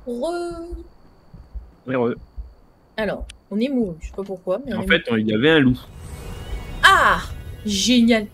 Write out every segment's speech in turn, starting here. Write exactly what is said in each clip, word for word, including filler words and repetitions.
Re... Ouais, ouais. Alors, on est mouru, je sais pas pourquoi, mais on En est mouru. fait, il y avait un loup. Ah! Génial!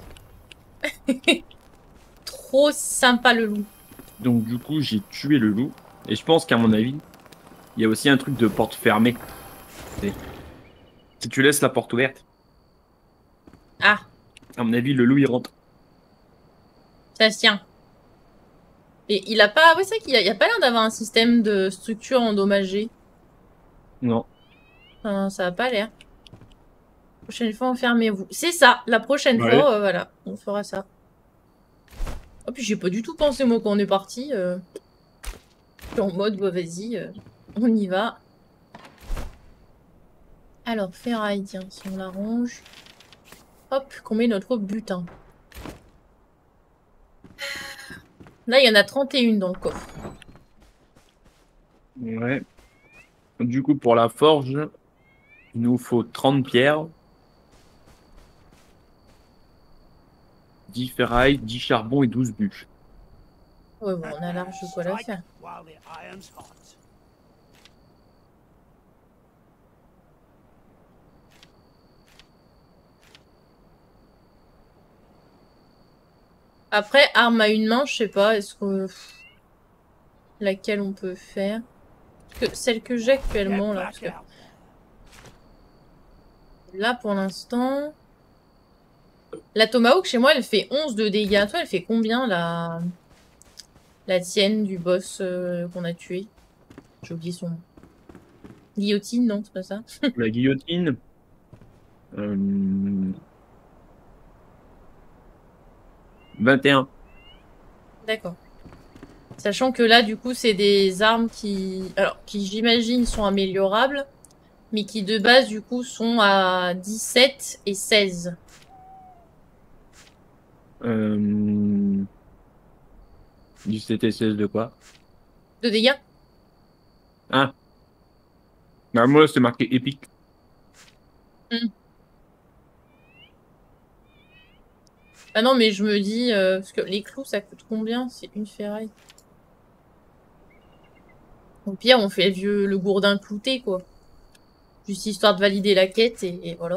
Trop sympa le loup. Donc du coup, j'ai tué le loup. Et je pense qu'à mon avis, il y a aussi un truc de porte fermée. Et si tu laisses la porte ouverte, Ah, à mon avis, le loup, il rentre. ça se tient. Et il a pas... Ouais, c'est vrai qu'il y a, il y a pas l'air d'avoir un système de structure endommagée. Non. Enfin, ça a pas l'air. Prochaine fois, enfermez-vous. C'est ça, la prochaine Ouais. fois, euh, voilà, on fera ça. Oh, puis j'ai pas du tout pensé, moi, quand on est parti. Euh... Je suis en mode, bah, vas-y, euh, on y va. Alors, ferraille, tiens, si on l'arrange. Hop, qu'on met notre butin. Là, il y en a trente et une dans le coffre. Ouais. Du coup, pour la forge, il nous faut trente pierres, dix ferrailles, dix charbons et douze bûches. Ouais, bon, on a large de quoi la faire. Après, arme à une main, je sais pas, est-ce que... Laquelle on peut faire. Parce que celle que j'ai actuellement, là, parce que... Là, pour l'instant... La Tomahawk, chez moi, elle fait onze de dégâts. Toi, elle fait combien, la... La tienne du boss euh, qu'on a tué? J'ai oublié son nom. Guillotine, non, c'est pas ça? La guillotine, euh, vingt et un. D'accord. Sachant que là, du coup, c'est des armes qui... Alors, qui, j'imagine, sont améliorables. Mais qui, de base, du coup, sont à dix-sept et seize. Euh, dix-sept et seize de quoi? De dégâts? Ah, bah, moi, c'est marqué épique. Hmm. Ah non, mais je me dis... euh, parce que les clous, ça coûte combien? C'est une ferraille. Au pire, on fait le vieux... le gourdin clouté, quoi. Juste histoire de valider la quête, et, et voilà.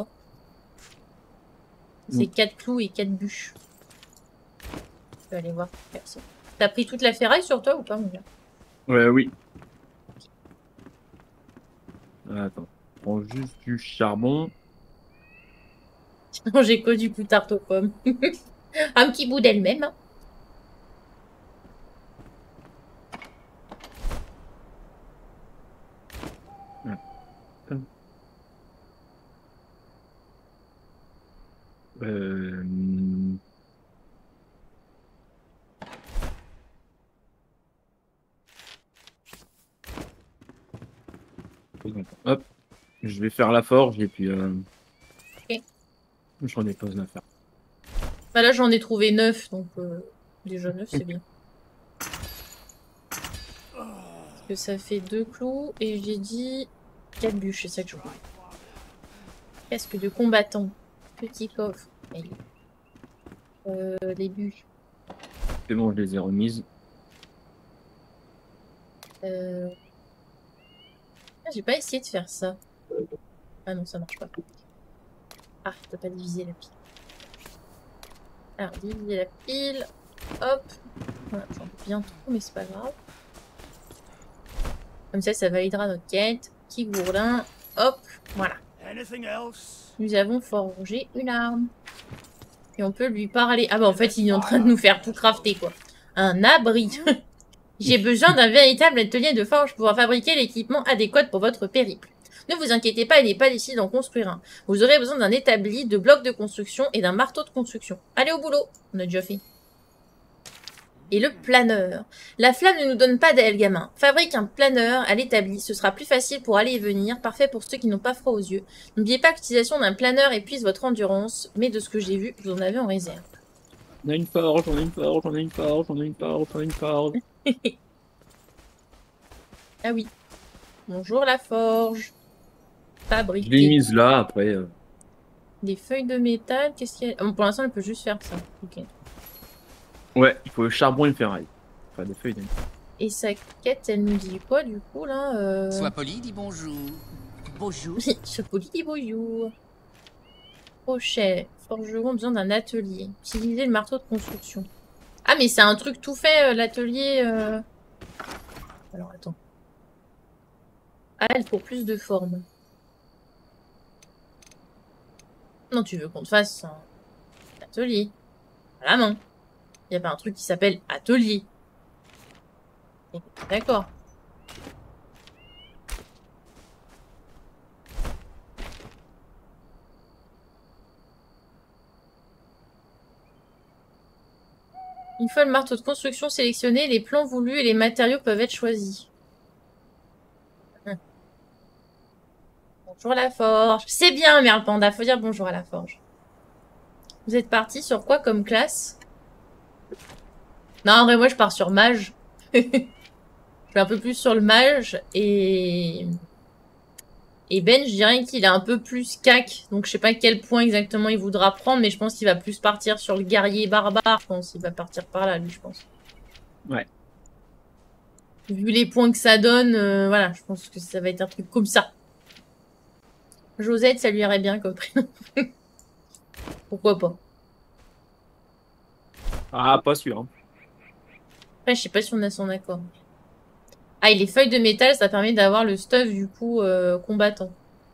C'est Mm. quatre clous et quatre bûches. Je vais aller voir. Merci. T'as pris toute la ferraille sur toi ou pas, mon gars? Ouais, oui. Ah, attends. Je prends juste du charbon. J'ai que du coup tarte aux pommes. Un petit bout d'elle-même. Hein. Ah, Euh... Hop, je vais faire la forge et puis euh... Ok. j'en ai pas besoin à faire. Bah là, j'en ai trouvé neuf, donc euh, déjà neuf, c'est bien. Parce que ça fait deux clous et j'ai dit quatre bûches, c'est ça que je vois. Casque de combattant. Petit coffre. Allez. Euh, les bûches. C'est bon, je les ai remises. Euh... Ah, j'ai pas essayé de faire ça. Ah non, ça marche pas. Ah, je peux pas diviser la pile. Alors, diviser la pile. Hop. Voilà, j'en ai bien trop, mais c'est pas grave. Comme ça, ça validera notre quête. Petit gourdin. Hop. Voilà. Nous avons forgé une arme. Et on peut lui parler. Ah bah en fait, il est en train de nous faire tout crafter, quoi. Un abri. J'ai besoin d'un véritable atelier de forge pour fabriquer l'équipement adéquat pour votre périple. Ne vous inquiétez pas, il n'est pas difficile d'en construire un. Vous aurez besoin d'un établi, de blocs de construction et d'un marteau de construction. Allez au boulot. On a déjà fait. Et le planeur. La flamme ne nous donne pas d'aile, gamin. Fabrique un planeur à l'établi, ce sera plus facile pour aller et venir, parfait pour ceux qui n'ont pas froid aux yeux. N'oubliez pas que l'utilisation d'un planeur épuise votre endurance, mais de ce que j'ai vu, vous en avez en réserve. On a une forge, on a une forge, on a une forge, on a une forge, on a une forge. Ah oui. Bonjour la forge. Je l'ai Fabriquer. mise là, après. euh, Des feuilles de métal, qu'est-ce qu'il y a? Bon, pour l'instant, elle peut juste faire ça. Ok. Ouais, il faut le charbon et le ferraille. Enfin, des feuilles. Et sa quête, elle nous dit quoi du coup là euh... Sois poli, dis bonjour. Bonjour. Sois poli, dis bonjour. Crochet. Forgeron, besoin d'un atelier. Utiliser le marteau de construction. Ah, mais c'est un truc tout fait, euh, l'atelier. Euh... Alors, attends. Ah, il faut plus de forme. Non, tu veux qu'on te fasse un atelier. À la main. Il n'y a pas un truc qui s'appelle atelier. D'accord. Une fois le marteau de construction sélectionné, les plans voulus et les matériaux peuvent être choisis. Hum. Bonjour à la forge. C'est bien, Merle Panda. Faut dire bonjour à la forge. Vous êtes parti sur quoi comme classe? Non, en vrai, moi, je pars sur mage. Je vais un peu plus sur le mage. Et... Et Ben, je dirais qu'il est un peu plus cac. Donc, je sais pas quel point exactement il voudra prendre. Mais je pense qu'il va plus partir sur le guerrier barbare. Je pense qu'il va partir par là, lui, je pense. Ouais. Vu les points que ça donne, euh, voilà, je pense que ça va être un truc comme ça. Josette, ça lui irait bien comme prénom. Pourquoi pas? Ah, pas sûr. Hein. Après, je sais pas si on a son accord. Ah, et les feuilles de métal, ça permet d'avoir le stuff, du coup, euh, combattant.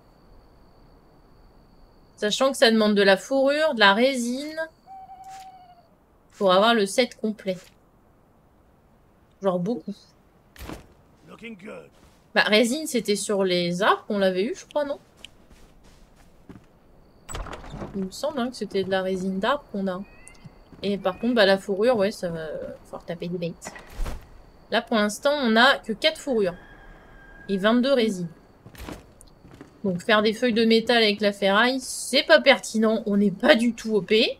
Sachant que ça demande de la fourrure, de la résine, pour avoir le set complet. Genre beaucoup. Bah, résine, c'était sur les arbres qu'on l'avait eu, je crois, non? Il me semble hein, que c'était de la résine d'arbre qu'on a. Et par contre, bah, la fourrure, ouais, ça va falloir taper des baits. Là, pour l'instant, on a que quatre fourrures. Et vingt-deux résines. Donc, faire des feuilles de métal avec la ferraille, c'est pas pertinent. On n'est pas du tout O P.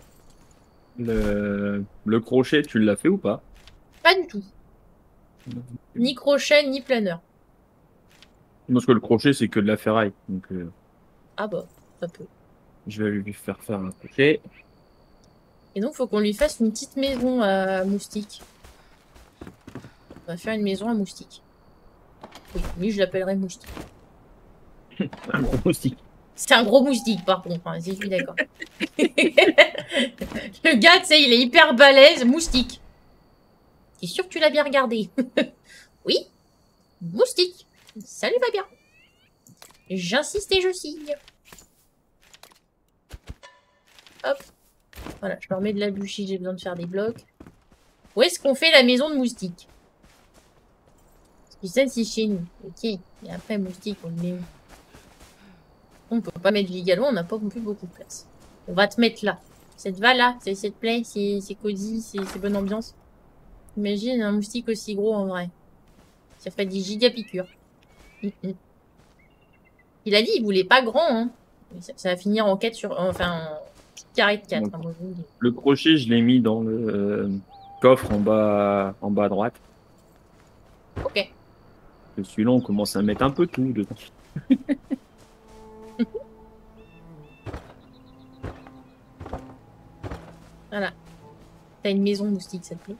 Le, le crochet, tu l'as fait ou pas? Pas du tout. Ni crochet, ni planeur. Parce que le crochet, c'est que de la ferraille. Donc, euh, Ah bah, ça peut. je vais lui faire faire un crochet. Et donc, faut qu'on lui fasse une petite maison à moustique. On va faire une maison à moustique. Oui, lui, je l'appellerai moustique. Un gros moustique. C'est un gros moustique, par contre. Hein, si je suis d'accord. Le gars, tu sais, il est hyper balèze. Moustique. T'es sûr que tu l'as bien regardé? Oui. Moustique. Ça lui va bien. J'insiste et je signe. Hop. Voilà, je me remets de la bûchie, j'ai besoin de faire des blocs. Où est-ce qu'on fait la maison de moustique? Parce que ça, c'est chez nous. Ok. Et après, moustique, on le met où? On peut pas mettre gigalo, on n'a pas non plus beaucoup de place. On va te mettre là. Ça te va là? Ça, ça te plaît? C'est cosy? C'est bonne ambiance? Imagine un moustique aussi gros en vrai. Ça ferait des giga piqûres. Mm -mm. Il a dit il voulait pas grand, hein. Ça, ça va finir en quête sur... Enfin, en carré de quatre. Hein, moi, je le crochet, je l'ai mis dans le euh, coffre en bas, en bas à droite. Ok. Celui-là, on commence à mettre un peu tout dedans. Voilà. T'as une maison moustique, ça te plaît?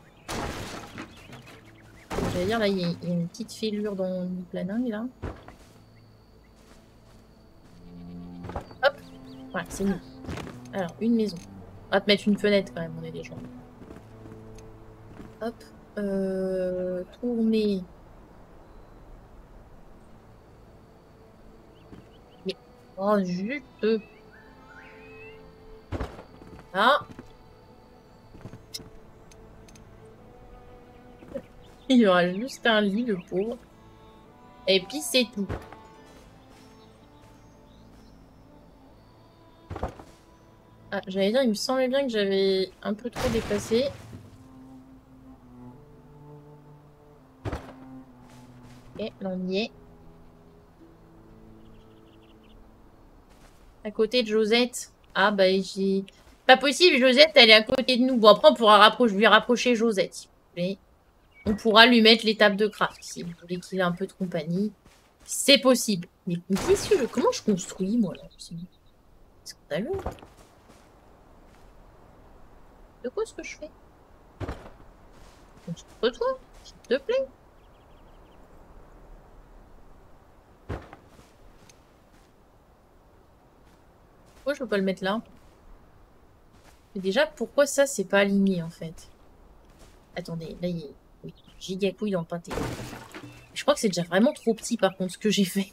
J'allais dire, là, il y, y a une petite fêlure dans le planning, là. Hop. Voilà, c'est nous. Alors, une maison. On va te mettre une fenêtre, quand même, on est des gens. Hop. Euh... Tourner. Mais... Oh, juste... Ah. Il y aura juste un lit, le pauvre. Et puis c'est tout. Ah, j'allais dire, il me semblait bien que j'avais un peu trop dépassé. Ok, là on y est. À côté de Josette. Ah bah j'ai... Pas possible, Josette, elle est à côté de nous. Bon, après on pourra rapprocher, lui rapprocher Josette, s'il vous plaît. On pourra lui mettre l'étape de craft, si vous voulez qu'il ait un peu de compagnie. C'est possible. Mais, mais qu'est-ce que je... Comment je construis, moi, là? C'est scandaleux. De quoi est-ce que je fais? Construis-toi. S'il te plaît. Pourquoi je peux pas le mettre là? Mais déjà, pourquoi ça, c'est pas aligné, en fait? Attendez, là, il y a... Oui, giga couille dans le pâté. Je crois que c'est déjà vraiment trop petit, par contre, ce que j'ai fait.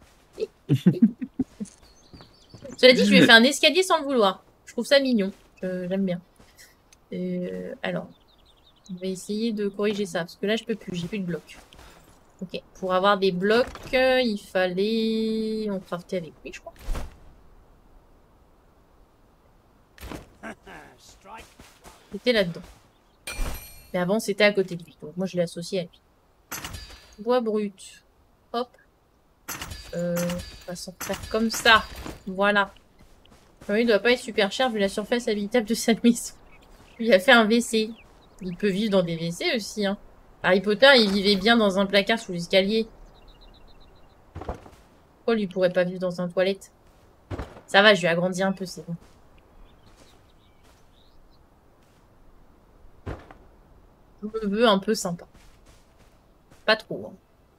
Cela dit, je lui ai fait un escalier sans le vouloir. Je trouve ça mignon. Euh, J'aime bien. Euh, alors, on va essayer de corriger ça. Parce que là, je peux plus. J'ai plus de blocs. Ok. Pour avoir des blocs, euh, il fallait... On craftait avec lui, je crois. C'était là-dedans. Mais avant, c'était à côté de lui. Donc, moi, je l'ai associé à lui. Bois brut. Hop. Euh, on va s'en faire comme ça. Voilà. Oui, il doit pas être super cher vu la surface habitable de sa maison. Il a fait un W C. Il peut vivre dans des W C aussi. Hein. Harry Potter, il vivait bien dans un placard sous l'escalier. Pourquoi lui pourrait pas vivre dans un toilette? Ça va, je lui ai agrandi un peu, c'est bon. Je le veux un peu sympa. Pas trop. Hein.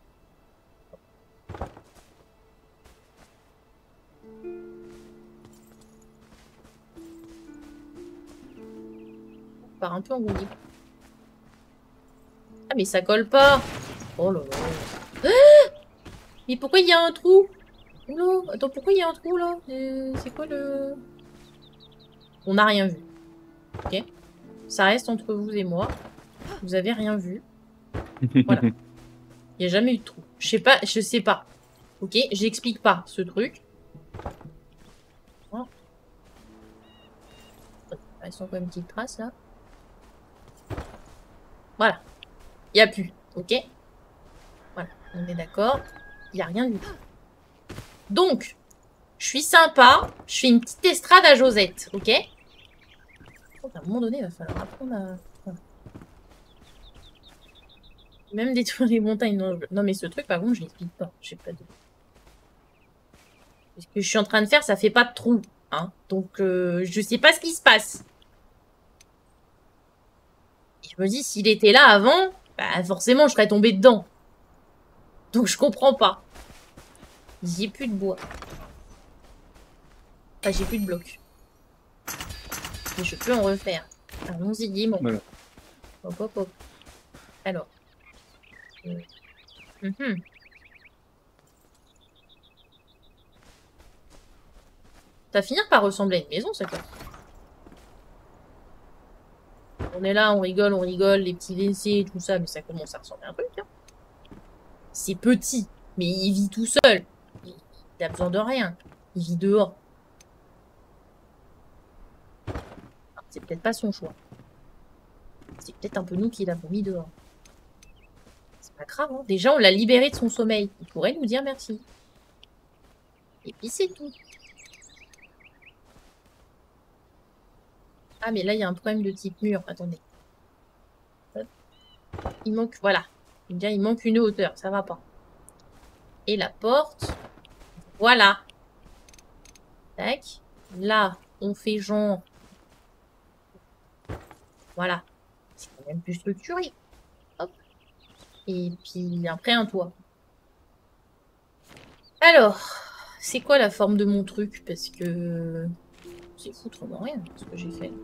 On part un peu enroulé. Ah, mais ça colle pas. Oh là là. Ah, mais pourquoi il y a un trou? Oh là. Attends, pourquoi il y a un trou là? euh, C'est quoi le... On n'a rien vu. Ok. Ça reste entre vous et moi. Vous avez rien vu. Voilà. Il n'y a jamais eu de trou. Je sais pas, je sais pas. Ok, j'explique pas ce truc. Oh. Elles sont quoi, une petite trace là? Voilà. Il n'y a plus. Ok. Voilà, on est d'accord. Il n'y a rien du tout. Donc, je suis sympa. Je fais une petite estrade à Josette. Ok. Donc, à un moment donné, il va falloir apprendre à... Voilà. Même détruire les montagnes. Non, non, mais ce truc, par contre, je l'explique pas. Je sais pas de... Ce que je suis en train de faire, ça fait pas de trou. Hein. Donc, euh, je sais pas ce qui se passe. Et je me dis, s'il était là avant, bah, forcément, je serais tombée dedans. Donc, je comprends pas. J'ai plus de bois. Enfin, j'ai plus de blocs. Mais je peux en refaire. Allons-y, gaiement. Voilà. Hop, hop, hop. Alors. Euh... Mm-hmm. Ça va finir par ressembler à une maison, ça, quoi. On est là, on rigole, on rigole, les petits W C et tout ça, mais ça commence à ressembler à un truc. Hein. C'est petit, mais il vit tout seul. Il a besoin de rien. Il vit dehors. C'est peut-être pas son choix. C'est peut-être un peu nous qui l'avons mis dehors. C'est pas grave, hein. Déjà, on l'a libéré de son sommeil. Il pourrait nous dire merci. Et puis c'est tout. Ah, mais là, il y a un problème de type mur. Attendez. Il manque... Voilà. Déjà, il manque une hauteur. Ça va pas. Et la porte. Voilà. Tac. Là, on fait genre... Voilà. C'est quand même plus structuré. Hop. Et puis, après, un toit. Alors, c'est quoi la forme de mon truc? Parce que... C'est foutrement rien, ce que j'ai fait.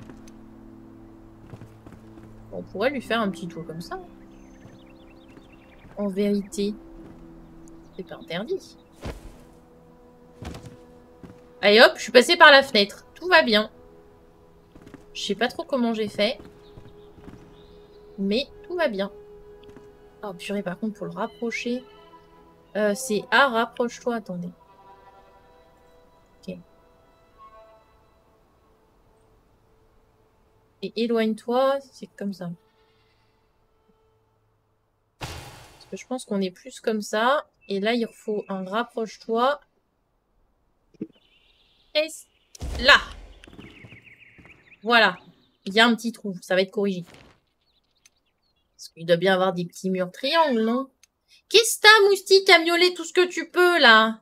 On pourrait lui faire un petit toit comme ça. En vérité, c'est pas interdit. Allez hop, je suis passée par la fenêtre. Tout va bien. Je sais pas trop comment j'ai fait. Mais tout va bien. Oh purée, par contre, pour le rapprocher... Euh, c'est A, rapproche-toi, attendez. Ok. Et éloigne-toi, c'est comme ça. Parce que je pense qu'on est plus comme ça. Et là, il faut un rapproche-toi. Et là. Voilà. Il y a un petit trou. Ça va être corrigé. Parce qu'il doit bien avoir des petits murs triangles, non? Qu'est-ce que t'as, moustique, à miauler tout ce que tu peux, là?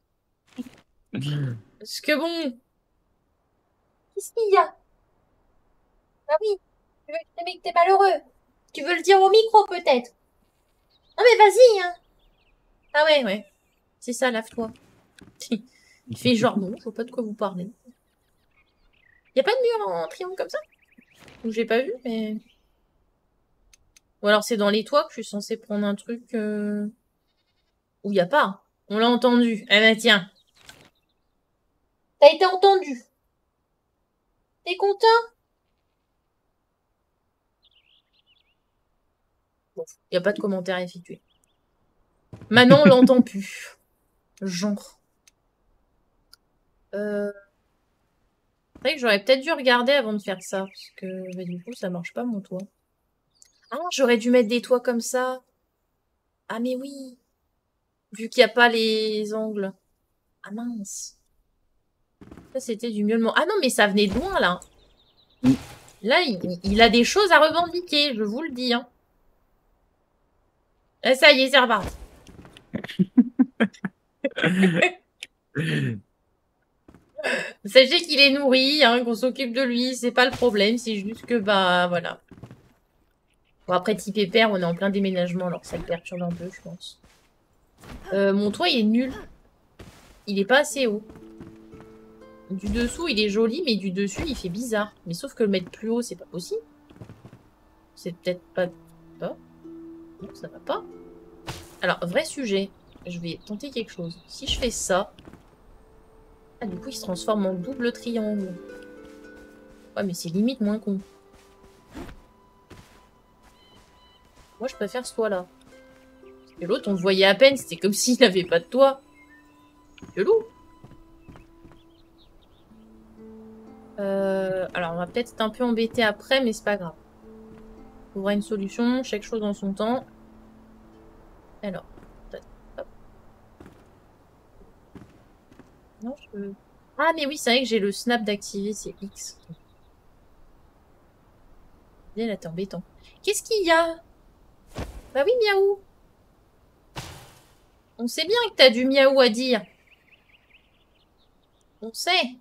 Parce que bon... Qu'est-ce qu'il y a? Ah oui, tu veux que je te mets que t'es malheureux? Tu veux le dire au micro, peut-être? Non, mais vas-y, hein. Ah ouais, ouais. C'est ça, lave-toi. Il fait genre non, je vois pas de quoi vous parlez. Y a pas de mur en triangle comme ça? Ou j'ai pas vu, mais... Ou alors c'est dans les toits que je suis censée prendre un truc... Euh... Où y a pas. On l'a entendu. Eh ben tiens. T'as été entendu. T'es content? Bon, y a pas de commentaire à effectuer. Maintenant, on l'entend plus. Genre. Euh... C'est vrai que j'aurais peut-être dû regarder avant de faire ça. Parce que bah, du coup, ça marche pas mon toit. Ah, j'aurais dû mettre des toits comme ça. Ah mais oui. Vu qu'il n'y a pas les angles. Ah mince. Ça, c'était du miaulement. Ah non, mais ça venait de loin, là. Mm. Là, il, il a des choses à revendiquer, je vous le dis. Hein. Là, ça y est, c'est reparti. Sachez qu'il est nourri, hein, qu'on s'occupe de lui, c'est pas le problème. C'est juste que, bah, voilà. Bon, après, petit pépère, on est en plein déménagement, alors ça le perturbe un peu, je pense. Euh, mon toit, il est nul. Il est pas assez haut. Du dessous, il est joli, mais du dessus, il fait bizarre. Mais sauf que le mettre plus haut, c'est pas possible. C'est peut-être pas... pas. Non, ça va pas. Alors, vrai sujet. Je vais tenter quelque chose. Si je fais ça... Ah, du coup, il se transforme en double triangle. Ouais, mais c'est limite moins con. Moi, je préfère ce toit-là. Parce que l'autre, on le voyait à peine. C'était comme s'il n'avait pas de toit. Chelou. Euh, alors, on va peut-être être un peu embêté après, mais c'est pas grave. On trouvera une solution, chaque chose en son temps. Alors, hop. Non, je peux... Ah, mais oui, c'est vrai que j'ai le snap d'activer, c'est X. Là, t'es embêtant. Qu'est-ce qu'il y a? Bah oui, miaou. On sait bien que t'as du miaou à dire. On sait.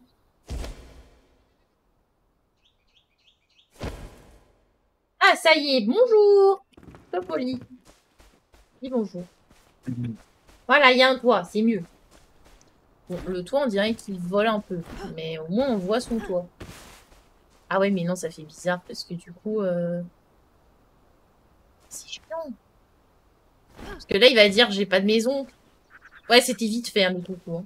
Ah, ça y est, bonjour. Pas poli. Dis bonjour. Mm-hmm. Voilà, il y a un toit, c'est mieux. Bon, le toit, on dirait qu'il vole un peu. Mais au moins, on voit son toit. Ah ouais, mais non, ça fait bizarre parce que du coup... Euh... C'est chiant. Parce que là, il va dire, j'ai pas de maison. Ouais, c'était vite fait, hein, le tout coup. Hein.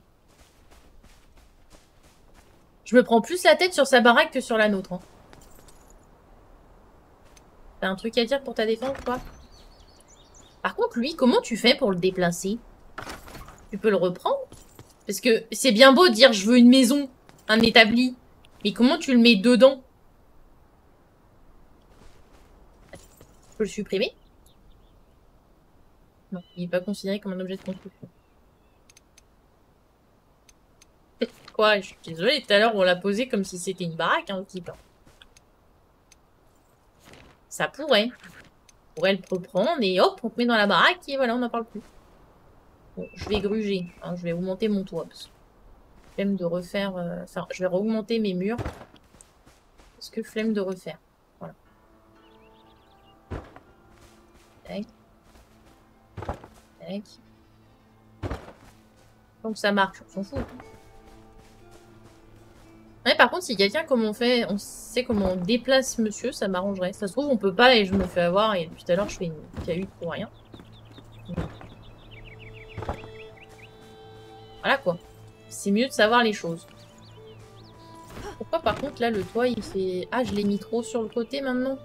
Je me prends plus la tête sur sa baraque que sur la nôtre. Hein. T'as un truc à dire pour ta défense, quoi? Par contre, lui, comment tu fais pour le déplacer? Tu peux le reprendre? Parce que c'est bien beau de dire, je veux une maison, un établi. Mais comment tu le mets dedans? Je peux le supprimer? Non, il n'est pas considéré comme un objet de construction. Quoi? Je suis désolée, tout à l'heure, on l'a posé comme si c'était une baraque, hein, le type. Ça pourrait. On pourrait le reprendre et hop, on te met dans la baraque et voilà, on n'en parle plus. Bon, je vais gruger. Hein, je vais augmenter mon toit. Parce que flemme de refaire... Euh... Enfin, je vais augmenter mes murs. Parce que flemme de refaire. Voilà. Tac. Tac. Donc ça marche, on s'en fout. Ouais, par contre, si quelqu'un comment on fait, on sait comment on déplace monsieur, ça m'arrangerait. Ça se trouve, on peut pas et je me fais avoir et depuis tout à l'heure, je fais une cahute pour rien. Voilà quoi. C'est mieux de savoir les choses. Pourquoi par contre, là, le toit, il fait... Ah, je l'ai mis trop sur le côté maintenant.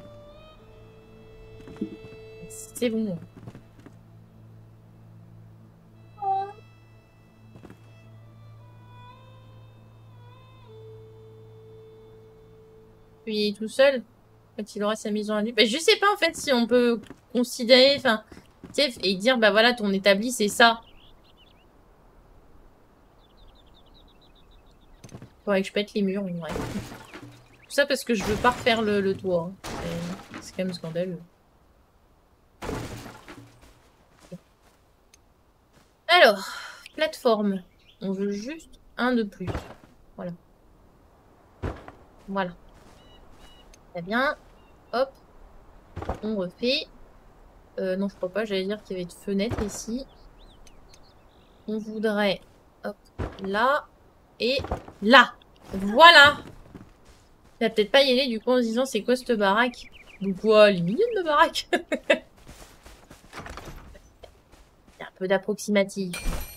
C'est bon. Puis tout seul, quand il aura sa maison à lui. Bah, je sais pas en fait si on peut considérer, enfin, tu sais, et dire, bah voilà, ton établi, c'est ça. Faudrait que je pète les murs, en vrai. Tout ça parce que je veux pas refaire le, le toit. Hein. C'est quand même scandaleux. Alors, plateforme. On veut juste un de plus. Voilà. Voilà. Très bien. Hop. On refait. Euh, non, je crois pas. J'allais dire qu'il y avait une fenêtre ici. On voudrait... Hop, là. Et là. Voilà. Il va peut-être pas y aller du coup en se disant c'est quoi cette baraque. Donc quoi, les millions de baraques. Il y a un peu d'approximatif.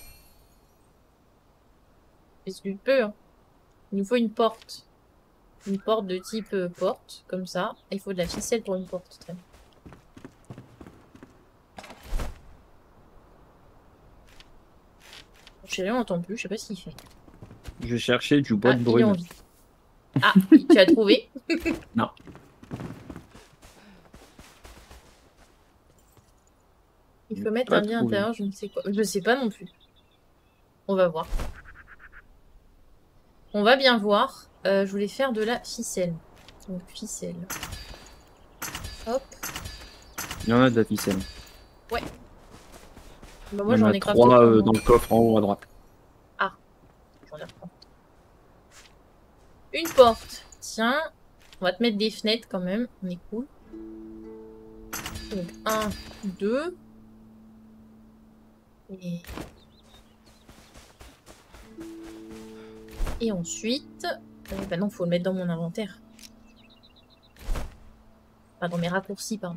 Qu'est-ce que tu peux, hein. Il nous faut une porte. Une porte de type euh, porte, comme ça. Il faut de la ficelle pour une porte. Très bien. Chérie, on n'entend plus, je sais pas ce qu'il fait. Je vais chercher du bois Ah, de il est en brune. vie. Ah, tu as trouvé? Non. Il faut mettre Pas un lien trouvé. intérieur, je ne sais quoi. Je sais pas non plus. On va voir. On va bien voir. Euh, je voulais faire de la ficelle. Donc ficelle. Hop. Il y en a de la ficelle. Ouais. Bah, moi Il y en j'en a ai crafté trois plein, euh, moi. dans le coffre en haut à droite. Ah. J'en ai reprends. Une porte. Tiens. On va te mettre des fenêtres quand même. On est cool. Donc un, deux. Et... Et ensuite... Euh, bah non, faut le mettre dans mon inventaire. Pas dans mes raccourcis, pardon.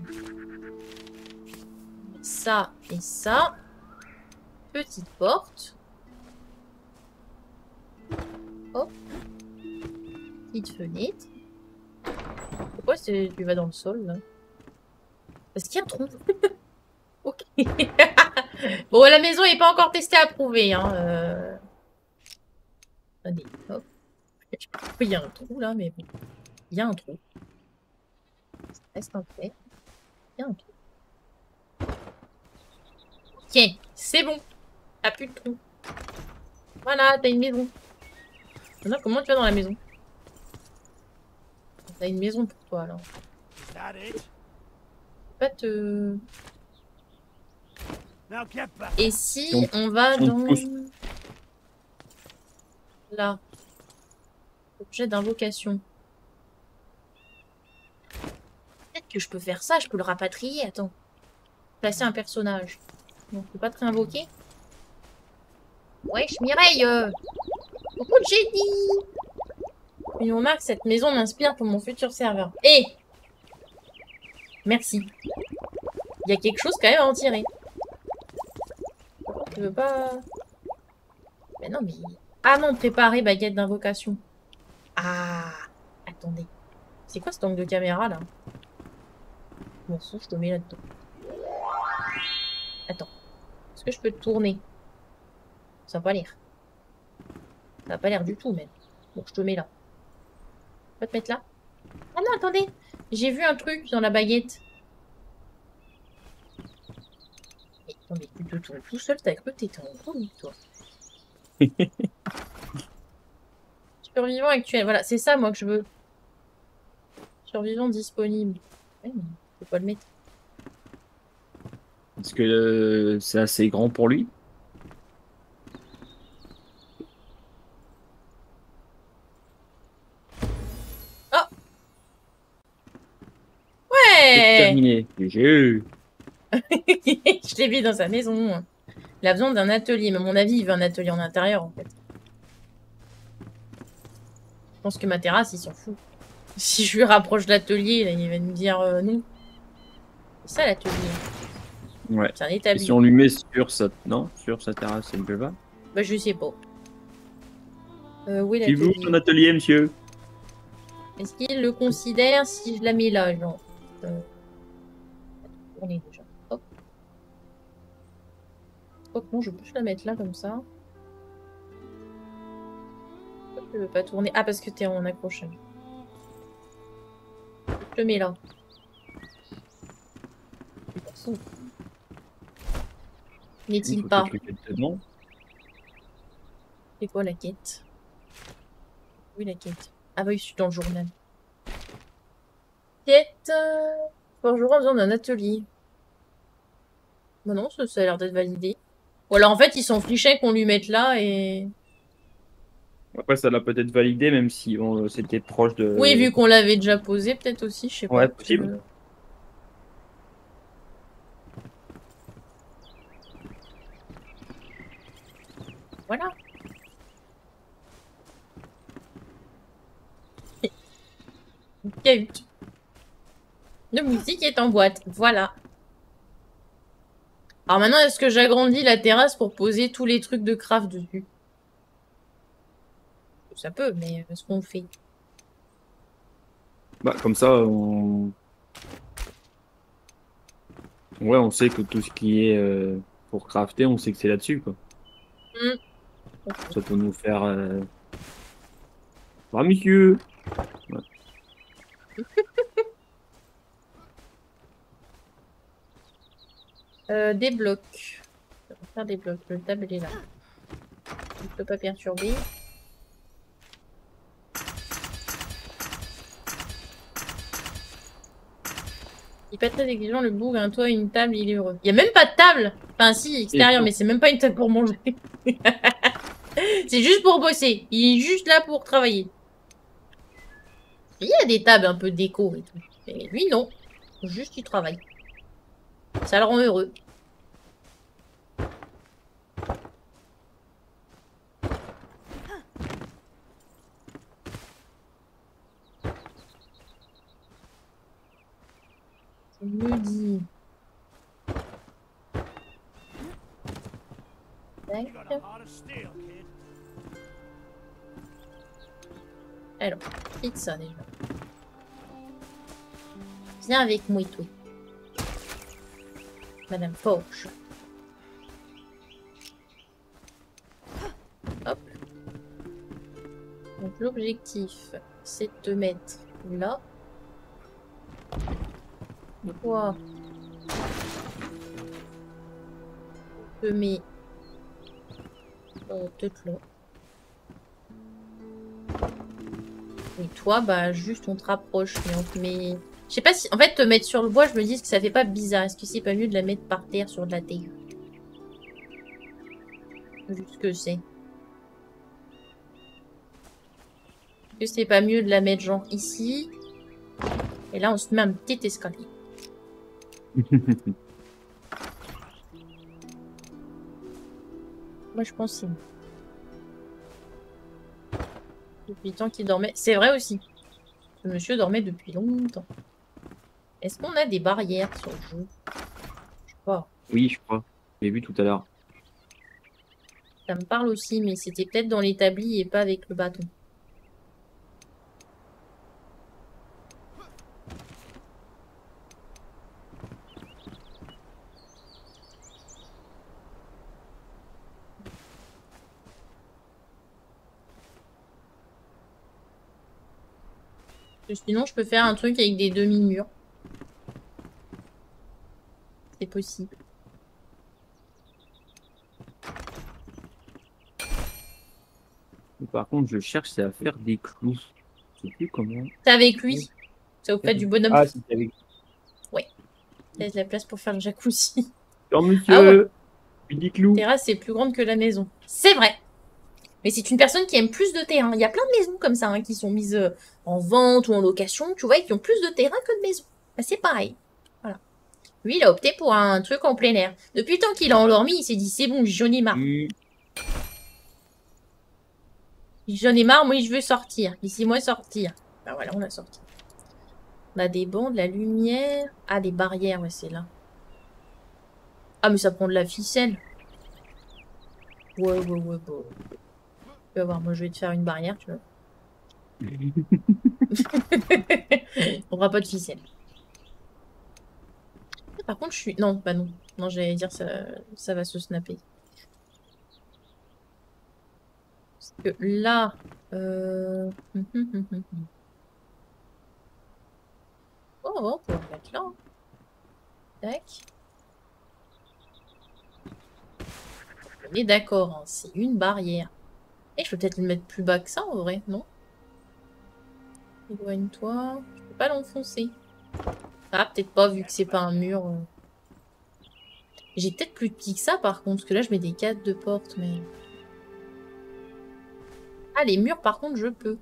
Ça et ça. Petite porte. Hop. Petite fenêtre. Pourquoi tu vas dans le sol, là? Parce qu'il y a un trou. Ok. Bon, la maison n'est pas encore testée, approuvée. Hein. Euh... Attendez, hop. Je sais pas pourquoi il y a un trou, là, mais bon. Il y a un trou. Ça reste un fait. Il y a un trou. Ok, c'est bon. T'as plus de trou. Voilà, t'as une maison. Maintenant, comment tu vas dans la maison? T'as une maison pour toi, alors. Pas te... Et si on va dans... Là. Objet d'invocation. Peut-être que je peux faire ça, je peux le rapatrier. Attends. Placer un personnage. Non, je peux pas te réinvoquer. Wesh, Mireille euh... Beaucoup de génie. Et on remarque, cette maison m'inspire pour mon futur serveur. Eh, merci. Il y a quelque chose quand même à en tirer. Tu veux pas... Mais non, mais... Ah non, préparer baguette d'invocation. Ah, attendez. C'est quoi cet angle de caméra, là? Bon, ça, je te mets là-dedans. Attends. Est-ce que je peux te tourner? Ça n'a pas l'air. Ça n'a pas l'air du tout, même. Bon, je te mets là. Tu peux te mettre là? Ah non, attendez. J'ai vu un truc dans la baguette. Mais, attendez, tu te tournes tout seul, t'as cru que t'étais en gros, toi. Survivant actuel. Voilà, c'est ça, moi, que je veux. Survivant disponible. Ouais, mais faut pas le mettre. Est-ce que euh, c'est assez grand pour lui? Oh! Ouais! Terminé. J'ai eu. Je l'ai vu dans sa maison. Il a besoin d'un atelier. Mais à mon avis, il veut un atelier en intérieur, en fait. Je pense que ma terrasse, il s'en fout. Si je lui rapproche de l'atelier, il va me dire euh, non. C'est ça, l'atelier. Ouais. C'est un établi. Et si on lui met sur sa... Non, sur sa terrasse, elle peut pas. Bah, je sais pas. Euh, oui, Il vous son atelier, monsieur? Est-ce qu'il le considère si je la mets là, genre euh... On est déjà. Hop. Hop, non, je peux la mettre là, comme ça. Pourquoi tu veux pas tourner? Ah, parce que t'es en accrochage. Je le mets là. N'est-il pas? C'est quoi la quête? Oui, la quête. Ah bah oui, je suis dans le journal. Quête. Forgeron a besoin d'un atelier. Bah non, ça, ça a l'air d'être validé. Ou alors en fait, ils s'en fichaient qu'on lui mette là et... Après, ça l'a peut-être validé, même si bon, c'était proche de... Oui, vu qu'on l'avait déjà posé, peut-être aussi, je sais pas. Ouais, possible. Voilà. Cahute. De musique est en boîte. Voilà. Alors maintenant, est-ce que j'agrandis la terrasse pour poser tous les trucs de craft dessus? Ça peut, mais est-ce qu'on le fait? Bah, comme ça, on... Ouais, on sait que tout ce qui est euh, pour crafter, on sait que c'est là-dessus, quoi. Mm. Ça peut nous faire... Euh... Ah, monsieur ouais. euh, Des blocs. On va faire des blocs. Le table, est là. On ne peut pas perturber. Il n'est pas très exigeant, le bourg, un toit, une table, il est heureux. Il n'y a même pas de table. Enfin, si, extérieur, mais c'est même pas une table pour manger. C'est juste pour bosser. Il est juste là pour travailler. Il y a des tables un peu déco et tout. Mais lui, non. Juste, il travaille. Ça le rend heureux. Je me dis... Tac. Alors, quitte ça déjà. Viens avec moi et tout. Madame Forge. Hop. Donc l'objectif, c'est de te mettre là. Toi, je te mets euh, peut-être là. Et toi, bah juste on te rapproche, mais on te met... Je sais pas si... En fait, te mettre sur le bois, je me dis que ça fait pas bizarre. Est-ce que c'est pas mieux de la mettre par terre sur de la terre? Juste ce que c'est. Est-ce que c'est pas mieux de la mettre genre ici? Et là, on se met un petit escalier. Moi, je pense que c'est mieux. Depuis le temps qu'il dormait. C'est vrai aussi. Ce monsieur dormait depuis longtemps. Est-ce qu'on a des barrières sur le jeu? Je sais pas. Oui, je crois. J'ai vu tout à l'heure. Ça me parle aussi, mais c'était peut-être dans l'établi et pas avec le bâton. Sinon, je peux faire un truc avec des demi-murs. C'est possible. Par contre, je cherche à faire des clous. Je sais plus comment. C'est avec lui. C'est au fait du bonhomme. Ah, c'est avec lui. Ouais. Laisse la place pour faire le jacuzzi. Oh, monsieur, ah ouais. des clous. La terrasse est plus grande que la maison. C'est vrai. Mais c'est une personne qui aime plus de terrain. Il y a plein de maisons comme ça hein, qui sont mises euh, en vente ou en location, tu vois, et qui ont plus de terrain que de maisons. Bah, c'est pareil. Voilà. Lui, il a opté pour un truc en plein air. Depuis le temps qu'il a endormi, il s'est dit, c'est bon, j'en ai marre. Mmh. J'en ai marre, moi, je veux sortir. Laissez-moi sortir. Bah voilà, on l'a sorti. On a des bancs, de la lumière. Ah, des barrières, ouais, c'est là. Ah, mais ça prend de la ficelle. Ouais, ouais, ouais, bon. Tu vas voir, moi je vais te faire une barrière, tu vois. On aura pas de ficelle. Par contre, je suis... Non, bah non. Non, j'allais dire ça, ça va se snapper. Parce que là... Euh... Oh, on peut le mettre là. Tac. On est d'accord, hein, c'est une barrière. Et je peux peut-être le mettre plus bas que ça en vrai, non? Éloigne-toi. Je peux pas l'enfoncer. Ah, peut-être pas vu que c'est pas un mur. J'ai peut-être plus petit que ça par contre, parce que là je mets des cadres de porte, mais... Ah, les murs par contre je peux.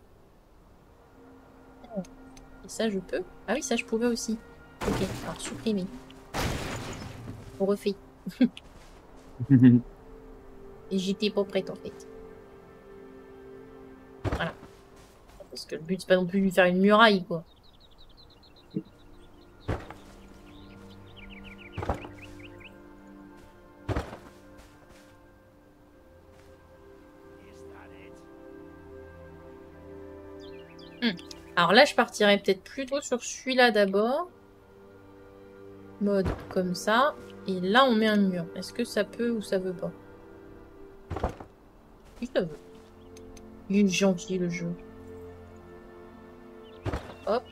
Et ça je peux? Ah oui, ça je pouvais aussi. Ok, alors supprimer. On refait. Et j'étais pas prête en fait. Voilà. Parce que le but c'est pas non plus de lui faire une muraille quoi. Hmm. Alors là je partirais peut-être plutôt sur celui-là d'abord. Mode comme ça. Et là on met un mur. Est-ce que ça peut ou ça veut pas? Oui ça veut. Il est gentil le jeu. Hop.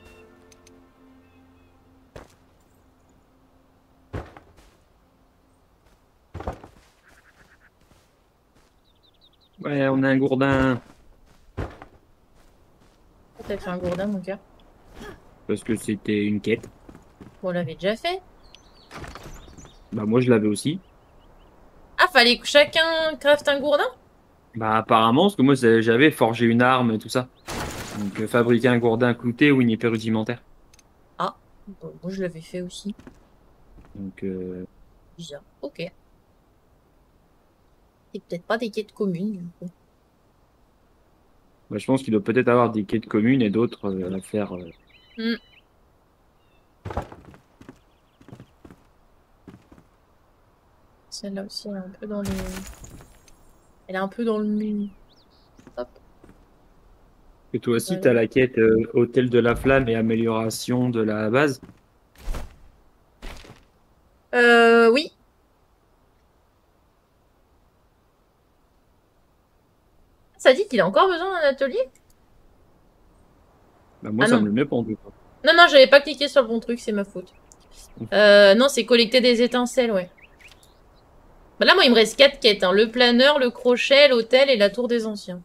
Ouais, on a un gourdin. T'as fait un gourdin mon cœur? Parce que c'était une quête. On l'avait déjà fait. Bah moi je l'avais aussi. Ah fallait que chacun crafte un gourdin? Bah apparemment, parce que moi c'est- j'avais forgé une arme et tout ça. Donc euh, fabriquer un gourdin clouté ou une épée rudimentaire. Ah, bon, moi je l'avais fait aussi. Donc euh, Bizarre. Ok. Et peut-être pas des quêtes communes du coup. bah, je pense qu'il doit peut-être avoir des quêtes communes et d'autres euh, à faire. euh. Hmm. Celle-là aussi elle est un peu dans le... Elle est un peu dans le menu. Hop. Et toi aussi, Voilà. t'as la quête euh, Hôtel de la Flamme et amélioration de la base. Euh oui. Ça dit qu'il a encore besoin d'un atelier? Bah moi Ah ça non. me le met pas en tout cas. Non, non, j'avais pas cliqué sur le bon truc, c'est ma faute. Euh, non, c'est collecter des étincelles, ouais. Bah là, moi, il me reste quatre quêtes. Hein. Le planeur, le crochet, l'hôtel et la tour des anciens.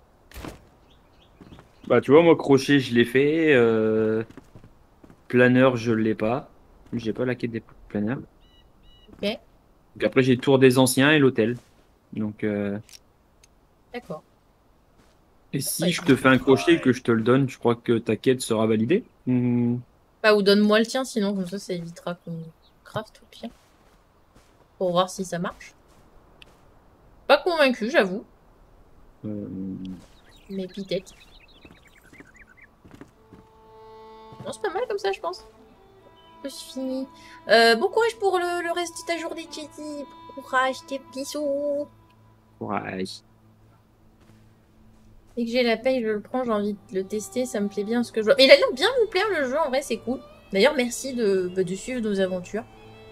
Bah tu vois, moi crochet je l'ai fait. euh, Planeur je l'ai pas. J'ai pas la quête des planeurs. Ok, Donc après j'ai Tour des Anciens et l'hôtel. Donc euh, d'accord. et Bah, si je écoute. te fais un crochet et que je te le donne, je crois que ta quête sera validée. Hmm. Bah, ou donne-moi le tien, sinon, comme ça, ça évitera qu'on craft au pire. Pour voir si ça marche. Pas convaincu, j'avoue. Euh, Mais peut-être. Non, c'est pas mal comme ça, je pense. C'est fini. Euh, bon courage pour le, le reste de ta journée, Jetty. Bon courage, tes bisous. Courage. Dès que j'ai la paye, je le prends, j'ai envie de le tester, ça me plaît bien ce que je vois. Mais il a l'air bien vous plaire le jeu, en vrai, c'est cool. D'ailleurs, merci de, bah, de suivre nos aventures.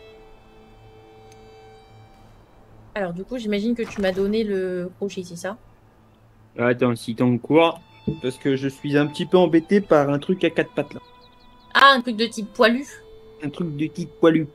Alors, du coup, j'imagine que tu m'as donné le crochet, c'est ça? Attends, si t'en cours, parce que je suis un petit peu embêté par un truc à quatre pattes là. Ah, un truc de type poilu. Un truc de type poilu.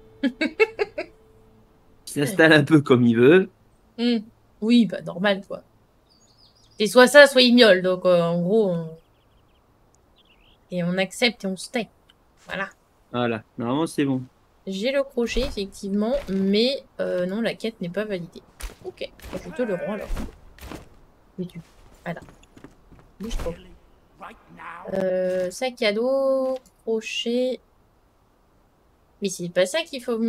Il s'installe un peu comme il veut. Hmm. Oui, bah normal, quoi. C'est soit ça, soit il miaule, donc euh, en gros, on... Et on accepte et on se tait. Voilà. Voilà, normalement c'est bon. J'ai le crochet, effectivement, mais euh, non, la quête n'est pas validée. Ok, je te le rends alors. Mais tu... Voilà. Bouge pas. Euh, sac à dos, crochet... Mais c'est pas ça qu'il faut...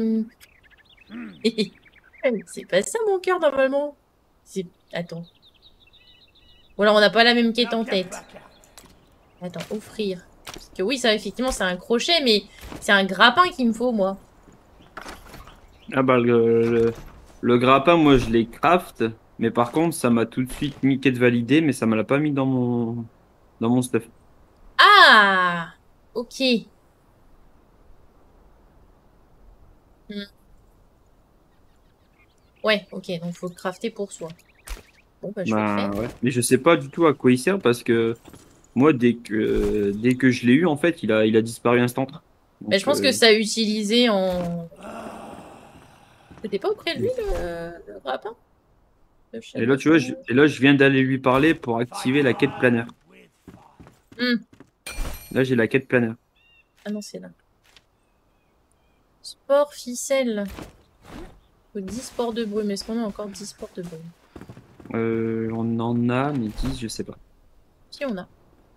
C'est pas ça mon cœur normalement. C'est... Attends. Ou alors on n'a pas la même quête en tête. Attends, offrir. Parce que oui, ça effectivement c'est un crochet, mais c'est un grappin qu'il me faut moi. Ah bah le, le, le grappin, moi je l'ai craft, mais par contre ça m'a tout de suite mis quête validée, mais ça me l'a pas mis dans mon dans mon stuff. Ah! Ok. Hmm. Ouais, ok, donc faut le crafter pour soi. Bon bah je vais le Bah faire. ouais. Mais je sais pas du tout à quoi il sert parce que moi dès que dès que je l'ai eu en fait, il a il a disparu instant. Mais je Donc pense que euh, ça a utilisé en... C'était pas auprès de lui le, le grappin? Le et là château. tu vois, je, et là je viens d'aller lui parler pour activer la quête planeur. Hmm. Là j'ai la quête planeur. Ah non, c'est là. Sport ficelle. Faut dix sports de brume. Est-ce qu'on a encore dix sports de brume? Euh, on en a, mais dix, je sais pas. Si, on a.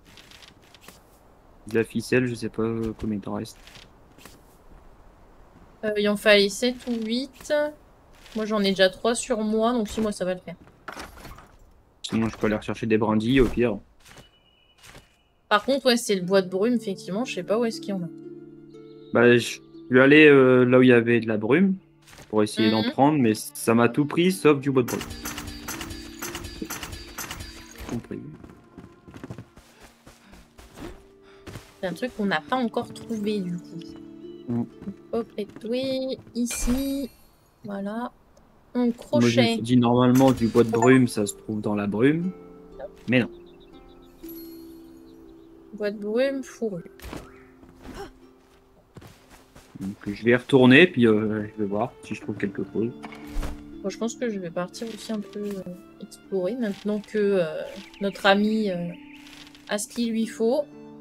De la ficelle, je sais pas euh, combien il t'en reste. Euh, il en fallait sept ou huit. Moi j'en ai déjà trois sur moi, donc si moi ça va le faire. Sinon je peux aller rechercher des brindilles au pire. Par contre, ouais, c'est le bois de brume, effectivement, je sais pas où est-ce qu'il y en a. Bah, je suis allé euh, là où il y avait de la brume pour essayer d'en Mmh. prendre, mais ça m'a tout pris sauf du bois de brume. Compris. C'est un truc qu'on n'a pas encore trouvé du coup. Mm. Hop, et oui, ici. Voilà. Un Moi je me crochet. suis dit normalement du bois de brume ça se trouve dans la brume, mais non. Bois de brume, fourrure. Donc je vais y retourner puis euh, je vais voir si je trouve quelque chose. Bon, je pense que je vais partir aussi un peu euh, explorer maintenant que euh, notre ami euh, a ce qu'il lui faut.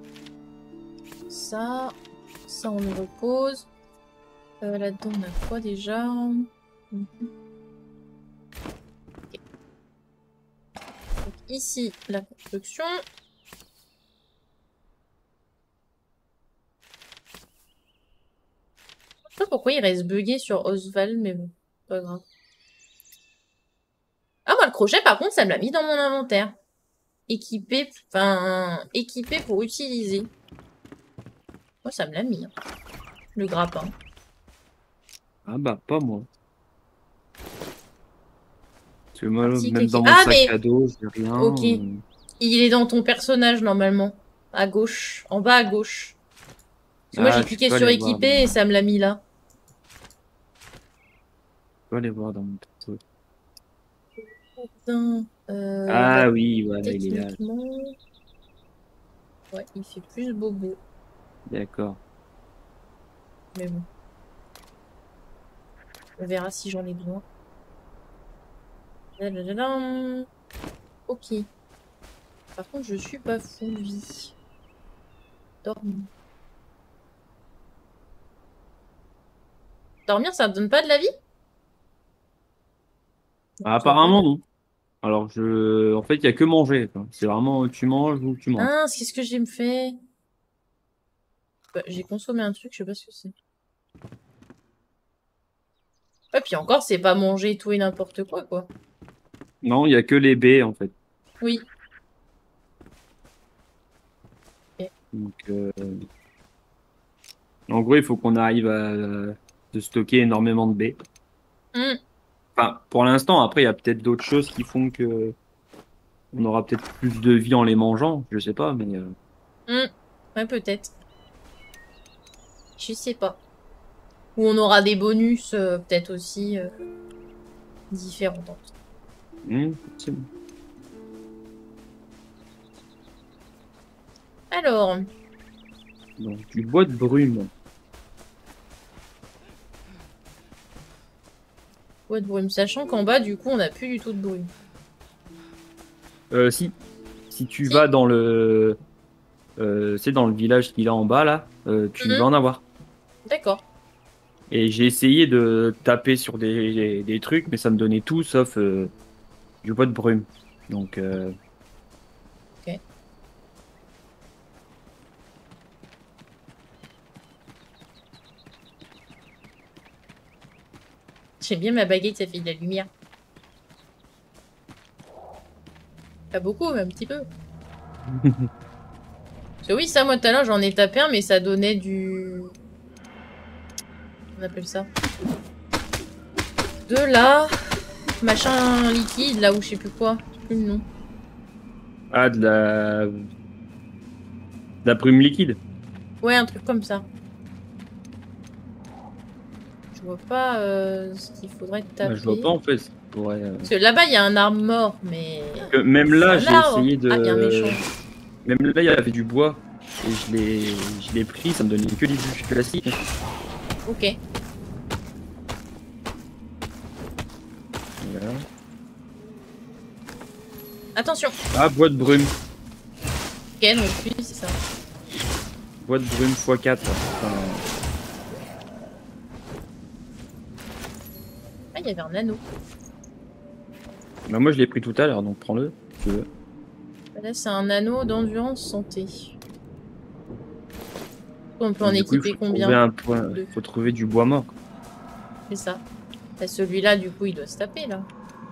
Ça, ça on le repose. Euh, Là-dedans on a quoi déjà? Mhm. Okay. Donc, ici la construction. Je sais pas pourquoi il reste bugué sur Oswald, mais bon, pas grave. Ah, moi, le crochet, par contre, ça me l'a mis dans mon inventaire. Équipé, enfin, équipé pour utiliser. Moi, ça me l'a mis. Hein. Le grappin. Ah bah pas moi. Parce que moi, Si, même dans mon ah, sac mais... à dos, j'ai rien. Ok. Euh... Il est dans ton personnage, normalement. À gauche. En bas à gauche. Parce que moi, Ah, j'ai cliqué sur équipé équiper et ça me l'a mis là. Je peux aller voir dans mon perso. Putain, euh, Ah bah, oui, voilà, il est là. techniquement... Ouais, il fait plus bobo. D'accord. Mais bon. On verra si j'en ai besoin. Ok. Par contre, je suis pas full vie. Dormir. Dormir, ça me donne pas de la vie? Ah, apparemment, non. Alors, je... en fait, il n'y a que manger. C'est vraiment tu manges ou tu manges. Ah, qu'est-ce que j'ai me fait? Bah, j'ai consommé un truc, je sais pas ce que c'est. Et puis encore, c'est pas manger tout et n'importe quoi, quoi. Non, il n'y a que les baies, en fait. Oui. Okay. Donc, euh... en gros, il faut qu'on arrive à euh, de stocker énormément de baies. Mm. Enfin, pour l'instant, après, il y a peut-être d'autres choses qui font que on aura peut-être plus de vie en les mangeant. Je sais pas, mais... Euh... Mm. Ouais, peut-être. Je sais pas. Ou on aura des bonus, euh, peut-être aussi, euh, différents. Mmh, c'est bon. Alors... Donc, du bois de brume. Bois de brume, sachant qu'en bas, du coup, on n'a plus du tout de brume. Euh, si. Si tu Si. vas dans le... Euh, c'est dans le village qu'il a en bas, là, euh, tu Mm-hmm. vas en avoir. D'accord. Et j'ai essayé de taper sur des, des, des trucs, mais ça me donnait tout sauf euh, du bois de brume. Donc... Euh... Ok. J'aime bien ma baguette, ça fait de la lumière. Pas beaucoup, mais un petit peu. Parce que oui, ça, moi, tout à l'heure, j'en ai tapé un, mais ça donnait du... On appelle ça de la... machin liquide, là, où je sais plus quoi. Je sais plus le nom. Ah, de la... de la brume liquide. Ouais, un truc comme ça. Je vois pas euh, ce qu'il faudrait taper. Bah, je vois pas, en fait. Ouais, euh... Parce que là-bas, il y a un arbre mort, mais... que même là, j'ai essayé de... Ah, il y a un méchant. Même là, il y avait du bois. Et je l'ai je l'ai pris, ça me donnait que des bûches classiques. Ok. Voilà. Attention. Ah, bois de brume. Ok, donc oui, c'est ça. Bois de brume fois quatre. Enfin... Ah, il y avait un anneau. Bah, moi, je l'ai pris tout à l'heure, donc prends-le, si tu veux. Là, c'est un anneau d'endurance santé. On peut en Du coup, équiper il faut combien trouver un point... Deux. faut trouver du bois mort. C'est ça. Bah, celui-là, du coup, il doit se taper, là.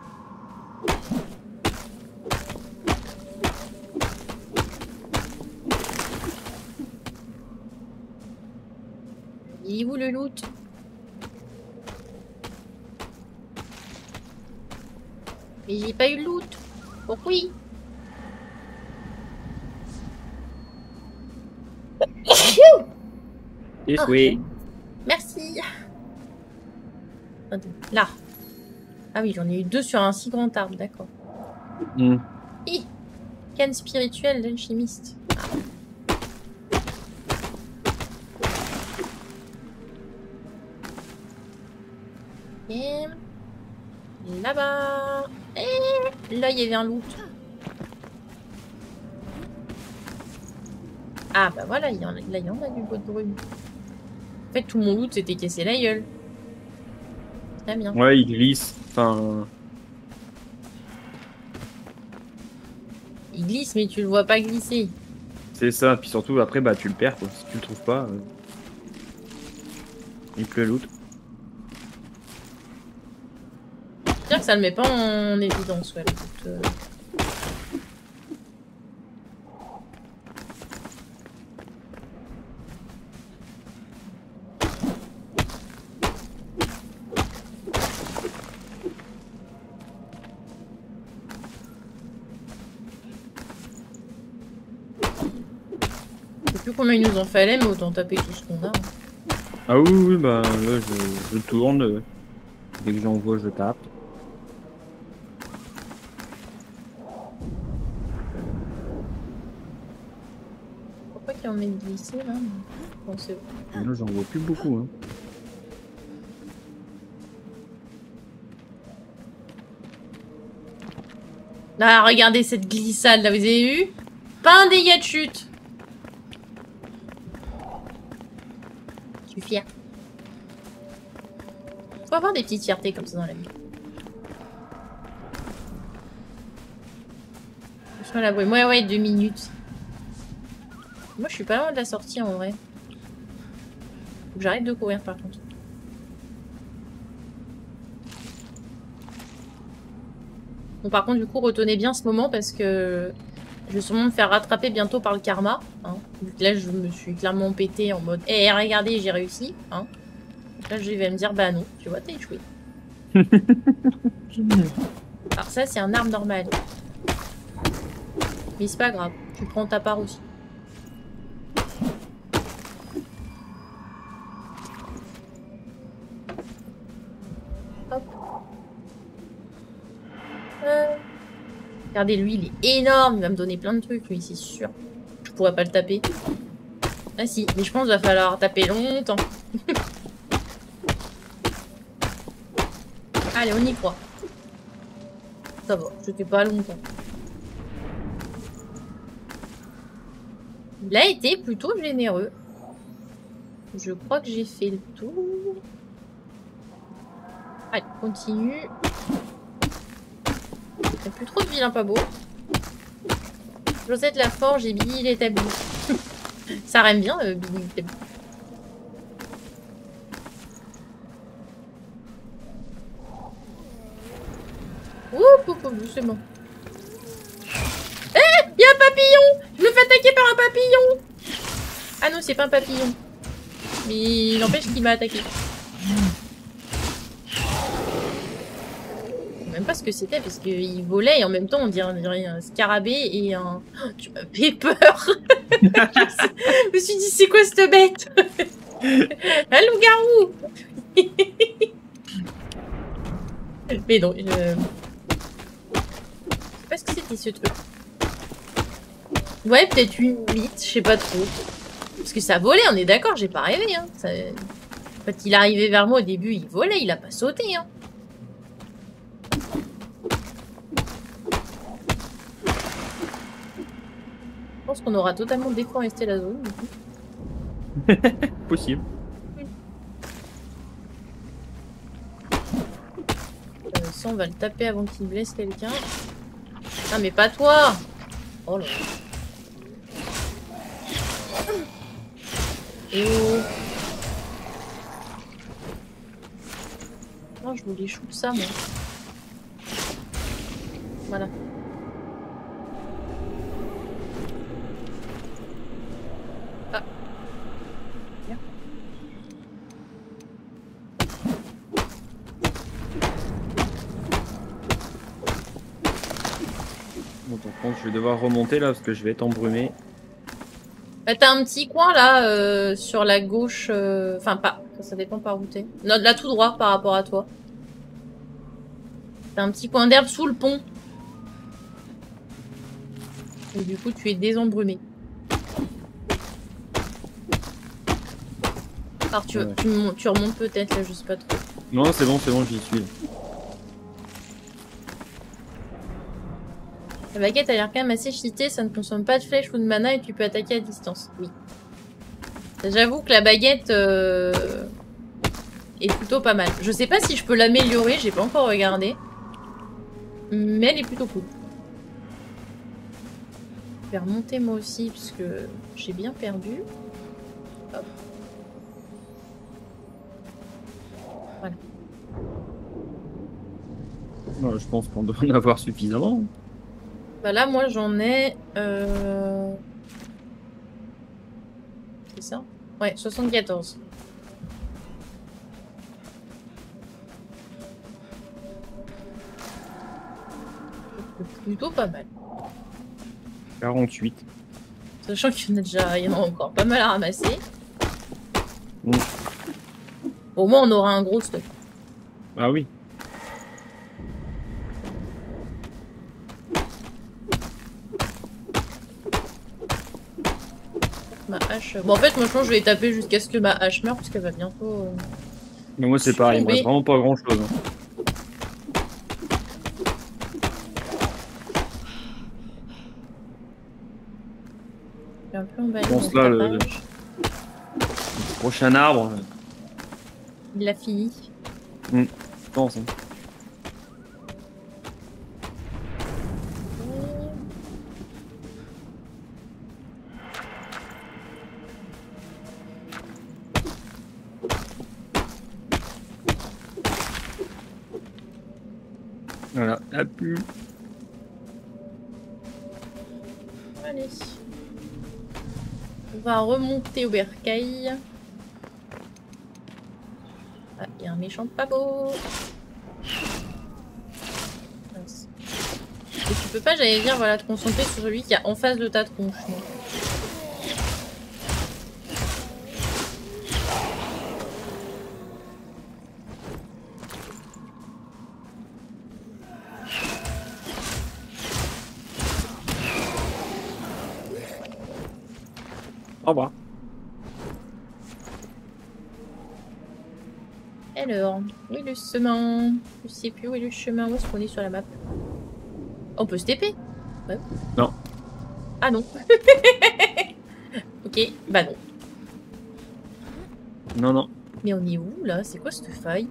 Il est où le loot? Mais j'ai pas eu le loot. Pourquoi? Yes, oui. Merci. Attends, là. Ah oui, j'en ai eu deux sur un si grand arbre, d'accord. Mm. Hi, canne spirituelle d'alchimiste. Et là-bas. Et là, il y avait un loot. Ah bah voilà, il y en a, là, il y en a du bois de brume. En fait, tout mon loot s'était cassé la gueule. Très bien. Ouais, il glisse. Enfin... Il glisse, mais tu le vois pas glisser. C'est ça, puis surtout après bah tu le perds quoi. Si tu le trouves pas, euh... il pleut loot. C'est-à-dire que ça le met pas en évidence, ouais. Le loot, euh... Je sais plus combien il nous en fallait, mais autant taper tout ce qu'on a. Ah oui, oui, bah là je, je tourne. Euh... Dès que j'en vois, je tape. Pourquoi qu'il y en ait glissé là? Bon, c'est bon. Là j'en vois plus beaucoup. Hein. Ah, regardez cette glissade là, vous avez vu? Pas un dégât de chute. Je suis fière. Faut avoir des petites fiertés comme ça dans la vie. Je suis à la brume. Ouais, ouais, deux minutes. Moi, je suis pas loin de la sortie en vrai. Faut que j'arrête de courir par contre. Bon, par contre, du coup, retenez bien ce moment parce que je vais sûrement me faire rattraper bientôt par le karma. Hein. Donc là, je me suis clairement pété en mode hé, hey, regardez, j'ai réussi. Hein. Donc là, je vais me dire bah non, tu vois, t'as échoué. Alors, ça, c'est un arbre normal. Mais c'est pas grave, tu prends ta part aussi. Hop. Euh... Regardez, lui, il est énorme. Il va me donner plein de trucs, lui, c'est sûr. Je pourrais pas le taper. Ah si, mais je pense qu'il va falloir taper longtemps. Allez, on y croit. Ça va, c'était pas longtemps. Il a été plutôt généreux. Je crois que j'ai fait le tour. Allez, continue. Il n'y a plus trop de vilains pas beaux. Josette la forge et Billy l'établi. Ça rime bien, euh, Billy l'établi. Ouh, ouh, ouh, doucement. Eh, il y a un papillon! Je me fais attaquer par un papillon! Ah non, c'est pas un papillon. Mais il empêche qu'il m'a attaqué. Même pas ce que c'était parce qu'il volait et en même temps on dirait, on dirait un scarabée et un... Oh, tu m'as fait peur. Je me suis dit c'est quoi cette bête? Un loup-garou. Mais non, je... je sais pas ce que c'était ce truc. Ouais, peut-être une mythe, je sais pas trop. Parce que ça volait, on est d'accord, j'ai pas rêvé. Hein. Ça... Quand il est arrivé vers moi au début, il volait, il a pas sauté. Hein. Je pense qu'on aura totalement déforesté la zone, du coup. Possible. Euh, ça, on va le taper avant qu'il blesse quelqu'un. Ah, mais pas toi! Oh là là. Et oh! Oh, Non, je voulais shoot ça, moi. Voilà. Ah. Bien. Bon, par contre, je vais devoir remonter là parce que je vais être embrumé. Bah, t'as un petit coin là, euh, sur la gauche. euh, Enfin, pas. Ça dépend par où t'es. Non, là tout droit par rapport à toi. T'as un petit coin d'herbe sous le pont. Et du coup, tu es désembrumé. Alors, tu, Ouais. tu, tu remontes peut-être là, je sais pas trop. Non, c'est bon, c'est bon, j'y suis. La baguette a l'air quand même assez cheatée, ça ne consomme pas de flèches ou de mana et tu peux attaquer à distance. Oui. J'avoue que la baguette euh, est plutôt pas mal. Je sais pas si je peux l'améliorer, j'ai pas encore regardé. Mais elle est plutôt cool. Je vais remonter moi aussi parce que j'ai bien perdu. Hop. Voilà. Ouais, je pense qu'on doit en avoir suffisamment. Bah là, moi j'en ai. Euh... C'est ça? Ouais, soixante-quatorze. Plutôt pas mal. quarante-huit. Sachant qu'il y en a déjà, il y en a encore pas mal à ramasser. Mm. Au moins on aura un gros stock. Ah oui. Ma hache. Bon en fait moi je pense que je vais taper jusqu'à ce que ma hache meure parce qu'elle va bientôt. Euh... Mais moi c'est pareil, il me reste vraiment pas grand chose. Je un peu emballé. Je pense là le... le prochain arbre. Il l'a fini. Mmh, je pense. Hein. Voilà, la pu. Allez. On va remonter au bercail. Ah, il y a un méchant pas beau. Mince. Et tu peux pas, j'allais dire, voilà, te concentrer sur celui qui est en face de ta tronche. Non. Au revoir. Alors, où est le chemin? Je sais plus où est le chemin. Où est-ce qu'on est sur la map? On peut se T P? Ouais. Non. Ah non. Ok, bah non. Non, non. Mais on est où là? C'est quoi cette faille?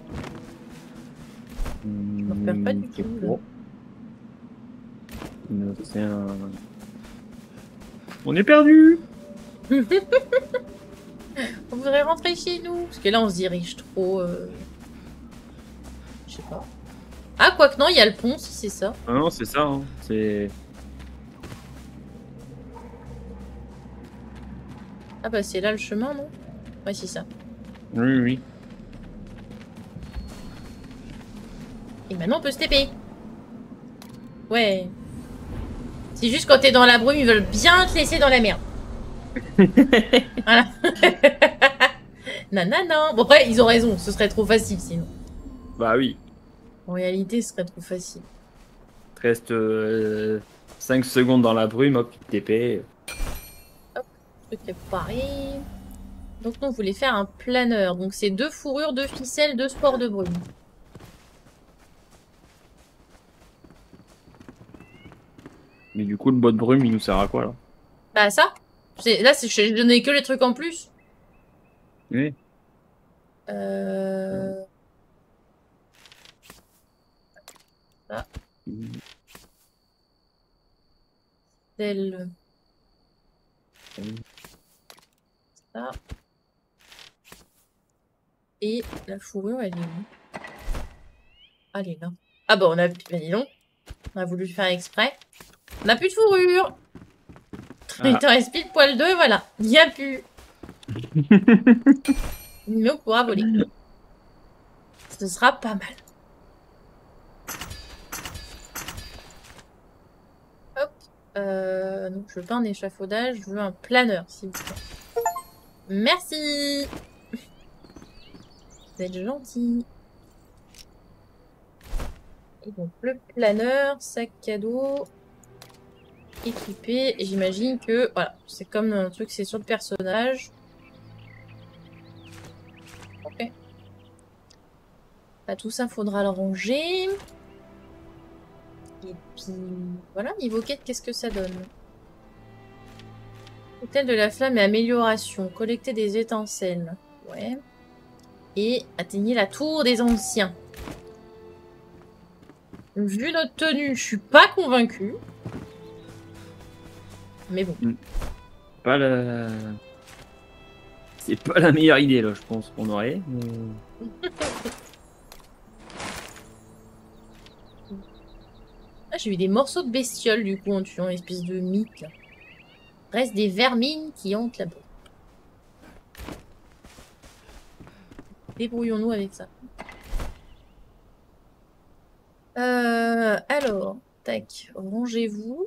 Je me repère pas du tout là. Non, c'est un... On est perdu. On voudrait rentrer chez nous. Parce que là, on se dirige trop... Euh... Je sais pas. Ah, quoique non, il y a le pont, si c'est ça. Ah non, c'est ça. Hein. C'est... Ah bah, c'est là le chemin, non? Ouais, c'est ça. Oui, oui. Et maintenant, on peut se T P. Ouais. C'est juste quand t'es dans la brume, ils veulent bien te laisser dans la merde. Voilà. Non, non, non. Bon, après, ils ont raison. Ce serait trop facile, sinon. Bah oui. En réalité, ce serait trop facile. Il te reste euh, cinq secondes dans la brume, hop, T P. Hop, truc préparé. Donc, nous, on voulait faire un planeur. Donc, c'est deux fourrures, deux ficelles, deux sports de brume. Mais du coup, le bot de brume, il nous sert à quoi, là? Bah, ça. Là, je donnais que les trucs en plus. Oui. Euh... Ça. Tel... Ça. Et la fourrure, elle est où? Allez, là. Ah bah, on a... Bah, dis donc. On a voulu faire exprès. On n'a plus de fourrure. Ah. Il t'en reste pile poil deux, voilà. Il n'y a plus. Mais on pourra voler. Ce sera pas mal. Hop. Euh, donc, je veux pas un échafaudage, je veux un planeur, s'il vous plaît. Merci. Vous êtes gentil. Et donc, le planeur, sac cadeau, équipé. J'imagine que, voilà, c'est comme un truc, c'est sur le personnage. Ok. Bah, tout ça, faudra le ranger. Et puis, voilà, niveau quête, qu'est-ce que ça donne? Hôtel de la flamme et amélioration. Collecter des étincelles. Ouais. Et atteignez la tour des anciens. Vu notre tenue, je suis pas convaincue. Mais bon. Pas la... C'est pas la meilleure idée, là, je pense qu'on aurait. Mais... Ah, j'ai eu des morceaux de bestioles, du coup, en tuant une espèce de mythe. Reste des vermines qui hantent là-bas. Débrouillons-nous avec ça. Euh, alors, tac, rangez-vous.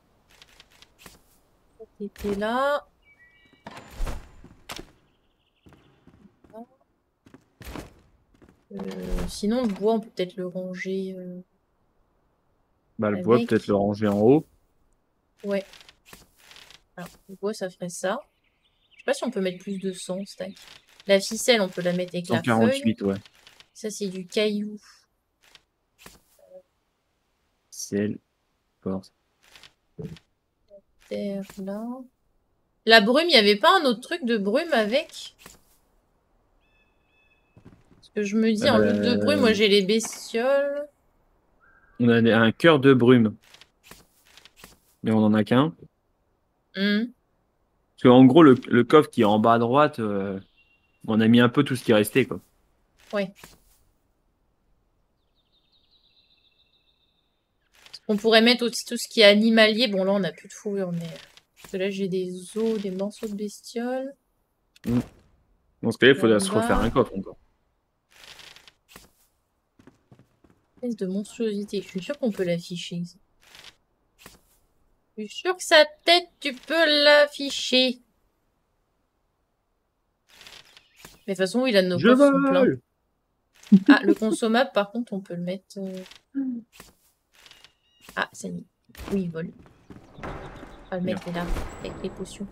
C'était là. Euh, sinon, le bois, on peut peut-être le ranger. Euh, bah, le avec... bois, peut-être le ranger en haut. Ouais. Alors, le bois, ça ferait ça. Je sais pas si on peut mettre plus de sang, tac. La ficelle, on peut la mettre avec cent quarante-huit, la feuille. Ouais. Ça, c'est du caillou. Ficelle, force. Terre, là. La brume, il n'y avait pas un autre truc de brume avec? Parce que je me dis, en euh... loot de brume, moi, j'ai les bestioles. On a un cœur de brume. Mais on en a qu'un. Mmh. Parce qu'en gros, le, le coffre qui est en bas à droite, euh, on a mis un peu tout ce qui restait, quoi. Ouais. On pourrait mettre aussi tout ce qui est animalier. Bon, là, on n'a plus de fourrure, mais... Parce que là, j'ai des os, des morceaux de bestioles. Mmh. Dans ce cas-là, il faudrait se refaire un coffre, encore. Espèce de monstruosité. Je suis sûre qu'on peut l'afficher. Je suis sûre que sa tête, tu peux l'afficher. Mais de toute façon, il a de nos coffres sont pleins. Ah, le consommable, par contre, on peut le mettre... Euh... Ah, ça y est. Oui, il vole. On va le mettre là, avec les potions.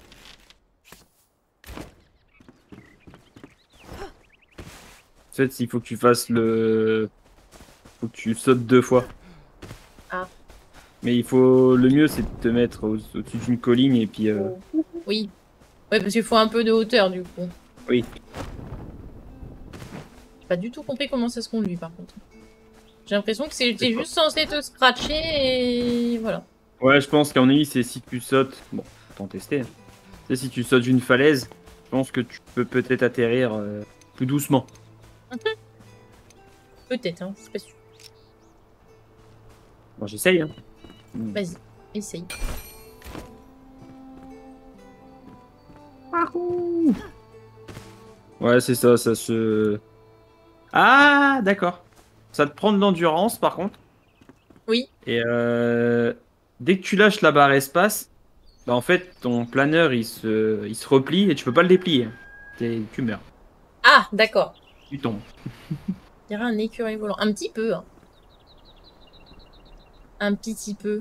En fait, il faut que tu fasses le... faut que tu sautes deux fois. Ah. Mais il faut... Le mieux, c'est de te mettre au- au-dessus d'une colline et puis... Euh... Oh. Oui. Ouais, parce qu'il faut un peu de hauteur, du coup. Oui. J'ai pas du tout compris comment ça se conduit, par contre. J'ai l'impression que c'était juste censé te scratcher et voilà. Ouais, je pense qu'en avis, c'est si tu sautes... Bon, autant tester. Tu sais, si tu sautes d'une falaise, je pense que tu peux peut-être atterrir euh, plus doucement. Peut-être, hein, c'est pas sûr. Bon, j'essaye, hein. Vas-y, essaye. Ouais, c'est ça, ça se... Ah, d'accord. Ça te prend de l'endurance, par contre. Oui. Et euh, dès que tu lâches la barre espace, bah en fait, ton planeur, il se, il se replie et tu peux pas le déplier. Et tu meurs. Ah, d'accord. Tu tombes. Il y aura un écureuil volant. Un petit peu. Hein. Un petit peu.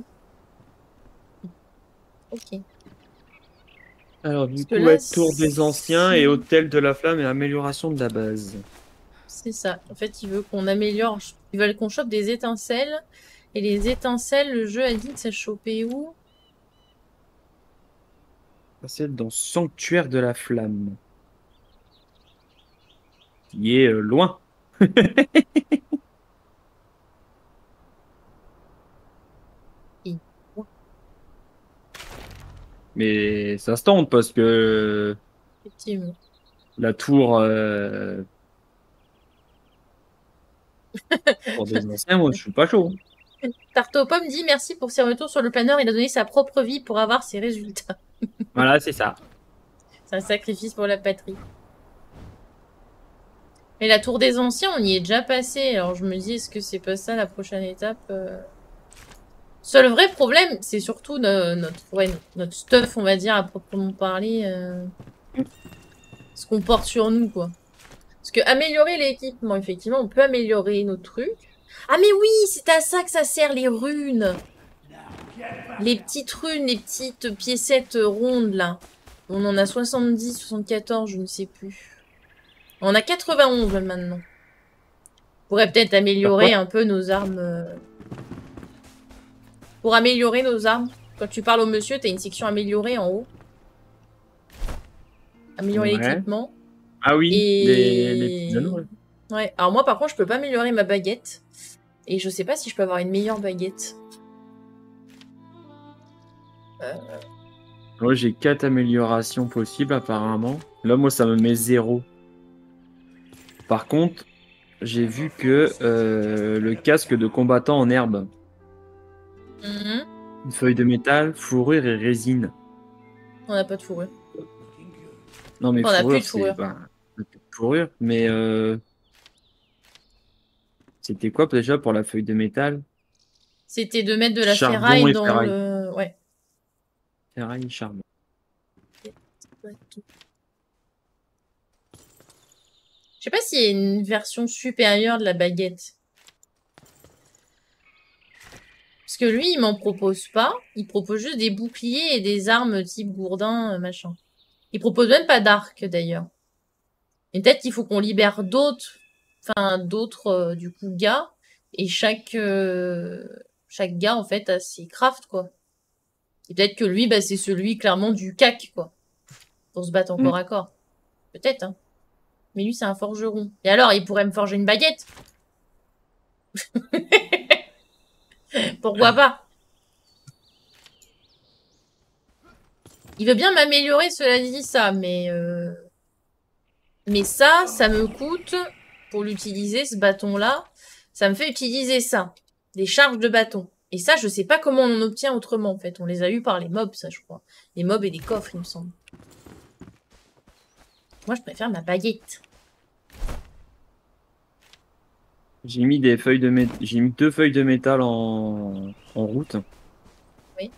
Ok. Alors, du Parce coup, là, tour des anciens et hôtel de la flamme et amélioration de la base. C'est ça. En fait, il veut qu'on améliore. Ils veulent qu'on chope des étincelles. Et les étincelles, le jeu a dit que ça chopait où? C'est dans Sanctuaire de la flamme. Qui est euh, loin. Mais ça se tente parce que Effectivement. La tour... Euh... Pour des anciens, moi, je suis pas chaud. Tarte aux pommes dit merci pour ses retours sur le planeur. Il a donné sa propre vie pour avoir ses résultats. Voilà, c'est ça. C'est un sacrifice pour la patrie. Mais la tour des anciens, on y est déjà passé. Alors je me dis, est-ce que c'est pas ça la prochaine étape euh... Seul vrai problème, c'est surtout no notre, ouais, notre stuff, on va dire, à proprement parler. Euh... Ce qu'on porte sur nous, quoi. Parce que améliorer l'équipement, effectivement, on peut améliorer nos trucs. Ah mais oui, c'est à ça que ça sert les runes. Les petites runes, les petites piécettes rondes, là. On en a soixante-dix, soixante-quatorze, je ne sais plus. On a quatre-vingt-onze maintenant. On pourrait peut-être améliorer un peu nos armes. Euh... Pour améliorer nos armes. Quand tu parles au monsieur, t'as une section améliorée en haut. Améliorer Ouais. l'équipement. Ah oui, Et... les, les petits anneaux, ouais. Ouais, alors moi par contre je peux pas améliorer ma baguette. Et je sais pas si je peux avoir une meilleure baguette. Euh... Moi j'ai quatre améliorations possibles apparemment. Là moi ça me met zéro. Par contre, j'ai vu que euh, le casque de combattant en herbe. Mm-hmm. Une feuille de métal, fourrure et résine. On n'a pas de fourrure. Non mais on a fourrure, plus de fourrure. c'est bah, fourrure, mais euh... c'était quoi déjà pour la feuille de métal? C'était de mettre de la Charbon ferraille et dans ferraille. le... Ouais. Ferraille et charbon. Je sais pas s'il y a une version supérieure de la baguette. Parce que lui, il m'en propose pas. Il propose juste des boucliers et des armes type gourdin, machin. Il propose même pas d'arc, d'ailleurs. Et peut-être qu'il faut qu'on libère d'autres... Enfin, d'autres, euh, du coup, gars. Et chaque... Euh... Chaque gars, en fait, a ses crafts, quoi. Et peut-être que lui, bah, c'est celui, clairement, du C A C, quoi. Pour se battre en corps à corps. Peut-être, hein. Mais lui, c'est un forgeron. Et alors, il pourrait me forger une baguette? Pourquoi pas? Il veut bien m'améliorer, cela dit, ça, mais... Euh... Mais ça, ça me coûte, pour l'utiliser, ce bâton-là, ça me fait utiliser ça. Des charges de bâton. Et ça, je sais pas comment on en obtient autrement, en fait. On les a eu par les mobs, ça, je crois. Les mobs et les coffres, il me semble. Moi, je préfère ma baguette. J'ai mis des feuilles de mé... j'ai mis deux feuilles de métal en, en route. Oui.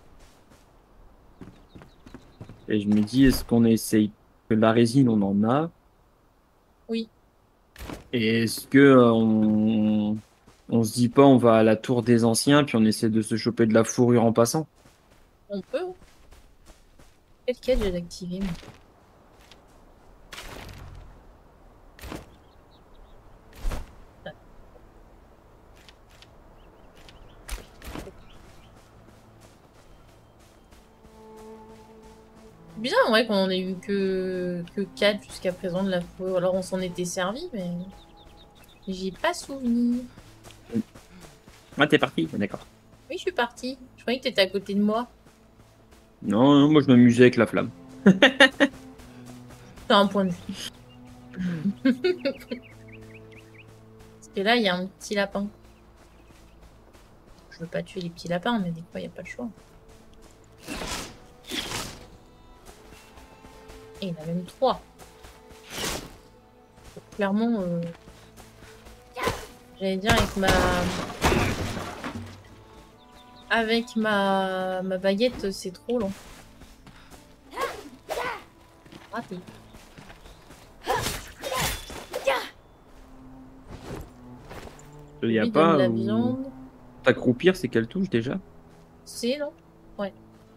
Et je me dis, est-ce qu'on essaye que la résine, on en a? Oui. Et est-ce que euh, on... on se dit pas, on va à la tour des anciens, puis on essaie de se choper de la fourrure en passant? On peut. Quelle quête j'ai activé, moi. Bizarre en vrai qu'on en ait eu que, que quatre jusqu'à présent de la fourrure. Alors on s'en était servi, mais j'ai pas souvenir. Ah, t'es parti? D'accord. Oui, je suis partie. Je croyais que t'étais à côté de moi. Non, non, moi je m'amusais avec la flamme. T'as un point de vue. Parce que là, il y a un petit lapin. Je veux pas tuer les petits lapins, mais des fois, il n'y a pas le choix. Et il y en a même trois. Donc, clairement, euh... j'allais dire avec ma... Avec ma, ma baguette, c'est trop long. Raté. Il n'y a Lui pas. donne la Ou... viande. T'accroupir, c'est quelle touche déjà? C'est non? Ouais.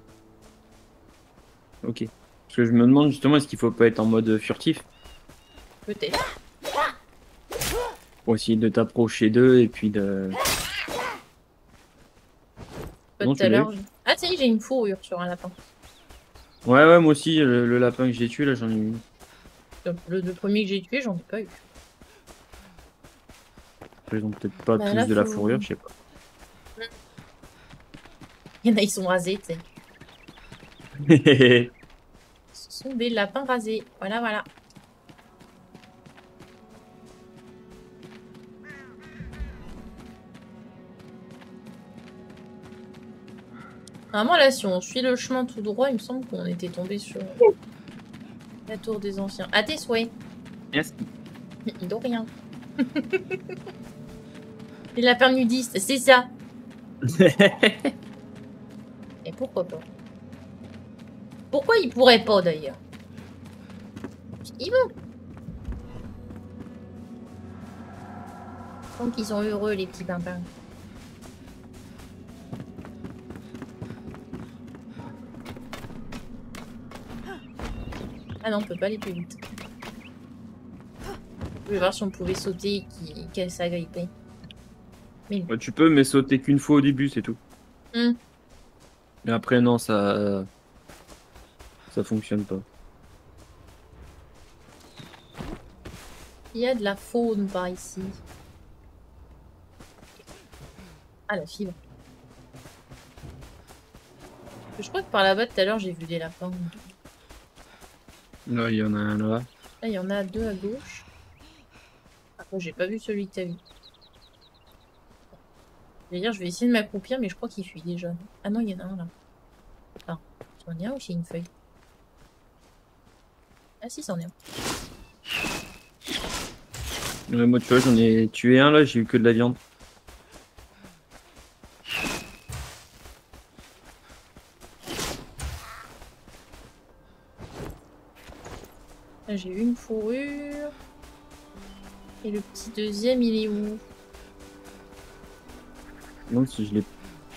Ok. Parce que je me demande justement, est-ce qu'il faut pas être en mode furtif? Peut-être. Pour essayer de t'approcher d'eux et puis de. Pas Non, tout à tu l'as l'heure. eu? Ah, si, j'ai une fourrure sur un lapin. Ouais, ouais, moi aussi, le, le lapin que j'ai tué, là, j'en ai eu. Donc, le, le premier que j'ai tué, j'en ai pas eu. Ils ont peut-être pas Bah, tous là, de la faut- fourrure, je sais pas. Il y en a, ils sont rasés, tu sais. Ce sont des lapins rasés. Voilà, voilà. Normalement, là, si on suit le chemin tout droit, il me semble qu'on était tombé sur la tour des anciens. À tes souhaits. Merci. De rien. Les lapins nudistes, c'est ça. Et pourquoi pas? Pourquoi ils pourraient pas, d'ailleurs? Ils vont. Tant qu'ils sont heureux, les petits pimpins. Ah non, on peut pas aller plus vite. Je vais voir si on pouvait sauter et qu'il- qu'elle s'agrippait. Mais non. Ouais, tu peux, mais sauter qu'une fois au début, c'est tout. Hmm. Et après, non, ça... Ça fonctionne pas. Il y a de la faune par ici. Ah, la fibre. Je crois que par là-bas, tout à l'heure, j'ai vu des lapins. Là, il y en a un là. Là, il y en a deux à gauche. Ah, moi, j'ai pas vu celui que t'as vu. Je vais dire, je vais essayer de m'accroupir, mais je crois qu'il fuit déjà. Ah non, il y en a un là. Ah, c'en est un ou c'est une feuille? Ah si, c'en est un. Ouais, moi, tu vois, j'en ai tué un là, j'ai eu que de la viande. Là, j'ai eu une fourrure. Et le petit deuxième, il est où? Non, si je l'ai.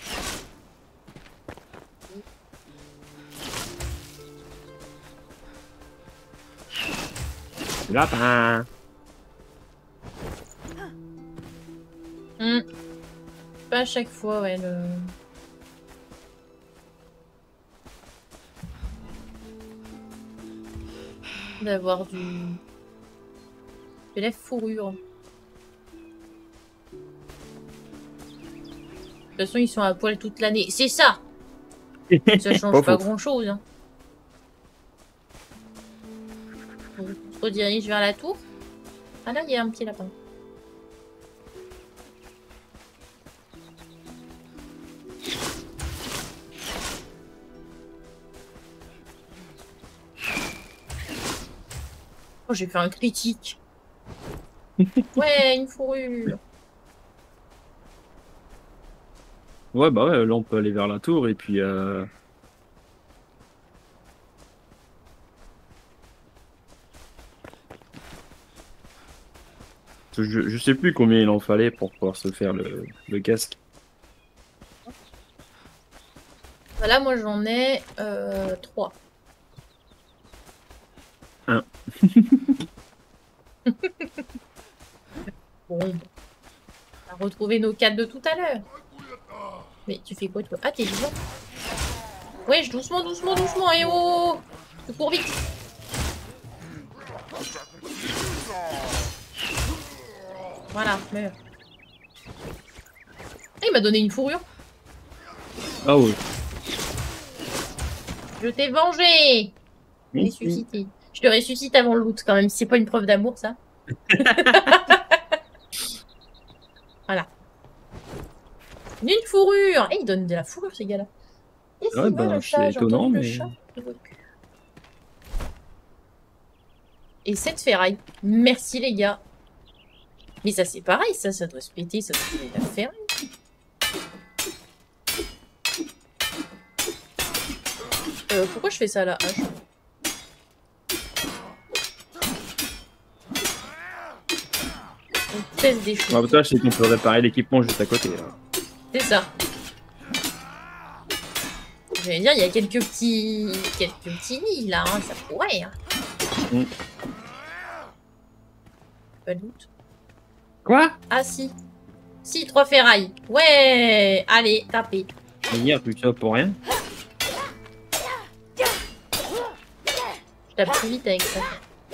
Lapin. Hmm. Pas à chaque fois, ouais, le... D'avoir du... de la fourrure. De toute façon, ils sont à poil toute l'année. C'est ça! Ça change Pas pas faux. grand chose. Hein. On se redirige vers la tour. Ah là, il y a un petit lapin. Oh, j'ai fait un critique. Ouais, une fourrure. Ouais, bah ouais, là, on peut aller vers la tour et puis... Euh... Je, je sais plus combien il en fallait pour pouvoir se faire le, le casque. Voilà, moi j'en ai euh, trois. Un. Bon. On a retrouvé nos quatre de tout à l'heure. Mais tu fais quoi toi? Ah, t'es vivant? Wesh, doucement, doucement, doucement, et oh! Tu cours vite! Voilà, meurs. Ah, il m'a donné une fourrure. Ah ouais. Je t'ai vengé! Ressuscité. Je te ressuscite avant le loot quand même, c'est pas une preuve d'amour ça. Voilà. Une fourrure! Et ils donnent de la fourrure ces gars-là. Et c'est Ouais, mal bah, le chat, c'est j'ai étonnant, entendu le mais- chat. Et cette ferraille. Merci les gars. Mais ça c'est pareil, ça, ça doit se péter, ça doit se la ferraille. Euh, pourquoi je fais ça à la hache? On pèse des choses. L'avantage, c'est qu'on peut réparer l'équipement juste à côté. Là. C'est ça. J'allais dire, il y a quelques petits... quelques petits nids là, hein, ça pourrait. Hein. Mm. Pas de doute. Quoi? Ah si. Si, trois ferrailles. Ouais. Allez, tapez. Hier, tout ça pour rien. Je tape plus vite avec ça.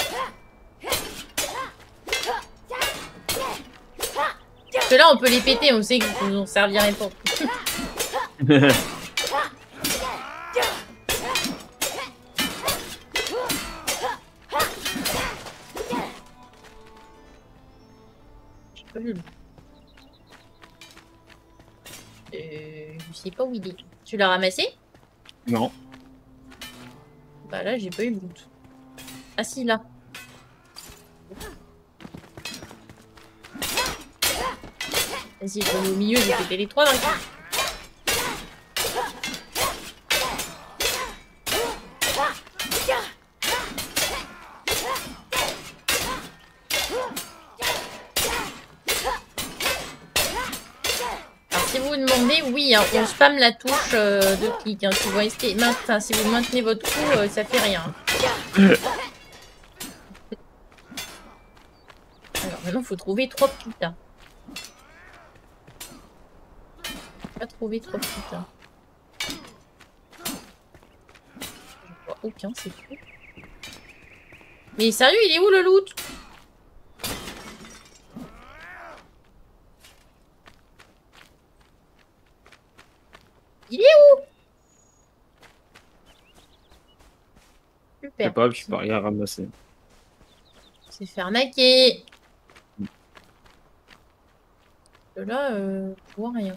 Parce que là, on peut les péter, on sait qu'ils nous en serviraient pas. J'ai pas vu. Euh, je sais pas où il est. Je Tu l'as ramassé? Non. Bah là, j'ai pas eu de loot. Ah si, là. Vas-y, je vais au milieu, j'ai pété les trois d'un coup. Alors si vous vous demandez, oui, hein, on spam la touche euh, de clic. Hein, si, vous restez, enfin, si vous maintenez votre coup, euh, ça fait rien. Alors maintenant, il faut trouver trois petites là. Pas trouver trois petites là. Je vois aucun, c'est tout. Mais sérieux, il est où le loot? Il est où? Super. Je sais pas, je peux rien ramasser. C'est faire arnaquer. Là, euh, je vois rien.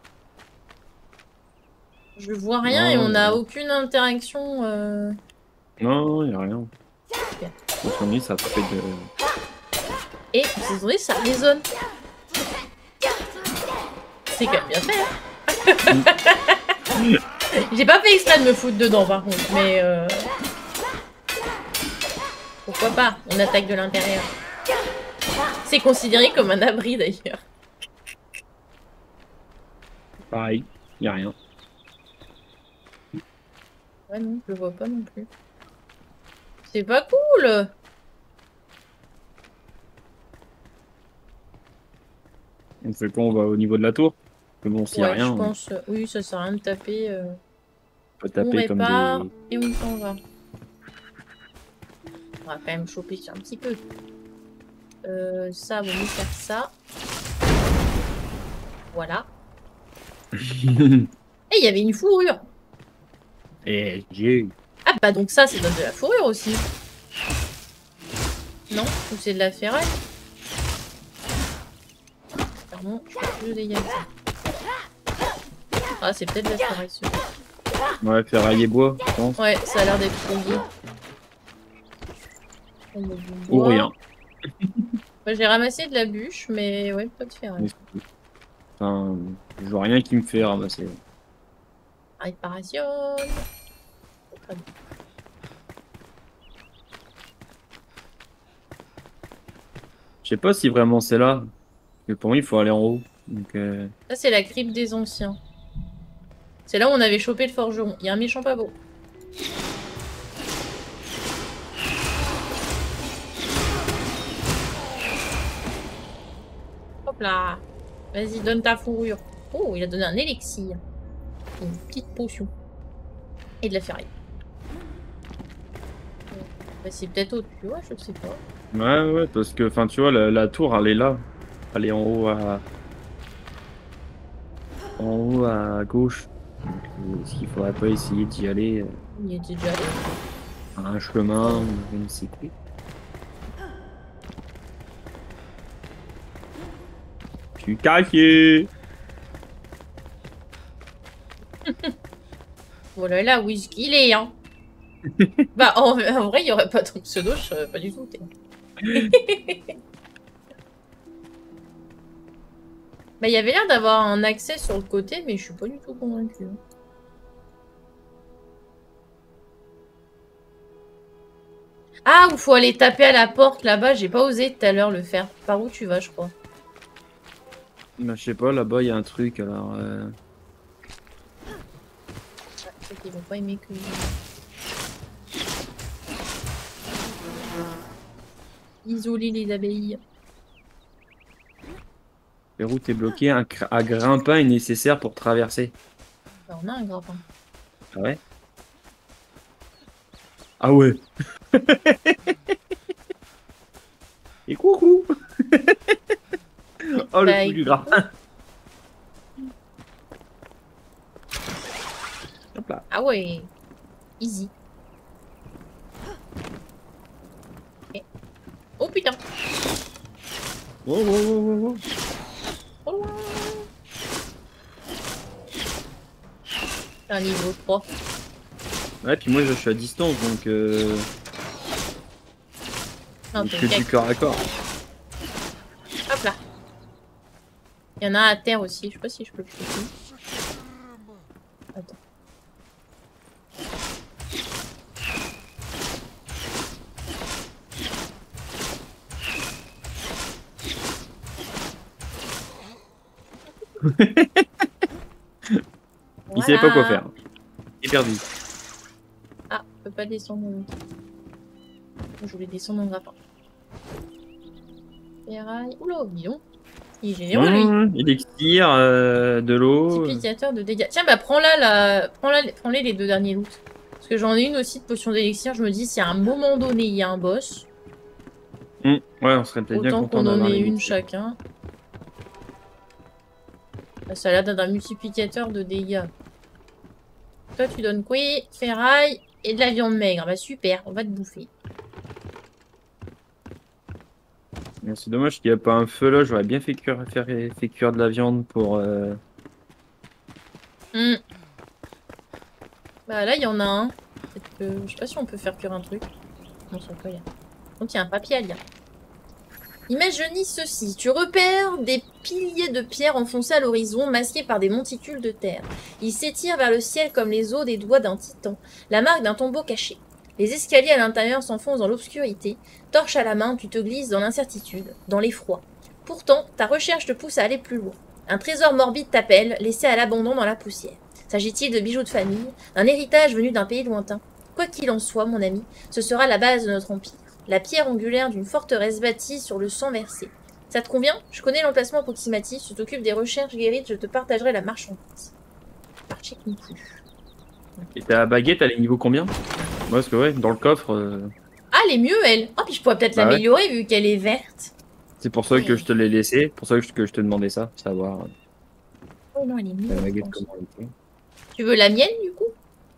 Je vois rien non, et on n'a aucune interaction. Euh... Non, il n'y a rien. Super. Ça fait de... Et désolé, ça résonne. C'est quand même bien fait. Hein. J'ai pas fait exprès de me foutre dedans par contre, mais euh... pourquoi pas? On attaque de l'intérieur. C'est considéré comme un abri d'ailleurs. Pareil, y a rien. Ouais non, je le vois pas non plus. C'est pas cool. On fait quoi? On va au niveau de la tour? Mais bon, s'il y ouais, a rien. Je pense, on... oui, ça sert à rien de taper. Euh... On peut taper on comme des... Et où on va? On va quand même choper sur un petit peu. Euh, ça, vaut mieux faire ça. Voilà. Et il y avait une fourrure. Et j'ai... Ah bah donc ça, c'est de la fourrure aussi. Non? Ou c'est de la ferraille? Pardon, je peux plus dégager ça. Ah, c'est peut-être de la ferraille, celui-là. Ouais, ferraille et bois, je pense. Ouais, ça a l'air d'être lié. Ou rien. Bah, j'ai ramassé de la bûche, mais ouais, pas de ferraille. Enfin, je vois rien qui me fait ramasser. Réparation. Je sais pas si vraiment c'est là. Mais pour moi, il faut aller en haut. Donc, euh... Ça, c'est la crypte des anciens. C'est là où on avait chopé le forgeron. Il y a un méchant pas beau. Hop là. Vas-y, donne ta fourrure. Oh, il a donné un élixir. Une petite potion. Et de la ferraille. Bah, c'est peut-être au-dessus, ouais, je sais pas. Ouais, ouais, parce que, enfin, tu vois, la, la tour, elle est là. Elle est en haut à... En haut à gauche. Donc, euh, est-ce qu'il faudrait pas essayer d'y aller? Euh... Il était déjà allé. Un chemin, je ne sais plus. Je suis caché. Oh là là, où est-ce qu'il est, hein? Bah, en, en vrai, il n'y aurait pas ton pseudo, je serais pas du tout. Bah, il y avait l'air d'avoir un accès sur le côté, mais je suis pas du tout convaincue. Ah, il faut aller taper à la porte là-bas. J'ai pas osé tout à l'heure le faire. Par où tu vas, je crois? Bah, je sais pas, là-bas, il y a un truc, alors... Euh... Ils vont pas aimer que... Isoler les abeilles. Les routes est bloquée, un, un grimpin est nécessaire pour traverser. Bah, on a un grimpin. Ah ouais? Ah ouais. Et coucou. Oh, le bah, coup du grimpin. Hop là. Ah ouais. Easy. Okay. Oh putain. Oh, oh, oh, oh, oh. Oh. C'est un niveau trois. Ouais, puis moi je suis à distance donc. Euh... Non, je fais du corps à corps. Hop là. Il y en a un à terre aussi. Je sais pas si je peux le choper. Attends. Il voilà. Savait pas quoi faire. Il est perdu. Ah, je peux pas descendre en même temps. Je voulais descendre en grappin. Ferraille. Oula, bidon. Il est généreux, mmh, lui. Élixir, euh, de l'eau. Multiplicateur de dégâts. Tiens, bah prends-la, la... prends-la, prends-les les deux derniers loots. Parce que j'en ai une aussi de potion d'élixir. Je me dis, si à un moment donné, il y a un boss. Mmh. Ouais, on serait peut-être bien content qu'on en ait une métiers. Chacun. Ça a l'air d'un multiplicateur de dégâts. Toi, tu donnes quoi? Ferraille et de la viande maigre. Bah super, on va te bouffer. C'est dommage qu'il n'y a pas un feu là. J'aurais bien fait cuire, faire, fait cuire de la viande pour... Euh... Mmh. Bah là, il y en a un. Que... Je sais pas si on peut faire cuire un truc. Non, ça peut y aller. Donc il y a un papier à lire. Imaginez ceci, tu repères des piliers de pierre enfoncés à l'horizon, masqués par des monticules de terre. Ils s'étirent vers le ciel comme les os des doigts d'un titan, la marque d'un tombeau caché. Les escaliers à l'intérieur s'enfoncent dans l'obscurité. Torche à la main, tu te glisses dans l'incertitude, dans l'effroi. Pourtant, ta recherche te pousse à aller plus loin. Un trésor morbide t'appelle, laissé à l'abandon dans la poussière. S'agit-il de bijoux de famille, d'un héritage venu d'un pays lointain? Quoi qu'il en soit, mon ami, ce sera la base de notre empire. La pierre angulaire d'une forteresse bâtie sur le sang versé. Ça te convient? Je connais l'emplacement approximatif, tu t'occupes des recherches guérites, je te partagerai la marchandise. Marché qui me fout. Et ta baguette, elle est niveau combien? Ouais, parce que ouais, dans le coffre... Euh... Ah, elle est mieux, elle. Oh, puis je pourrais peut-être bah l'améliorer ouais. vu qu'elle est verte. C'est pour ça ouais. que je te l'ai laissé, pour ça que je, que je te demandais ça, savoir... Oh non, elle est mieux. La baguette, comment elle est. Tu veux la mienne, du coup?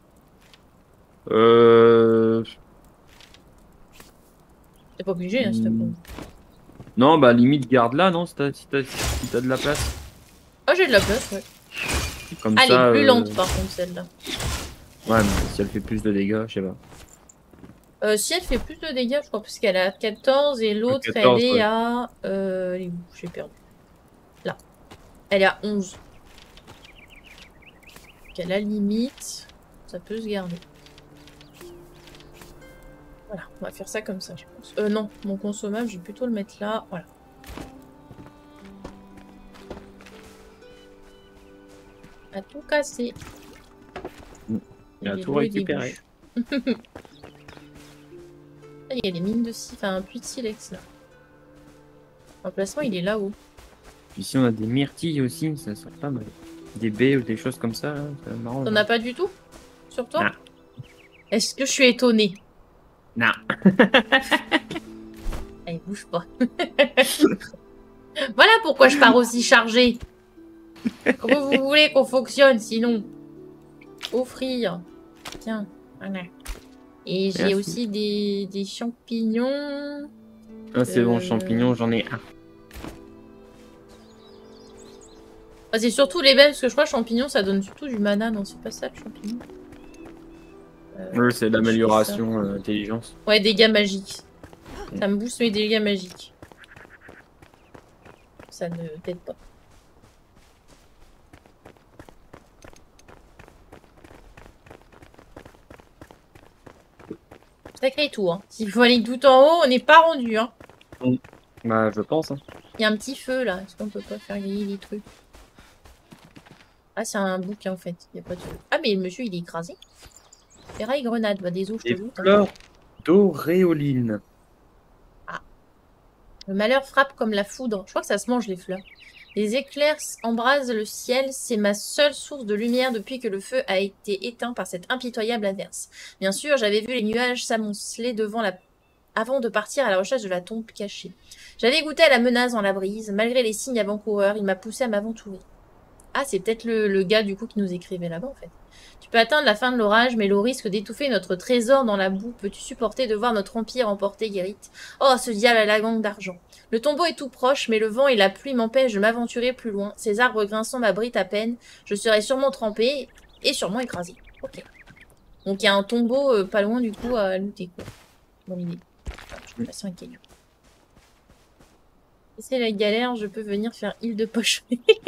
Euh... T'es pas obligé, hein, s'il te plaît. Non, bah limite garde-la, non, si t'as si si de la place. Ah, j'ai de la place, ouais. Comme elle ça, est plus euh... lente, par contre, celle-là. Ouais, mais si elle fait plus de dégâts, je sais pas. Euh, si elle fait plus de dégâts, je crois, parce qu'elle est à quatorze et l'autre, elle est ouais. à... Euh, elle est où? J'ai perdu. Là. Elle est à onze. Donc, à la limite, ça peut se garder. Voilà, on va faire ça comme ça, je pense. Euh, non, mon consommable, je vais plutôt le mettre là. Voilà. À tout casser. Il a tout récupéré. Il y a les mines de si, enfin un puits de silex là. L'emplacement, il est là-haut. Ici, on a des myrtilles aussi, ça sort pas mal. Des baies ou des choses comme ça, c'est marrant. T'en as pas du tout? Sur toi? Est-ce que je suis étonnée? Non. Allez, bouge pas. Voilà pourquoi je pars aussi chargée. Comment vous voulez qu'on fonctionne sinon? Offrir. Tiens, voilà. Et j'ai aussi des, des champignons. Ah, c'est euh... bon, champignons, j'en ai un. Ah, c'est surtout les mêmes, parce que je crois que champignons, ça donne surtout du mana. Non, c'est pas ça, le champignon. Euh, oui, c'est l'amélioration euh, intelligence. Ouais, dégâts magiques. Okay. Ça me booste mes dégâts magiques. Ça ne t'aide pas. Sacré tour. Hein. S'il faut aller tout en haut, on n'est pas rendu. Hein. Mm. Bah, je pense. Hein. Il y a un petit feu là. Est-ce qu'on peut pas faire griller les trucs? Ah, c'est un bouquin en fait. Il y a pas de feu. Ah, mais le monsieur il est écrasé. Ferraille grenade, bah des os, je te joue. Fleurs d'auréoline. Ah. Le malheur frappe comme la foudre. Je crois que ça se mange les fleurs. Les éclairs embrasent le ciel. C'est ma seule source de lumière depuis que le feu a été éteint par cette impitoyable averse. Bien sûr, j'avais vu les nuages s'amonceler devant la... avant de partir à la recherche de la tombe cachée. J'avais goûté à la menace dans la brise. Malgré les signes avant-coureurs, il m'a poussé à m'aventurer. Ah, c'est peut-être le, le gars du coup qui nous écrivait là-bas en fait. Tu peux atteindre la fin de l'orage, mais le risque d'étouffer notre trésor dans la boue. Peux-tu supporter de voir notre empire emporter Guérite? Oh, ce diable à la gangue d'argent. Le tombeau est tout proche, mais le vent et la pluie m'empêchent de m'aventurer plus loin. Ces arbres grinçants m'abritent à peine. Je serai sûrement trempé. et sûrement écrasé. Ok. Donc il y a un tombeau euh, pas loin du coup à looter quoi. Dans l'idée. Enfin, je vais passer un caillou. C'est la galère, je peux venir faire île de poche.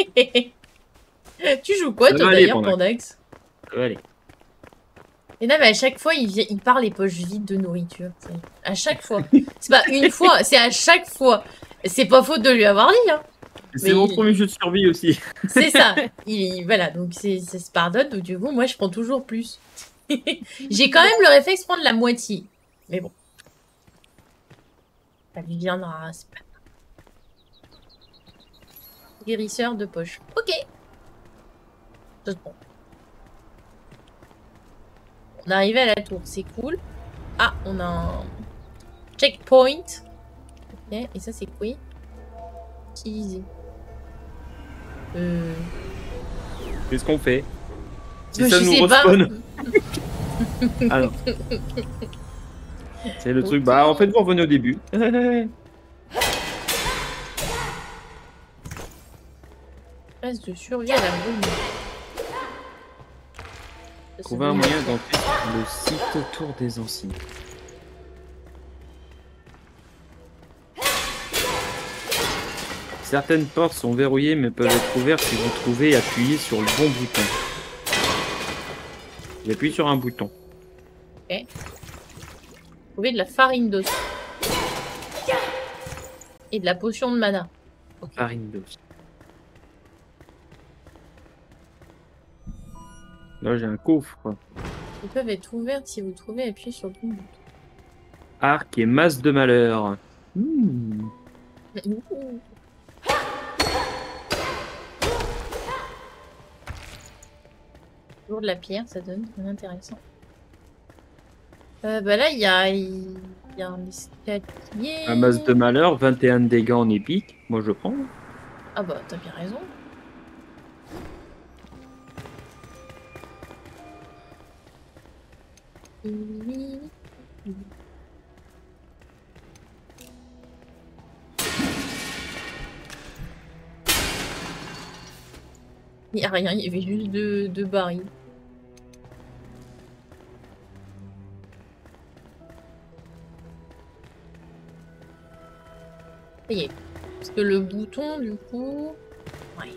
Tu joues quoi toi d'ailleurs, Pandax? Ça va aller. Et là, mais à chaque fois, il, vient, il part les poches vides de nourriture. À chaque fois. C'est pas une fois, c'est à chaque fois. C'est pas faute de lui avoir dit. Hein. C'est mon il... premier jeu de survie aussi. C'est ça. Il, voilà, donc c'est ça se pardonne. Donc du coup, moi, je prends toujours plus. J'ai quand même le réflexe de prendre la moitié. Mais bon. Ça lui viendra. C'est pas... Guérisseur de poche. Ok. Ça se prend. On est arrivé à la tour, c'est cool. Ah, on a un checkpoint. Ok, et ça c'est quoi? Utiliser. Euh... Qu'est-ce qu'on fait? Si Mais ça je nous sais respawn. Ah non. C'est le okay. truc. Bah, en fait, vous revenez au début. Phase de survie à la brume. Trouver un moyen d'entrer sur le site autour des anciens. Certaines portes sont verrouillées mais peuvent être ouvertes si vous trouvez et appuyez sur le bon bouton. J'appuie sur un bouton. Ok. Trouver de la farine d'os. Et de la potion de mana. Okay. Farine d'os. Là, j'ai un coffre. Ils peuvent être ouvertes si vous trouvez appuyé sur le bon bouton. Arc et masse de malheur. Mmh. Mmh. Toujours de la pierre, ça donne. C'est intéressant. Euh, bah là, il y a, y a un escalier. Un masse de malheur, vingt et un dégâts en épique. Moi, je prends. Ah bah, t'as bien raison. Il n'y a rien, il y avait juste deux, deux barils. Ça y est. Parce que le bouton, du coup... Ouais.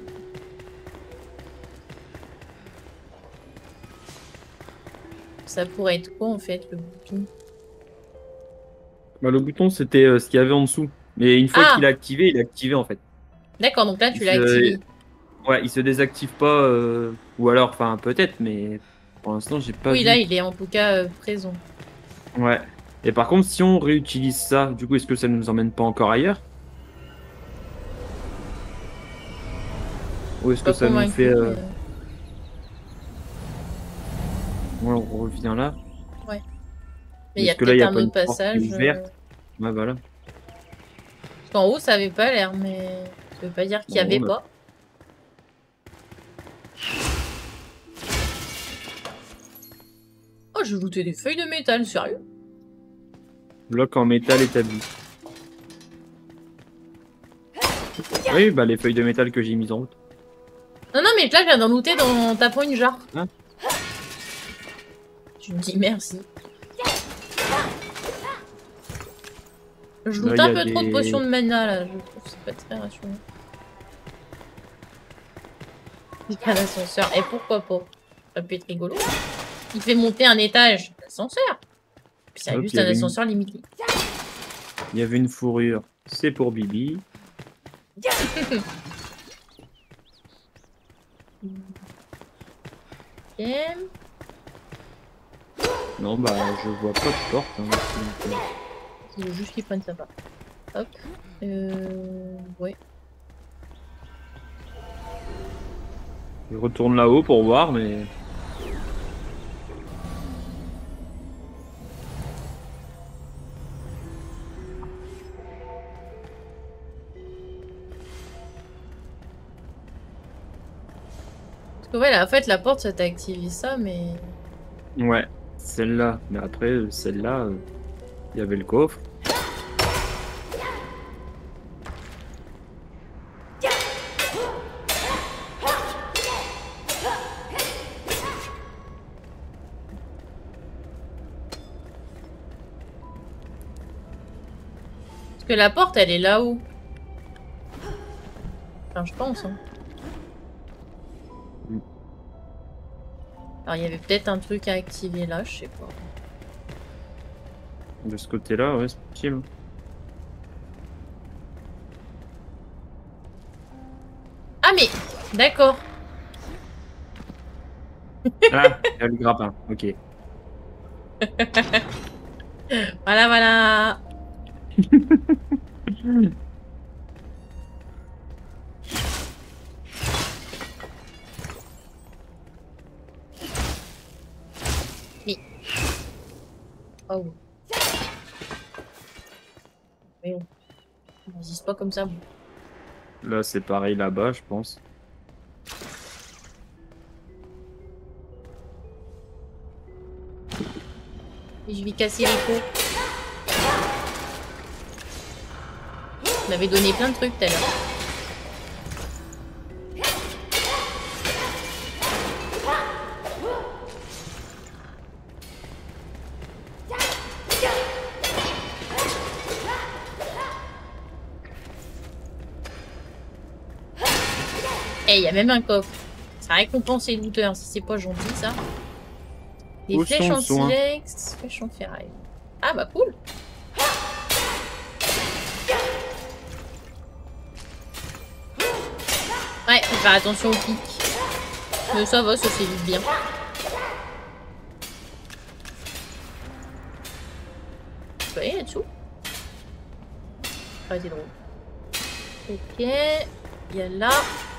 Ça pourrait être quoi en fait le bouton? Bah, le bouton c'était euh, ce qu'il y avait en dessous. Mais une fois ah qu'il est activé, il est activé en fait. D'accord, donc là tu l'as activé. Ouais, il se désactive pas. Euh... Ou alors, enfin peut-être, mais pour l'instant j'ai pas oui, vu. là il est en tout cas euh, présent. Ouais. Et par contre, si on réutilise ça, du coup, est-ce que ça ne nous emmène pas encore ailleurs? Ou est-ce que ça nous fait... Euh... Mais... Ouais, on revient là. Ouais. Mais il y a peut-être un autre passage. Euh... Ouais, voilà. Parce qu'en haut, ça avait pas l'air, mais ça veut pas dire qu'il y avait pas. Oh, j'ai looté des feuilles de métal, sérieux? Bloc en métal établi. Oui, bah les feuilles de métal que j'ai mises en route. Non, non, mais là, je viens d'en looter dans tapant une jarre. Hein? Tu me dis merci. Je loot un peu des... trop de potions de mana là, je trouve que c'est pas très rassurant. Il y a l'ascenseur, et pourquoi pas? Ça peut être rigolo. Il fait monter un étage d'ascenseur. Puis c'est juste un ascenseur une... limité. Il y avait une fourrure, c'est pour Bibi. Okay. Non, bah je vois pas de porte. Hein, il faut juste qu'ils prennent sa part. Hop. Euh... Ouais. Je retourne là-haut pour voir, mais... Parce que ouais, là, en fait, la porte, ça t'a activé ça, mais... Ouais, celle-là. Mais après, celle-là, il euh, y avait le coffre. que la porte, elle est là-haut. Enfin, je pense. Hein. Mm. Alors, il y avait peut-être un truc à activer là, je sais pas. De ce côté-là, ouais, c'est possible. Ah, mais... D'accord. Ah, il y a le grappin, ok. Voilà, voilà. Oui. Oh. Mais on n'existe pas comme ça. Bon. Là, c'est pareil là-bas, je pense. Et je vais casser les pots. Il m'avait donné plein de trucs tout à l'heure. Eh, il y a même un coffre. Ça récompense les looters, si c'est pas gentil ça. Des Au flèches en soin. silex, flèches en ferraille. Ah bah cool. Ouais, faut faire attention aux pics. Mais ça va, ça s'évite bien. Tu peux aller là-dessous? Ah, c'est drôle. Ok. Il y a là.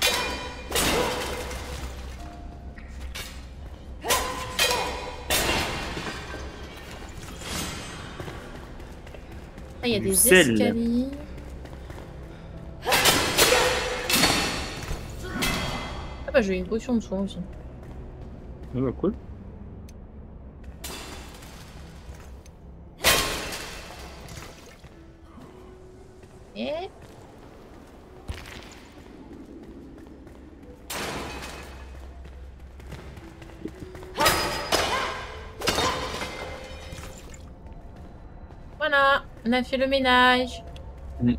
Ah, il y a Du des sel. escaliers. Ah bah j'ai une potion de soin aussi. Ah bah cool. Et... Voilà, on a fait le ménage. Mm.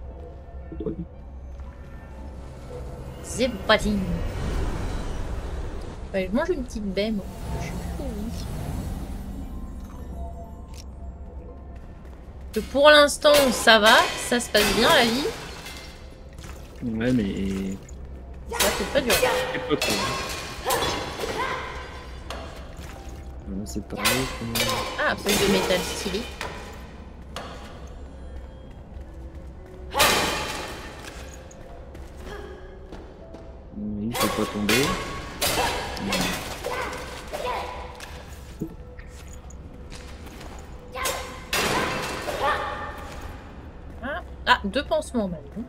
C'est parti. Ouais, je mange une petite baie, moi. Je suis pourrie. Que pour l'instant, ça va. Ça se passe bien, la vie. Ouais, mais... Ça fait pas dur. C'est pas trop. Ouais, c'est pareil. Ah, feuille de métal stylé. Il faut pas tomber. Ah, ah deux pansements maintenant.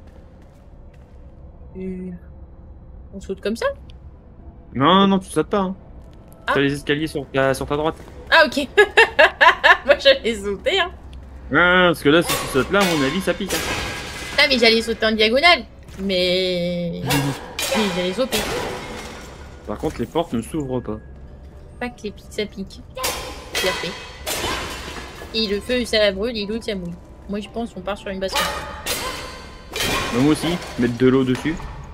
Et... On saute comme ça? Non, non, tu sautes pas. Hein. Ah. T'as les escaliers sur ta, sur ta droite. Ah, ok. Moi, j'allais sauter, hein. Ah, parce que là, si tu sautes là, à mon avis, ça pique. Hein. Ah, mais j'allais sauter en diagonale. Mais... mais j'allais sauter. Par contre, les portes ne s'ouvrent pas. Pas que les pics, ça pique. Bien fait. Et le feu, ça brûle, et l'autre, ça mouille. Moi, je pense qu'on part sur une base. Bah, moi aussi, mettre de l'eau dessus.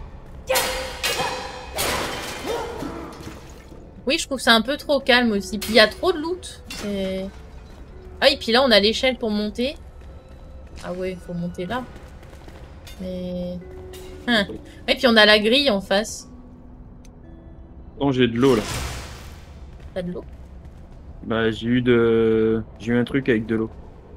Oui, je trouve ça un peu trop calme aussi. Puis il y a trop de loot. Ah, et puis là, on a l'échelle pour monter. Ah ouais, il faut monter là. Mais... Hein. Et puis on a la grille en face. Non, j'ai de l'eau là. T'as de l'eau? Bah, j'ai eu de... J'ai eu un truc avec de l'eau.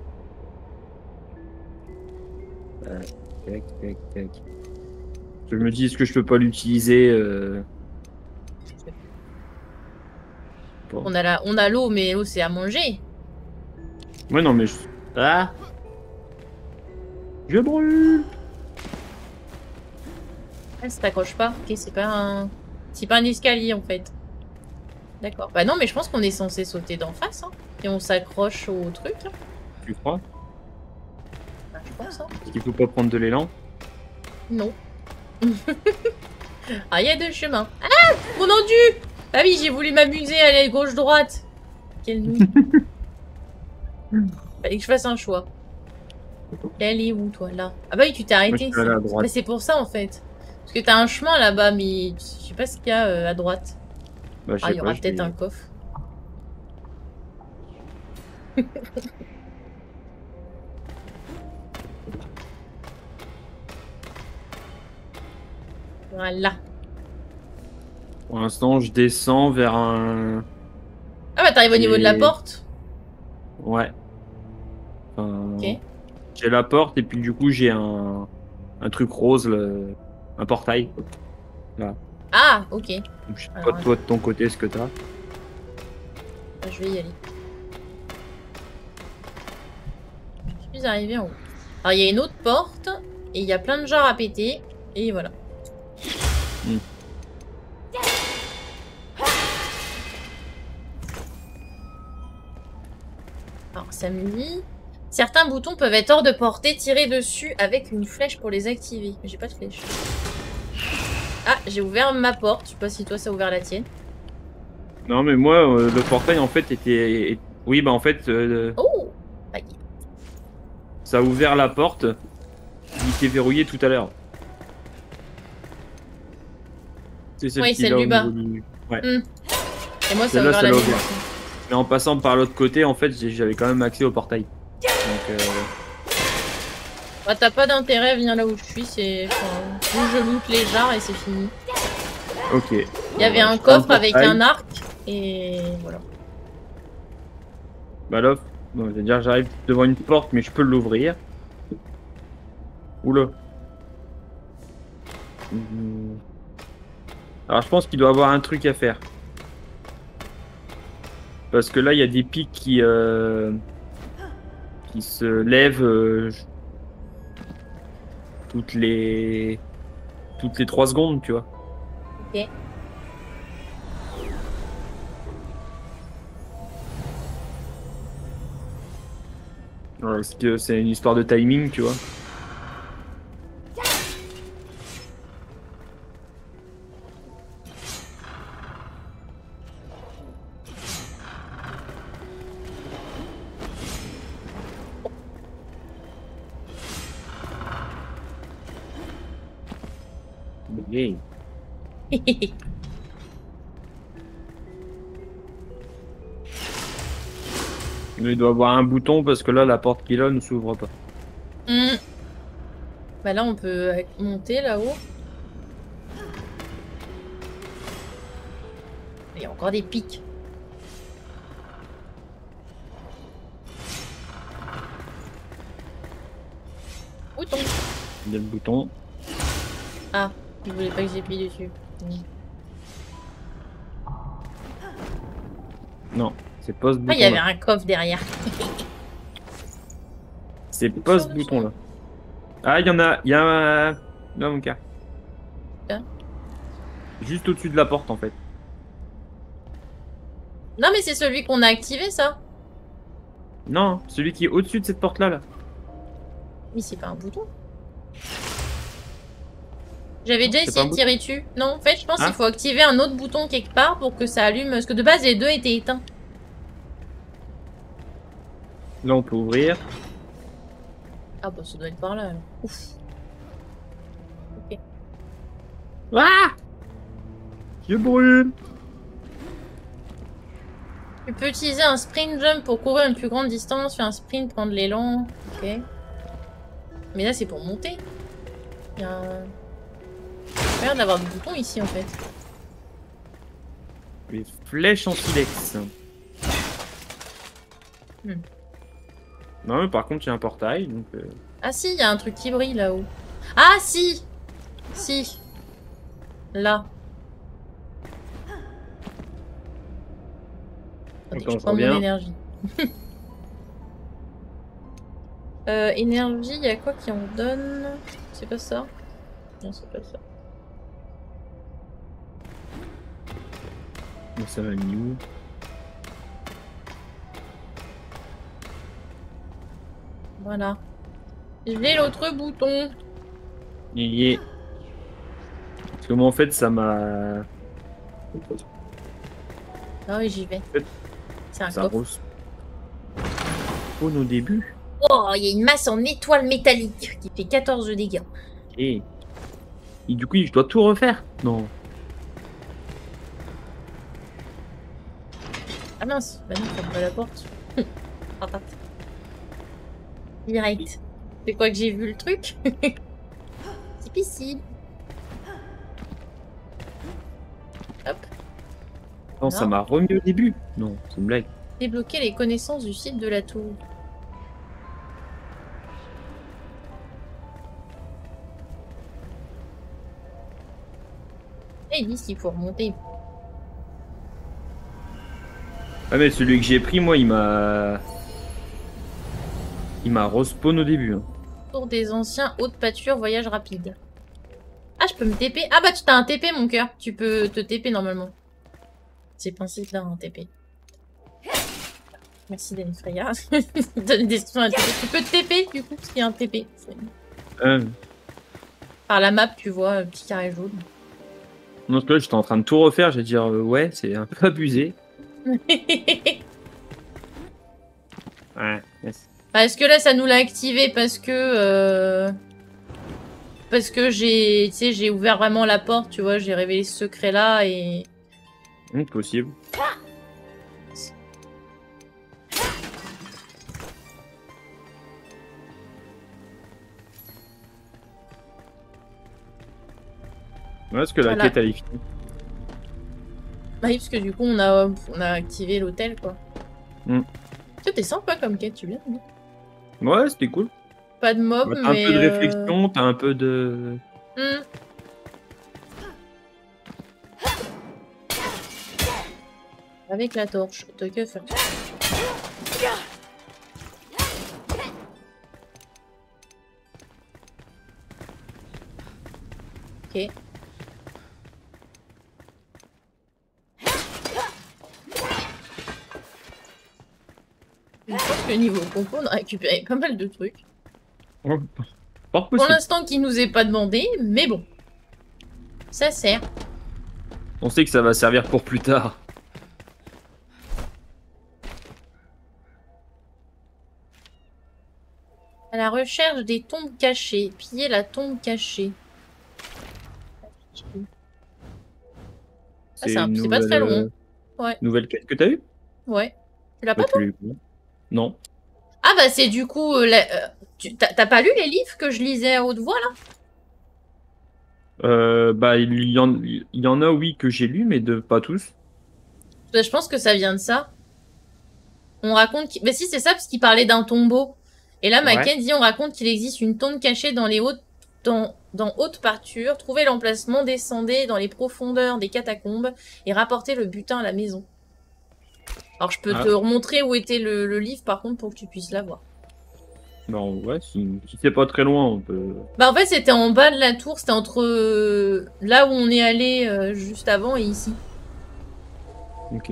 Euh, tac, tac, tac. Je me dis, est-ce que je peux pas l'utiliser euh... bon. On a la... on a l'eau, mais l'eau c'est à manger. Ouais, non, mais je... Ah, je brûle. Ah, ça t'accroche pas. Ok, c'est pas un... C'est pas un escalier en fait. D'accord. Bah non, mais je pense qu'on est censé sauter d'en face. Hein. Et on s'accroche au truc. Hein. Tu crois? Bah, je pense. Hein. Est-ce qu'il faut pas prendre de l'élan? Non. Ah, il y a deux chemins. Ah, mon endu. Ah oui, j'ai voulu m'amuser à aller gauche-droite. Quelle nuit. Fallait que je fasse un choix. Elle est où, toi, là? Ah bah oui, tu t'es arrêté. Mais c'est pour ça, en fait. Parce que t'as un chemin là-bas, mais je sais pas ce qu'il y a euh, à droite. Bah, ah, il y aura peut-être vais... un coffre. Voilà. Pour l'instant, je descends vers un... Ah bah t'arrives au niveau de la porte? Ouais. Enfin, ok. J'ai la porte et puis du coup j'ai un... un truc rose, le... un portail. Là. Ah, ok. Donc, je sais pas toi de ton côté ce que t'as. Bah, je vais y aller. Je suis arrivée en haut. Alors il y a une autre porte et il y a plein de genres à péter et voilà. Hmm. Alors ça me dit... Certains boutons peuvent être hors de portée, tirer dessus avec une flèche pour les activer. Mais j'ai pas de flèche. Ah, j'ai ouvert ma porte. Je sais pas si toi ça a ouvert la tienne. Non mais moi euh, le portail en fait était... Oui bah en fait... Euh... Oh, ça a ouvert la porte. Il était verrouillé tout à l'heure. C'est celle, oui, celle du bas. Du... Ouais. Mmh. Et moi ça a ouvert la mienne. Mais en passant par l'autre côté en fait j'avais quand même accès au portail. Donc, euh... bah, t'as pas d'intérêt, viens là où je suis, c'est... Enfin, où je loot les jarres et c'est fini. Ok. Il y avait un coffre avec un arc et voilà. Bah là, bon, je veux dire, j'arrive devant une porte mais je peux l'ouvrir. Oula. Alors je pense qu'il doit avoir un truc à faire. Parce que là il y a des pics qui... Euh... qui se lève euh, toutes les toutes les trois secondes, tu vois. Ok. Est-ce que c'est une histoire de timing, tu vois? Okay. Il doit avoir un bouton parce que là la porte qui est là ne s'ouvre pas. Mmh. Bah là on peut monter là-haut. Il y a encore des pics. Bouton. Il y a le bouton. Ah, il voulait pas que j'appuie dessus. Mmh. Non, c'est pas ce bouton. Ah, il y avait un coffre derrière. C'est pas ce bouton là. Ah, il y en a, il y a un... Là, mon cas. Hein? Juste au-dessus de la porte en fait. Non, mais c'est celui qu'on a activé, ça. Non, celui qui est au-dessus de cette porte là, là. Mais c'est pas un bouton. J'avais déjà essayé de tirer dessus. Non, en fait, je pense ah. qu'il faut activer un autre bouton quelque part pour que ça allume. Parce que de base, les deux étaient éteints. Là, on peut ouvrir. Ah bah, ça doit être par là, alors. Ouf. Ok. Ah! Je brûle! Tu peux utiliser un sprint jump pour courir une plus grande distance. Faire un sprint, prendre l'élan. Ok. Mais là, c'est pour monter. Il y a un... Il y a l'air d'avoir des boutons ici en fait. Les flèches en silex. Hmm. Non, mais par contre, il y a un portail. Donc, euh... Ah si, il y a un truc qui brille là-haut. Ah si! Si. Là. Attends, je prends mon énergie. euh, énergie, il y a quoi qui en donne? C'est pas ça? Non, c'est pas ça. Ça va mis où? Voilà. Je l'ai l'autre bouton. Il y est. Parce que moi en fait ça m'a... Ah oui j'y vais. C'est un coffre. Oh nos débuts. Oh, il y a une masse en étoile métallique qui fait quatorze de dégâts. Et, Et du coup, je dois tout refaire? Non. Ah mince, bah non, ferme pas la porte. Attends. Direct. C'est quoi que j'ai vu le truc? C'est difficile. Hop. Non, non. Ça m'a remis au début. Non, c'est une blague. Débloquer les connaissances du site de la tour. Et ils disent qu'il faut remonter. Ah mais celui que j'ai pris, moi, il m'a... Il m'a respawn au début. Hein. Tour des anciens, haute pâture, voyage rapide. Ah, je peux me T P. Ah bah, tu t'as un T P, mon cœur. Tu peux te T P normalement. C'est principe là, un T P. Merci, Denis Freya. Donne des instructions à T P. Tu peux te T P, du coup, parce qu'il y a un T P. Euh... Par la map, tu vois, petit carré jaune. Non, parce que là, j'étais en train de tout refaire. J'ai dit, euh, ouais, c'est un peu abusé. Ouais, yes. Parce que là, ça nous l'a activé parce que... Euh... Parce que j'ai... Tu sais, j'ai ouvert vraiment la porte, tu vois. J'ai révélé ce secret-là et... Hum, possible. Ouais, parce que la voilà. Quête, elle est finie. Bah oui, parce que du coup, on a, on a activé l'hôtel, quoi. Mm. Tu t'es sympa comme quête, tu viens. Ouais, c'était cool. Pas de mob, bah, mais... T'as un peu de euh... réflexion, t'as un peu de... Mm. Avec la torche, t'as que faire. Ok. Je pense que niveau compo, on a récupéré pas mal de trucs. Ouais, pour l'instant, qui nous est pas demandé, mais bon. Ça sert. On sait que ça va servir pour plus tard. À la recherche des tombes cachées. Piller la tombe cachée. C'est ah, nouvelle... pas très long. Ouais. Nouvelle quête que t'as eu? Ouais. Tu l'as pas, toi? Non. Ah bah c'est du coup... Euh, euh, T'as pas lu les livres que je lisais à haute voix, là? euh, Bah, il y, en, il y en a, oui, que j'ai lu, mais de pas tous. Bah, je pense que ça vient de ça. On raconte... Qu... Mais si, c'est ça, parce qu'il parlait d'un tombeau. Et là, Macken ouais. dit, on raconte qu'il existe une tombe cachée dans les hautes... Dans, dans haute parture. Trouvez l'emplacement, descendez dans les profondeurs des catacombes et rapportez le butin à la maison. Alors, je peux ah. te remontrer où était le, le livre, par contre, pour que tu puisses l'avoir. Non, ouais, si, si c'est pas très loin, on peut... Bah, en fait, c'était en bas de la tour. C'était entre euh, là où on est allé euh, juste avant et ici. Ok.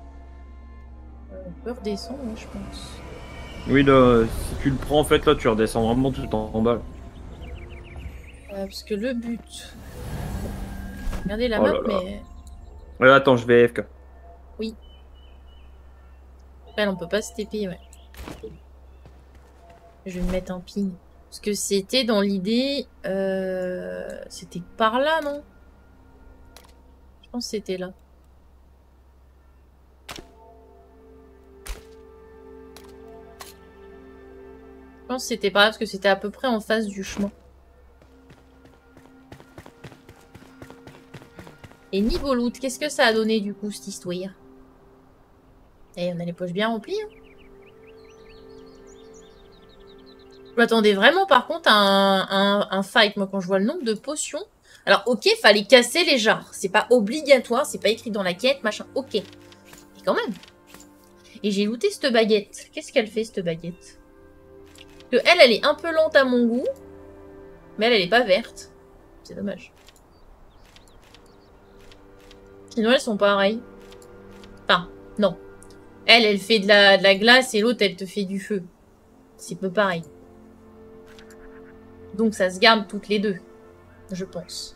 On peut redescendre, je pense. Oui, là, si tu le prends, en fait, là, tu redescends vraiment tout en, en bas. Euh, parce que le but... Regardez la oh map, là là. mais... Ouais, attends, je vais A F K. Oui. Après, on peut pas se T P, ouais. Je vais me mettre un ping. Parce que c'était dans l'idée... Euh... C'était par là, non? Je pense que c'était là. Je pense que c'était par là, parce que c'était à peu près en face du chemin. Et niveau loot, qu'est-ce que ça a donné du coup cette histoire? Et on a les poches bien remplies. Hein. Je m'attendais vraiment par contre à un, un, un fight, moi quand je vois le nombre de potions. Alors ok, fallait casser les jarres. C'est pas obligatoire, c'est pas écrit dans la quête, machin. Ok. Mais quand même. Et j'ai looté cette baguette. Qu'est-ce qu'elle fait cette baguette? Parce que elle, elle est un peu lente à mon goût. Mais elle, elle est pas verte. C'est dommage. Sinon, elles sont pareilles. Enfin, non. Elle, elle fait de la, de la glace et l'autre, elle te fait du feu. C'est peu pareil. Donc, ça se garde toutes les deux. Je pense.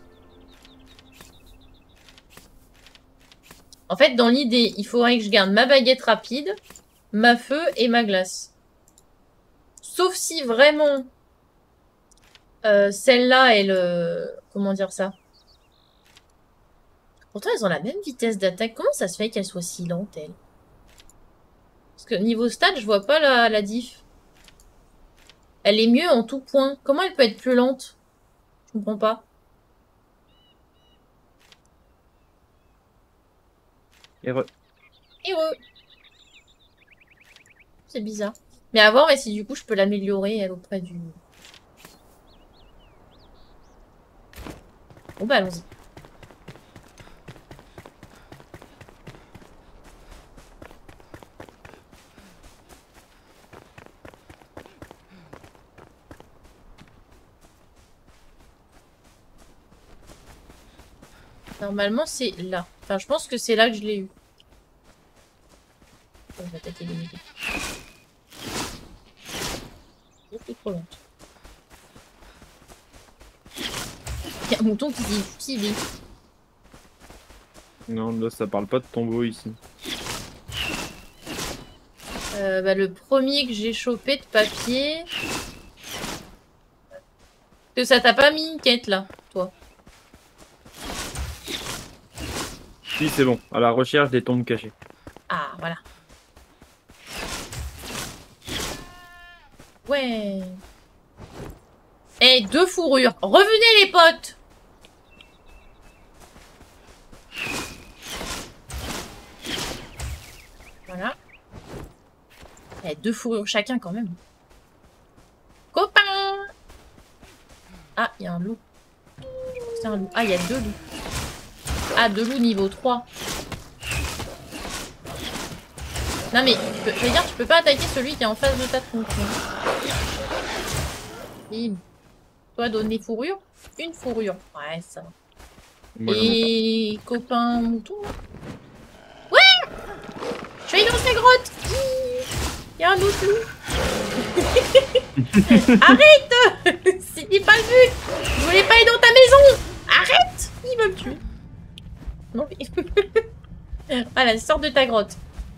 En fait, dans l'idée, il faudrait que je garde ma baguette rapide, ma feu et ma glace. Sauf si vraiment euh, celle-là, elle... Euh, comment dire ça? Pourtant, elles ont la même vitesse d'attaque. Comment ça se fait qu'elle soit si lente, elle? Parce que niveau stat, je vois pas la, la diff. Elle est mieux en tout point. Comment elle peut être plus lente? Je comprends pas. Heureux. Heureux. C'est bizarre. Mais à voir, et si du coup, je peux l'améliorer, elle, auprès du... Bon bah, allons-y. Normalement, c'est là. Enfin, je pense que c'est là que je l'ai eu. On va attaquer les méduses. C'est trop lente. Il y a un mouton qui dit stylé. Non, là, ça parle pas de tombeau ici. Euh, bah, le premier que j'ai chopé de papier... Que ça t'a pas mis une quête, là, toi? Si, c'est bon. À la recherche des tombes cachées. Ah, voilà. Ouais. Eh, deux fourrures. Revenez, les potes. Voilà. Eh, deux fourrures chacun, quand même. Copain. Ah, il y a un loup. C'est un loup. Ah, il y a deux loups. Ah, deux loups niveau trois. Non, mais, je veux dire, tu peux pas attaquer celui qui est en face de ta tronche. Il... Toi, donner fourrure? Une fourrure. Ouais, ça va. Moi, Et copain mouton. Ouais! Je suis allée dans sa grotte. Il y a un autre loup. Arrête! C'était pas le but. Je voulais pas aller dans ta maison. Arrête! Il veut me tuer. Non mais... Voilà, sors de ta grotte.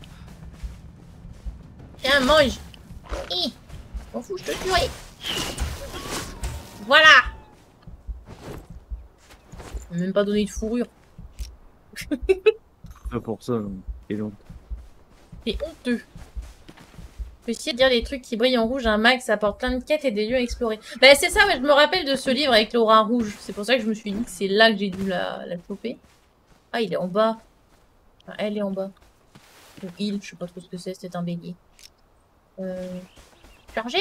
Tiens, mange. Hi. M'en fous, je te tuerai. Voilà. Je m'ai même pas donné de fourrure. pas pour ça. Et donc. C'est honteux. Je peux essayer de dire les trucs qui brillent en rouge, un max, ça apporte plein de quêtes et des lieux à explorer. Bah c'est ça, ouais, je me rappelle de ce livre avec l'aura rouge. C'est pour ça que je me suis dit que c'est là que j'ai dû la, la choper. Ah, il est en bas. Enfin, elle est en bas. Ou il, je sais pas trop ce que c'est, c'est un bélier. Euh... Chargé.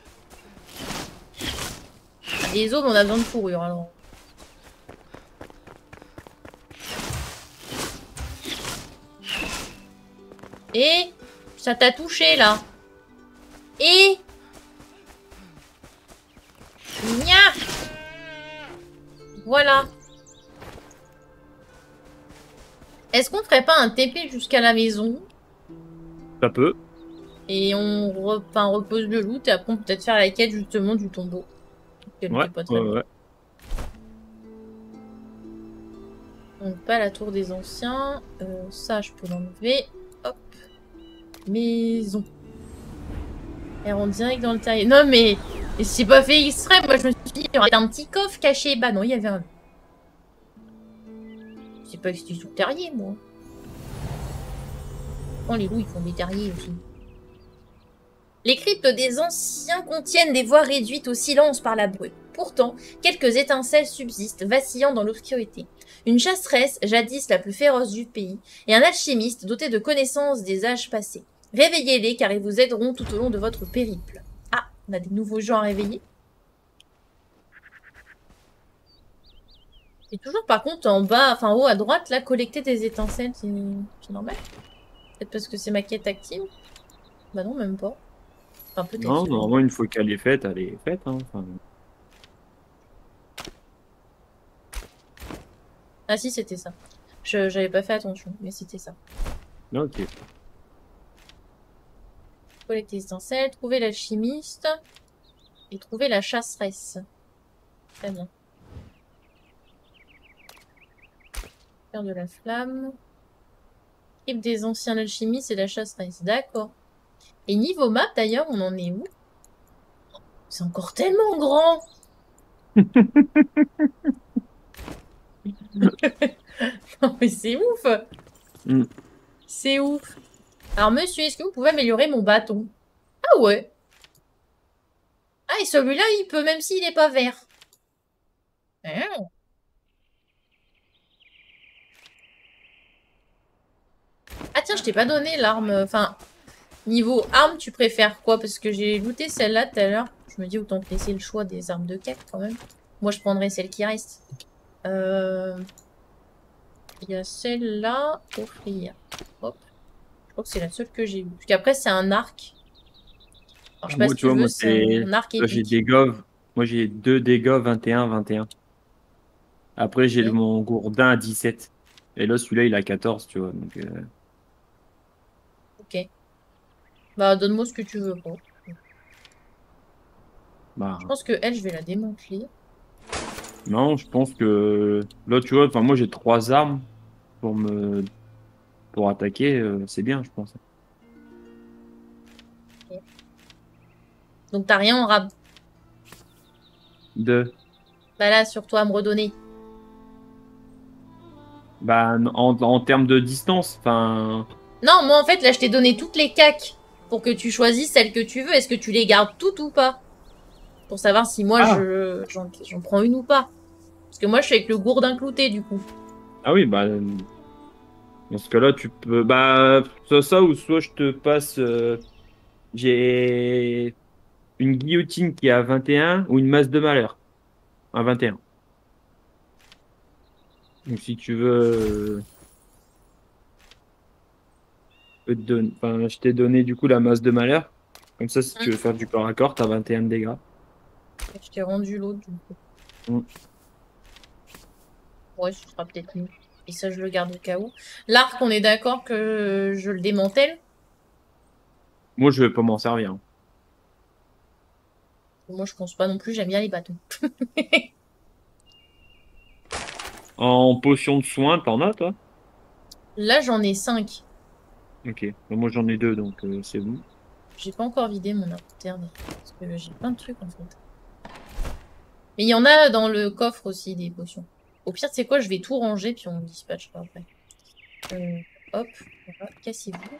Les hommes, on a besoin de fourrure, alors. Et ça t'a touché, là. Et... Nya. Voilà. Est-ce qu'on ferait pas un T P jusqu'à la maison? Ça peut. Et on re... enfin, repose le loot et après on peut peut-être faire la quête justement du tombeau. Ouais, pas très ouais, bien. ouais. Donc pas la tour des anciens. Euh, ça je peux l'enlever. Hop. Maison. Et on direct dans le terrier. Non mais c'est pas fait exprès. Moi je me suis dit il y aurait un petit coffre caché. Bah non, il y avait un... C'est pas que c'était sous le terrier moi. Oh les loups ils font des terriers aussi. Les cryptes des anciens contiennent des voies réduites au silence par la brume. Pourtant, quelques étincelles subsistent, vacillant dans l'obscurité. Une chasseresse, jadis la plus féroce du pays, et un alchimiste doté de connaissances des âges passés. Réveillez-les car ils vous aideront tout au long de votre périple. Ah, on a des nouveaux gens à réveiller. Et toujours par contre en bas, enfin en haut à droite, là, collecter des étincelles, c'est normal. Peut-être parce que c'est ma quête active. Bah non, même pas. Enfin, peut-être. Non, normalement, une fois qu'elle est faite, elle est faite. Hein. Enfin... Ah si, c'était ça. Je j'avais pas fait attention, mais c'était ça. Ok. Collecter les étincelles, trouver l'alchimiste et trouver la chasseresse. Très bien. Faire de la flamme. Équipe des anciens alchimistes et la chasseresse. D'accord. Et niveau map d'ailleurs, on en est où? C'est encore tellement grand. Non mais c'est ouf. Mm. C'est ouf. Alors monsieur, est-ce que vous pouvez améliorer mon bâton? Ah ouais. Ah et celui-là, il peut même s'il n'est pas vert. Hein. Ah tiens, je t'ai pas donné l'arme. Enfin, niveau arme, tu préfères quoi? Parce que j'ai looté celle-là tout à l'heure. Je me dis autant te laisser le choix des armes de quête quand même. Moi, je prendrais celle qui reste. Euh... Il y a celle-là. Offrir. Hop. Je crois que c'est la seule que j'ai vue. Parce qu'après, c'est un arc. Alors, je sais pas Moi, si tu tu vois, veux, moi, c'est c'est. un arc Là, j'ai épique. des gov. Moi, j'ai deux dégâts vingt et un, vingt et un. Après, j'ai le- Ok. mon gourdin à dix-sept. Et là, celui-là, il a quatorze, tu vois. Donc, euh, Ok. Bah, donne-moi ce que tu veux, gros. bah, Je pense que elle, je vais la démanteler. non, je pense que là, tu vois, enfin, moi, j'ai trois armes pour me pour attaquer. Euh, c'est bien, je pense. Ok. Donc, t'as rien en rab. Deux. Bah là, sur toi à me redonner. Bah, en, en termes de distance, enfin, Non, moi, en fait, là, je t'ai donné toutes les caques pour que tu choisisses celles que tu veux. Est-ce que tu les gardes toutes ou pas? Pour savoir si moi, ah, je j'en j'en prends une ou pas. Parce que moi, je suis avec le gourdin clouté, du coup. ah oui, bah, dans ce cas-là, tu peux, bah, soit ça ou soit je te passe. Euh, j'ai une guillotine qui est à vingt et un ou une masse de malheur à vingt et un. Donc, si tu veux, euh, je peux te donner- enfin, je t'ai donné du coup la masse de malheur. Comme ça, si tu veux Hum. faire du corps à corps, t'as vingt et un de dégâts. Je t'ai rendu l'autre, du coup. Mm. Ouais, ce sera peut-être mieux. Et ça, je le garde au cas où. L'arc, on est d'accord que je le démantèle. Moi, je vais pas m'en servir. Moi, je pense pas non plus, j'aime bien les bâtons. En potion de soin, t'en as, toi? Là, j'en ai cinq. Ok. Bah, moi, j'en ai deux, donc euh, c'est bon. J'ai pas encore vidé mon inventaire, mais- parce que j'ai plein de trucs, en fait. Mais il y en a dans le coffre aussi, des potions. Au pire, tu sais quoi, je vais tout ranger, puis on dispatchera après. Euh, hop, voilà, cassez-vous.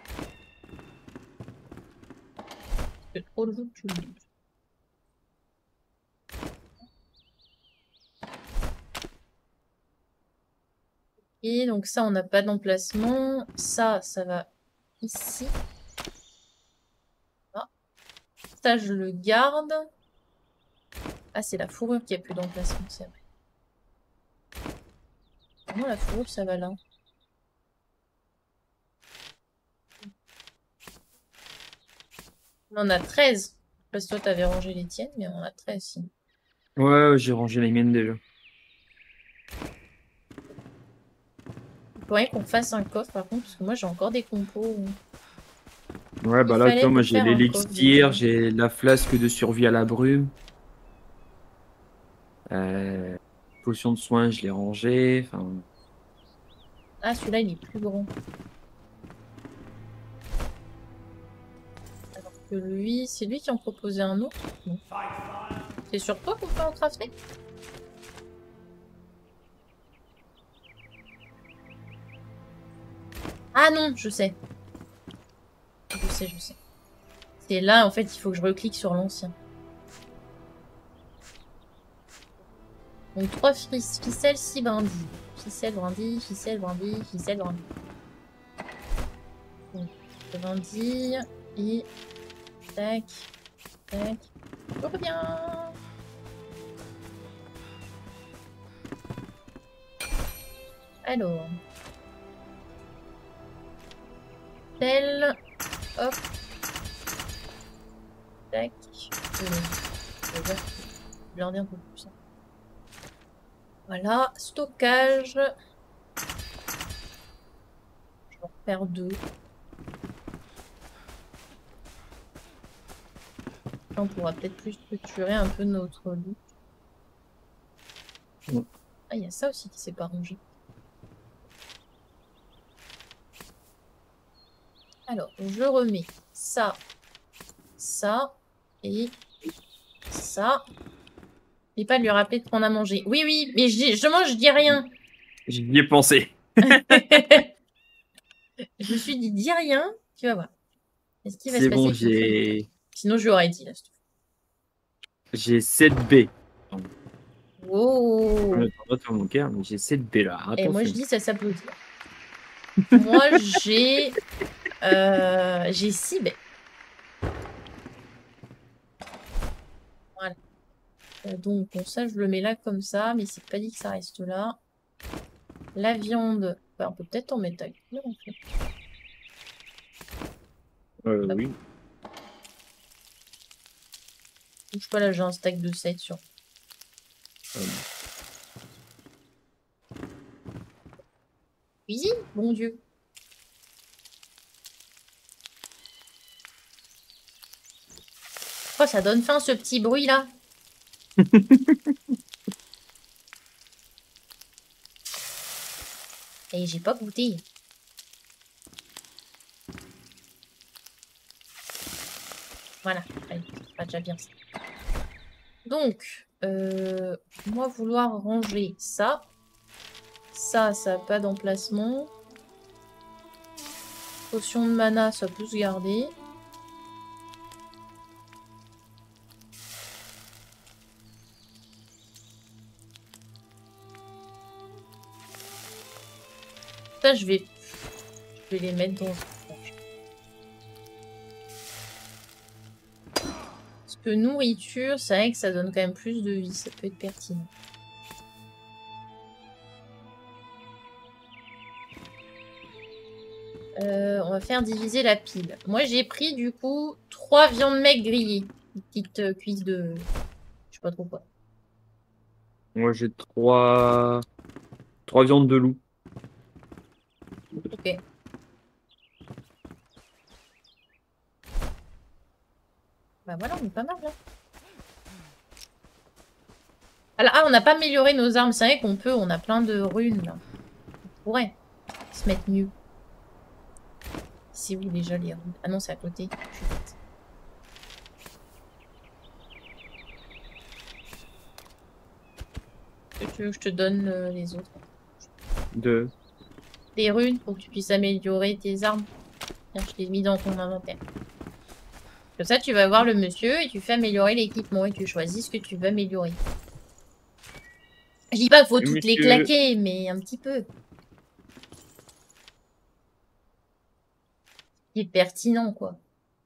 C'est trop le jeu que tu le dis. Et donc ça, on n'a pas d'emplacement. Ça, ça va ici. Ah. Ça, je le garde. Ah, c'est la fourrure qui a plus d'emplacement, c'est vrai. Comment la fourrure, ça va là? On en a treize. Parce que toi, t'avais rangé les tiennes, mais on en a treize, si. Ouais, j'ai rangé les miennes déjà. Il faudrait qu'on fasse un coffre, par contre, parce que moi, j'ai encore des compos. Ouais, Il bah là, tu fallait vois, moi, pour j'ai faire un coffre, déjà. l'élixir, j'ai la flasque de survie à la brume. Euh, potion de soin, je l'ai rangé. Enfin, Ah, celui-là, il est plus grand. Alors que lui, c'est lui qui en proposait un autre? Non. C'est sur toi qu'on peut en crafter? Ah non, je sais. Je sais, je sais. C'est là, en fait, il faut que je reclique sur l'ancien. Donc, trois ficelles, six brindilles. Ficelle, brindille, ficelle, brindille, ficelle, brindille. Donc, brindille et... Tac, tac. Je reviens. Alors. Tel. Hop. Tac. Euh, je vais regarder un peu plus. Voilà. Stockage. Je vais en faire deux. On pourra peut-être plus structurer un peu notre loot. ouais. Ah, il y a ça aussi qui s'est pas rangé. Alors, je remets ça, ça et ça. Et pas de lui rappeler de prendre à manger. Oui, oui, mais je, dis, je mange, je dis rien. J'y ai pensé. Je me suis dit, dis rien, tu vas voir. Est-ce qu'il va se C'est passer bon, quelque chose? j'ai... Sinon, je l'aurais dit, là. J'ai sept B. Oh. Je pas sur mon cœur, mais j'ai sept B là. Attention. Et moi, je dis, ça s'applaudit. Moi, j'ai... Euh, j'ai six B. Voilà. Euh, donc, bon, ça, je le mets là comme ça, mais c'est pas dit que ça reste là. La viande, bah, on peut peut-être en mettre avec. Non, en fait. Euh, Bah, oui. bouge pas, là, j'ai un stack de sept sur. Euh, Cuisine, bon Dieu. Oh, ça donne faim, ce petit bruit-là. Et j'ai pas goûté. Voilà, allez, c'est pas déjà bien ça. Donc, euh, moi vouloir ranger ça. Ça, ça n'a pas d'emplacement. Potion de mana, ça peut se garder. Ça, je vais, je vais les mettre dans... Parce que nourriture, c'est vrai que ça donne quand même plus de vie. Ça peut être pertinent. Euh, on va faire diviser la pile. Moi, j'ai pris du coup trois viandes maigres grillées. Une petite euh, cuisse de... Je sais pas trop quoi. Moi, j'ai trois... trois viandes de loup. Ok. Bah voilà, on est pas mal là. Alors, ah, on n'a pas amélioré nos armes. C'est vrai qu'on peut, on a plein de runes là. On pourrait se mettre mieux. C'est où déjà les runes? Ah non, c'est à côté. Je suis bête. Est-ce que tu veux que je te donne euh, les autres? Deux. Des runes pour que tu puisses améliorer tes armes. Tiens, je l'ai mis dans ton inventaire. Comme ça, tu vas voir le monsieur et tu fais améliorer l'équipement et tu choisis ce que tu veux améliorer. Je dis pas qu'il faut Et toutes monsieur... les claquer, mais un petit peu. C'est pertinent, quoi.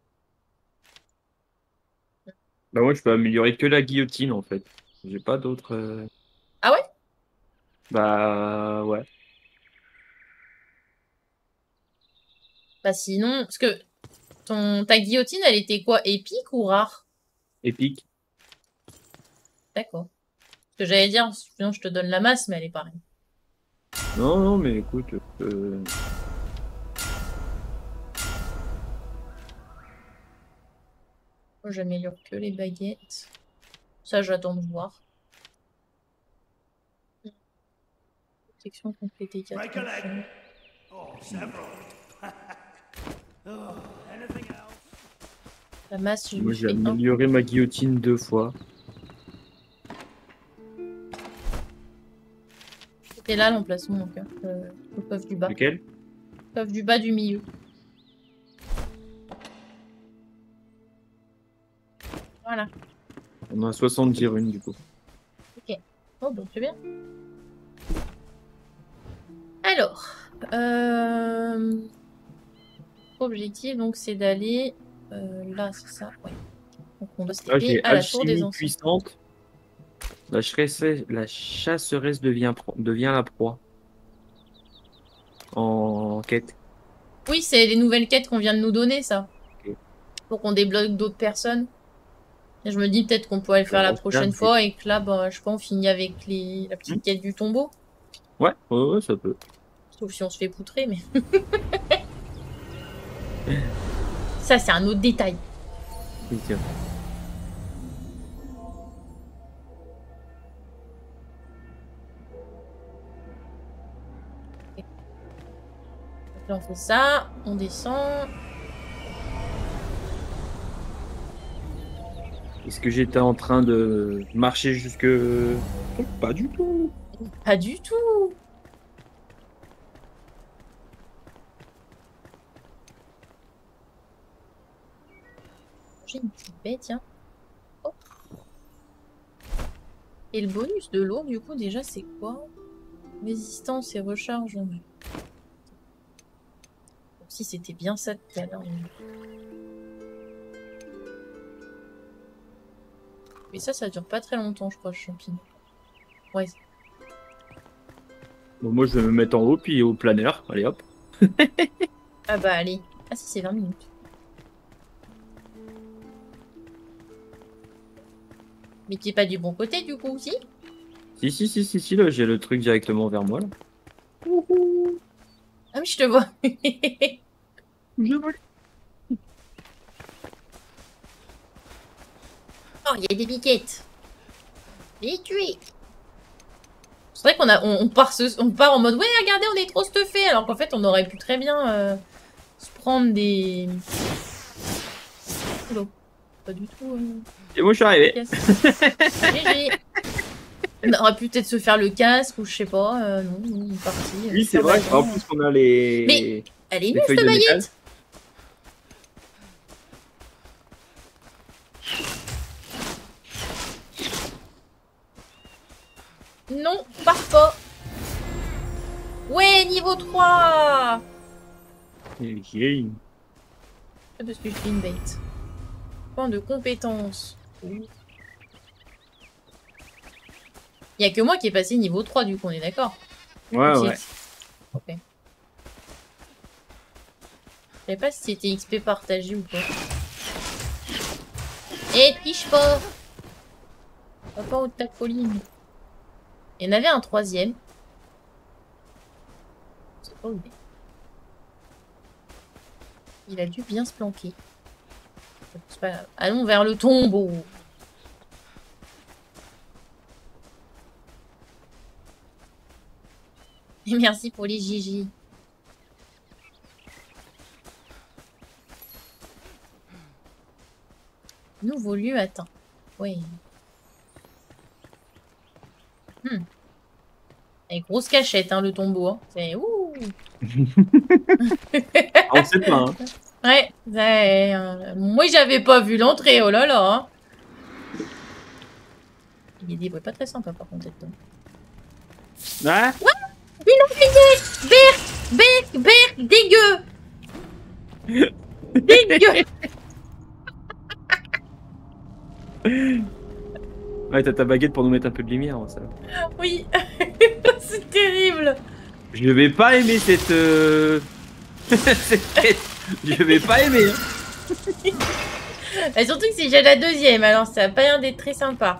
Bah moi, je peux améliorer que la guillotine, en fait. J'ai pas d'autres... euh, Ah ouais? Bah ouais. Bah sinon, parce que ton ta guillotine, elle était quoi? Épique ou rare? Épique. D'accord. Ce que j'allais dire, sinon je te donne la masse, mais elle est pareille. Non, non, mais écoute... Euh... Moi, j'améliore que les baguettes. Ça, j'attends de voir. Protection contre les dégâts. La masse, je Moi, lui j'ai fais un. amélioré ma guillotine deux fois. C'était là l'emplacement, donc, hein, euh, le coffre du bas. Lequel? Le coffre du bas du milieu. Voilà. On a soixante-dix runes, du coup. Ok. Oh, bon, c'est bien. Alors, euh... objectif, donc, c'est d'aller euh, là, c'est ça, ouais. Donc, on doit se Là, j'ai taper à la tour des alchimie anciens. puissante. La chasseresse, la chasseresse devient, pro- devient la proie. En quête. Oui, c'est les nouvelles quêtes qu'on vient de nous donner, ça. Ok. Pour qu'on débloque d'autres personnes. Et je me dis peut-être qu'on pourrait le faire la prochaine fois et que là, bah, je sais pas, on finit avec les... la petite Hmm. quête du tombeau. Ouais, ouais, ouais, ça peut. Sauf si on se fait poutrer, mais... Ça, c'est un autre détail. Oui, tiens. Là, on fait ça, on descend. Est-ce que j'étais en train de marcher jusque... Pas du tout. Pas du tout. J'ai une petite baie, tiens. Oh. Et le bonus de l'eau, du coup, déjà, c'est quoi? Résistance et recharge. Comme si c'était bien ça tout à l'heure. Mais ça, ça dure pas très longtemps, je crois, le champignon. Ouais. Bon, moi, je vais me mettre en haut, puis au planeur. Allez, hop. Ah bah, allez. Ah si, c'est vingt minutes. Mais tu es pas du bon côté, du coup, aussi? Si, si, si, si, si, là, j'ai le truc directement vers moi, là. Ouhou. Ah oui, je te vois. Je vole. Oh, il y a des biquettes. Les tuer. C'est vrai qu'on a, on, on, part ce, on part en mode ouais, regardez, on est trop stuffé, alors qu'en fait, on aurait pu très bien euh, se prendre des. Oula, pas du tout. Euh... Et moi, je suis arrivé. G G. On aurait pu peut-être se faire le casque ou je sais pas. Euh, non, on est parti. Oui, c'est vrai. En plus, on a les. Mais elle est nulle cette baguette. Non, pars pas. Ouais, niveau trois. Okay. C'est parce que je fais une bête. Point de compétence. Oui. Il n'y a que moi qui est passé niveau trois, du coup, on est d'accord? Ouais, okay. Ouais. Ok. Je savais pas si c'était X P partagé ou pas. Et triche pas. Va pas au ta colline. Il y en avait un troisième. Je sais pas où il est. Il a dû bien se planquer. C'est pas grave. Allons vers le tombeau. Et merci pour les Gigi. Nouveau lieu atteint. Oui. Hmm. Et grosse cachette, hein, le tombeau. Hein. C'est ouh. On sait pas. Hein. Ouais. Euh, moi, j'avais pas vu l'entrée. Oh là là. Hein. Il y a des bruits pas très sympas par contre. Ouais. Ouais. Une araignée. Berk, berk, berk, dégueu. Dégueu. Ouais, t'as ta baguette pour nous mettre un peu de lumière, ça. Oui. C'est terrible. Je vais pas aimer cette... Euh... cette quête. Je vais pas aimer. Hein. Et surtout que c'est déjà la deuxième, alors ça va pas l'air d'être très sympa.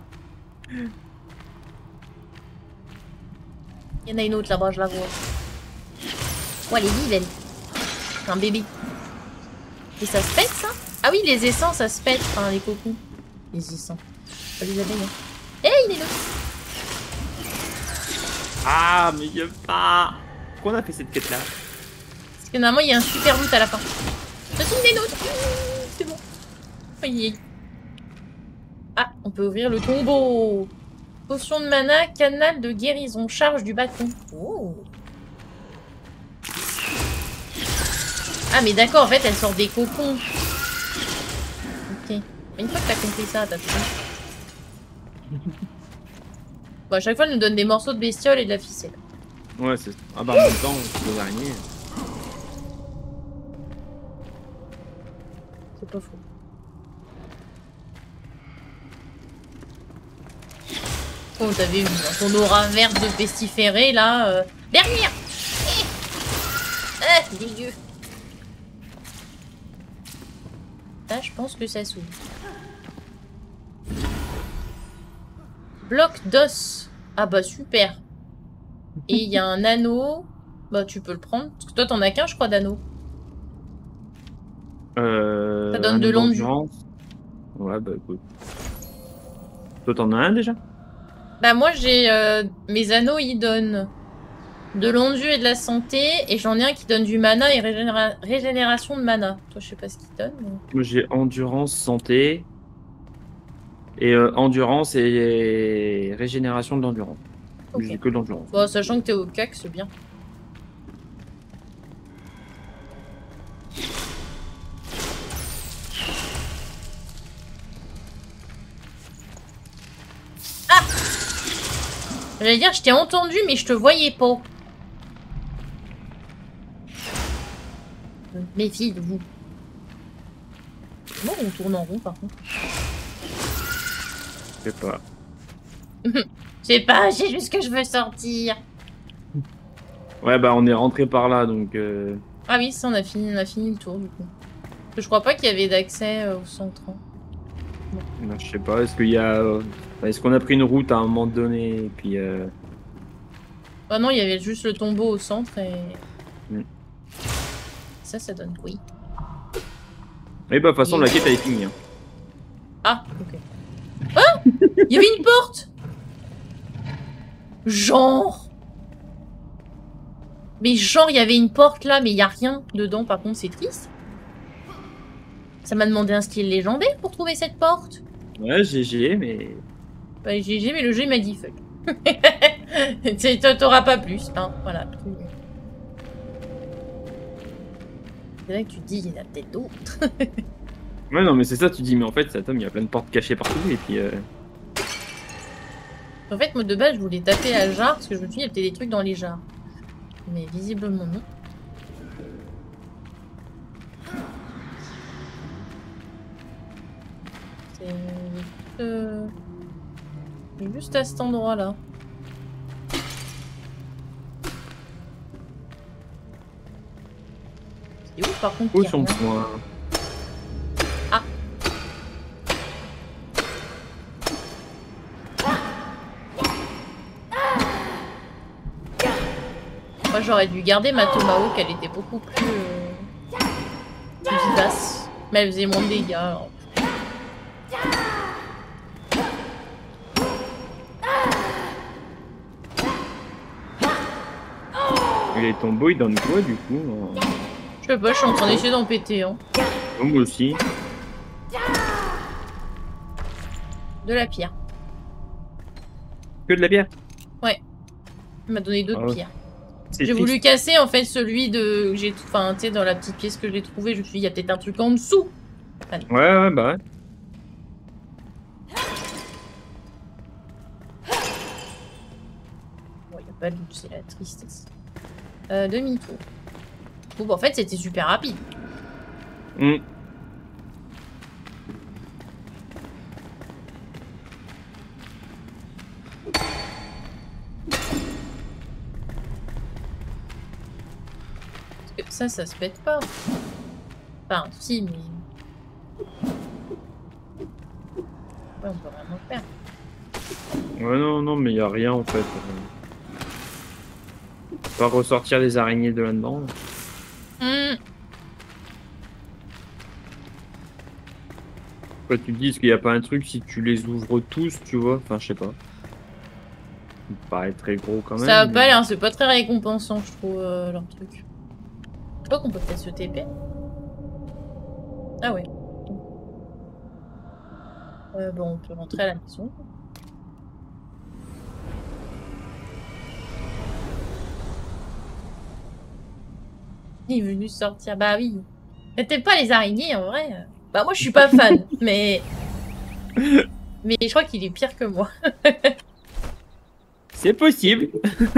Il y en a une autre là-bas, je la vois. Oh, elle est vive, elle. C'est un bébé. Et ça se pète, ça? Ah oui, les essences, ça se pète, enfin, les cocons. Les essences. Pas les abeilles, hein. Eh, hey, il est là. Ah, mais je veux pas. Pourquoi on a fait cette quête-là? Parce que normalement, il y a un super loot à la fin. Ce sont des nôtres. C'est bon. Oui. Ah, on peut ouvrir le tombeau. Potion de mana, canal de guérison, charge du bâton. Oh. Ah, mais d'accord, en fait, elle sort des cocons. Ok. Une fois que t'as compris ça, t'as tout. Bon, à chaque fois, elle nous donne des morceaux de bestiole et de la ficelle. Ouais, c'est... Ah bah, en même temps, c'est des araignées. C'est pas faux. Oh, t'avais vu ton aura verte de pestiféré, là. Euh... Derrière. Ah, dégueu. Là, je pense que ça s'ouvre. Bloc d'os. Ah bah, super. Et il y a un anneau. Bah, tu peux le prendre. Parce que toi, t'en as qu'un, je crois, d'anneau. Euh... Ça donne de l'enduit. Ouais, bah, écoute. Toi, t'en as un, déjà? Bah, moi, j'ai... Euh... Mes anneaux, ils donnent de l'enduit et de la santé. Et j'en ai un qui donne du mana et régénéra... régénération de mana. Toi, je sais pas ce qu'il donne. Mais... Moi, j'ai endurance, santé. Et euh, endurance et régénération de l'endurance. Okay. J'ai que de l'endurance. Bon, sachant que t'es au C A C, c'est bien. Ah! J'allais dire, je t'ai entendu, mais je te voyais pas. Méfie de vous. Bon, on tourne en rond, par contre. Je sais pas. Je sais pas, c'est juste que je veux sortir. Ouais, bah on est rentré par là, donc... Euh... Ah oui, ça, on a fini, on a fini le tour, du coup. Je crois pas qu'il y avait d'accès euh, au centre. Hein. Non. Je sais pas, est-ce qu'il y a... Euh... Est-ce qu'on a pris une route à un moment donné, et puis... Euh... Ah non, il y avait juste le tombeau au centre, et... Mm. Ça, ça donne oui. Mais bah, de toute façon, et... la quête, elle est finie. Hein. Ah, ok. Ah! Il y avait une porte! Genre... Mais genre, il y avait une porte là, mais il n'y a rien dedans, par contre, c'est triste. Ça m'a demandé un style légendaire pour trouver cette porte. Ouais, G G, mais... Ouais, G G, mais le jeu, il m'a dit fuck. T'auras pas plus, hein, voilà. C'est là que tu te dis, il y en a peut-être d'autres. Ouais, non, mais c'est ça, tu dis, mais en fait, ça tombe, il y a plein de portes cachées partout, et puis... Euh... En fait, moi, de base, je voulais taper la jarre, parce que je me suis dit, il y a peut-être des trucs dans les jarres. Mais visiblement, non. C'est euh... juste à cet endroit-là. C'est où, par contre? Où sont points? Ah. Moi, j'aurais dû garder ma tomahawk, elle était beaucoup plus, euh, plus vivace. Mais elle faisait moins de dégâts. Alors. Et les tombeaux, ils donnent quoi, du coup? Je sais pas, je suis en train d'essayer d'en péter. Hein. Oh, moi aussi. De la pierre. Que de la pierre? Ouais. Il m'a donné d'autres ah ouais. pierres. J'ai voulu casser en fait celui de j'ai enfin tu sais dans la petite pièce que j'ai trouvé, je me suis dit il y a peut-être un truc en dessous. Allez. Ouais ouais bah ouais. Bon, il n'y a pas de doute, c'est la tristesse. Euh, demi-tour. Bon bah, en fait c'était super rapide. Mm. Ça, ça se pète pas. Enfin, si, mais... Ouais, on peut vraiment le faire. Ouais, non, non, mais il n'y a rien, en fait. On va ressortir les araignées de là-dedans. Mm. Quoi, tu te dis, est-ce qu'il n'y a pas un truc si tu les ouvres tous, tu vois? Enfin, je sais pas. Ça me paraît très gros, quand même. Ça a mais... pas l'air, c'est pas très récompensant, je trouve, euh, leur truc. Je crois qu'on peut peut-être se T P. Ah ouais. Euh, bon, on peut rentrer à la maison. Il est venu sortir. Bah oui. T'aimes pas les araignées en vrai? Bah moi je suis pas fan, mais... Mais je crois qu'il est pire que moi. C'est possible.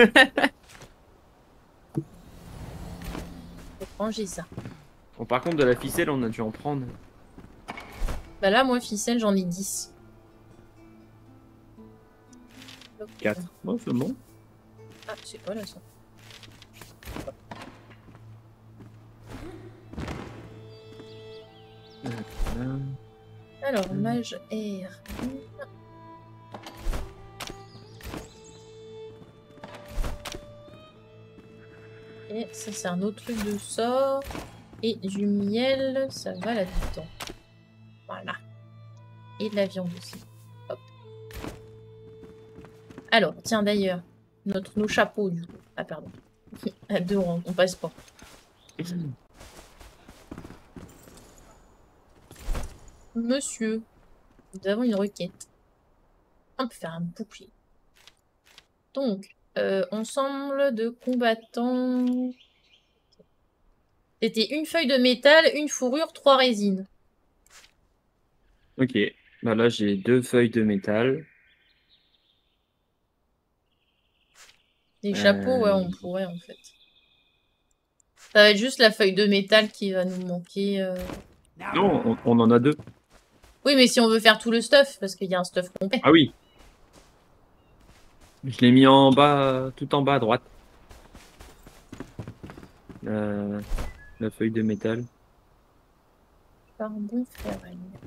Faut ranger ça. Bon, par contre, de la ficelle, on a dû en prendre. Bah là, moi, ficelle, j'en ai dix. quatre. Bon, c'est bon. Ah, c'est pas là, ça. Alors, mage air. Et ça, c'est un autre truc de sort. Et du miel, ça va là-dedans. Voilà. Et de la viande aussi. Hop. Alors, tiens d'ailleurs, notre nos chapeaux du coup. Ah pardon. À deux rangs, on passe pas. Monsieur. Nous avons une requête. On peut faire un bouclier. Donc, euh, ensemble de combattants. C'était une feuille de métal, une fourrure, trois résines. Ok. Bah là, j'ai deux feuilles de métal. Les chapeaux, ouais, on pourrait en fait. Ça va être juste la feuille de métal qui va nous manquer. Euh... Non, on, on en a deux. Oui, mais si on veut faire tout le stuff, parce qu'il y a un stuff complet. Ah oui. Je l'ai mis en bas, tout en bas à droite. Euh, la feuille de métal. Pardon, frère.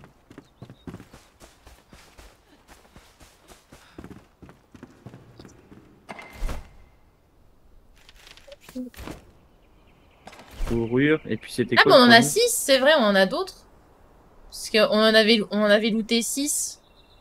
Fourrure, et puis c'était Ah, quoi? bah on en a six, c'est vrai, on en a d'autres. Parce qu'on en avait, on en avait looté six.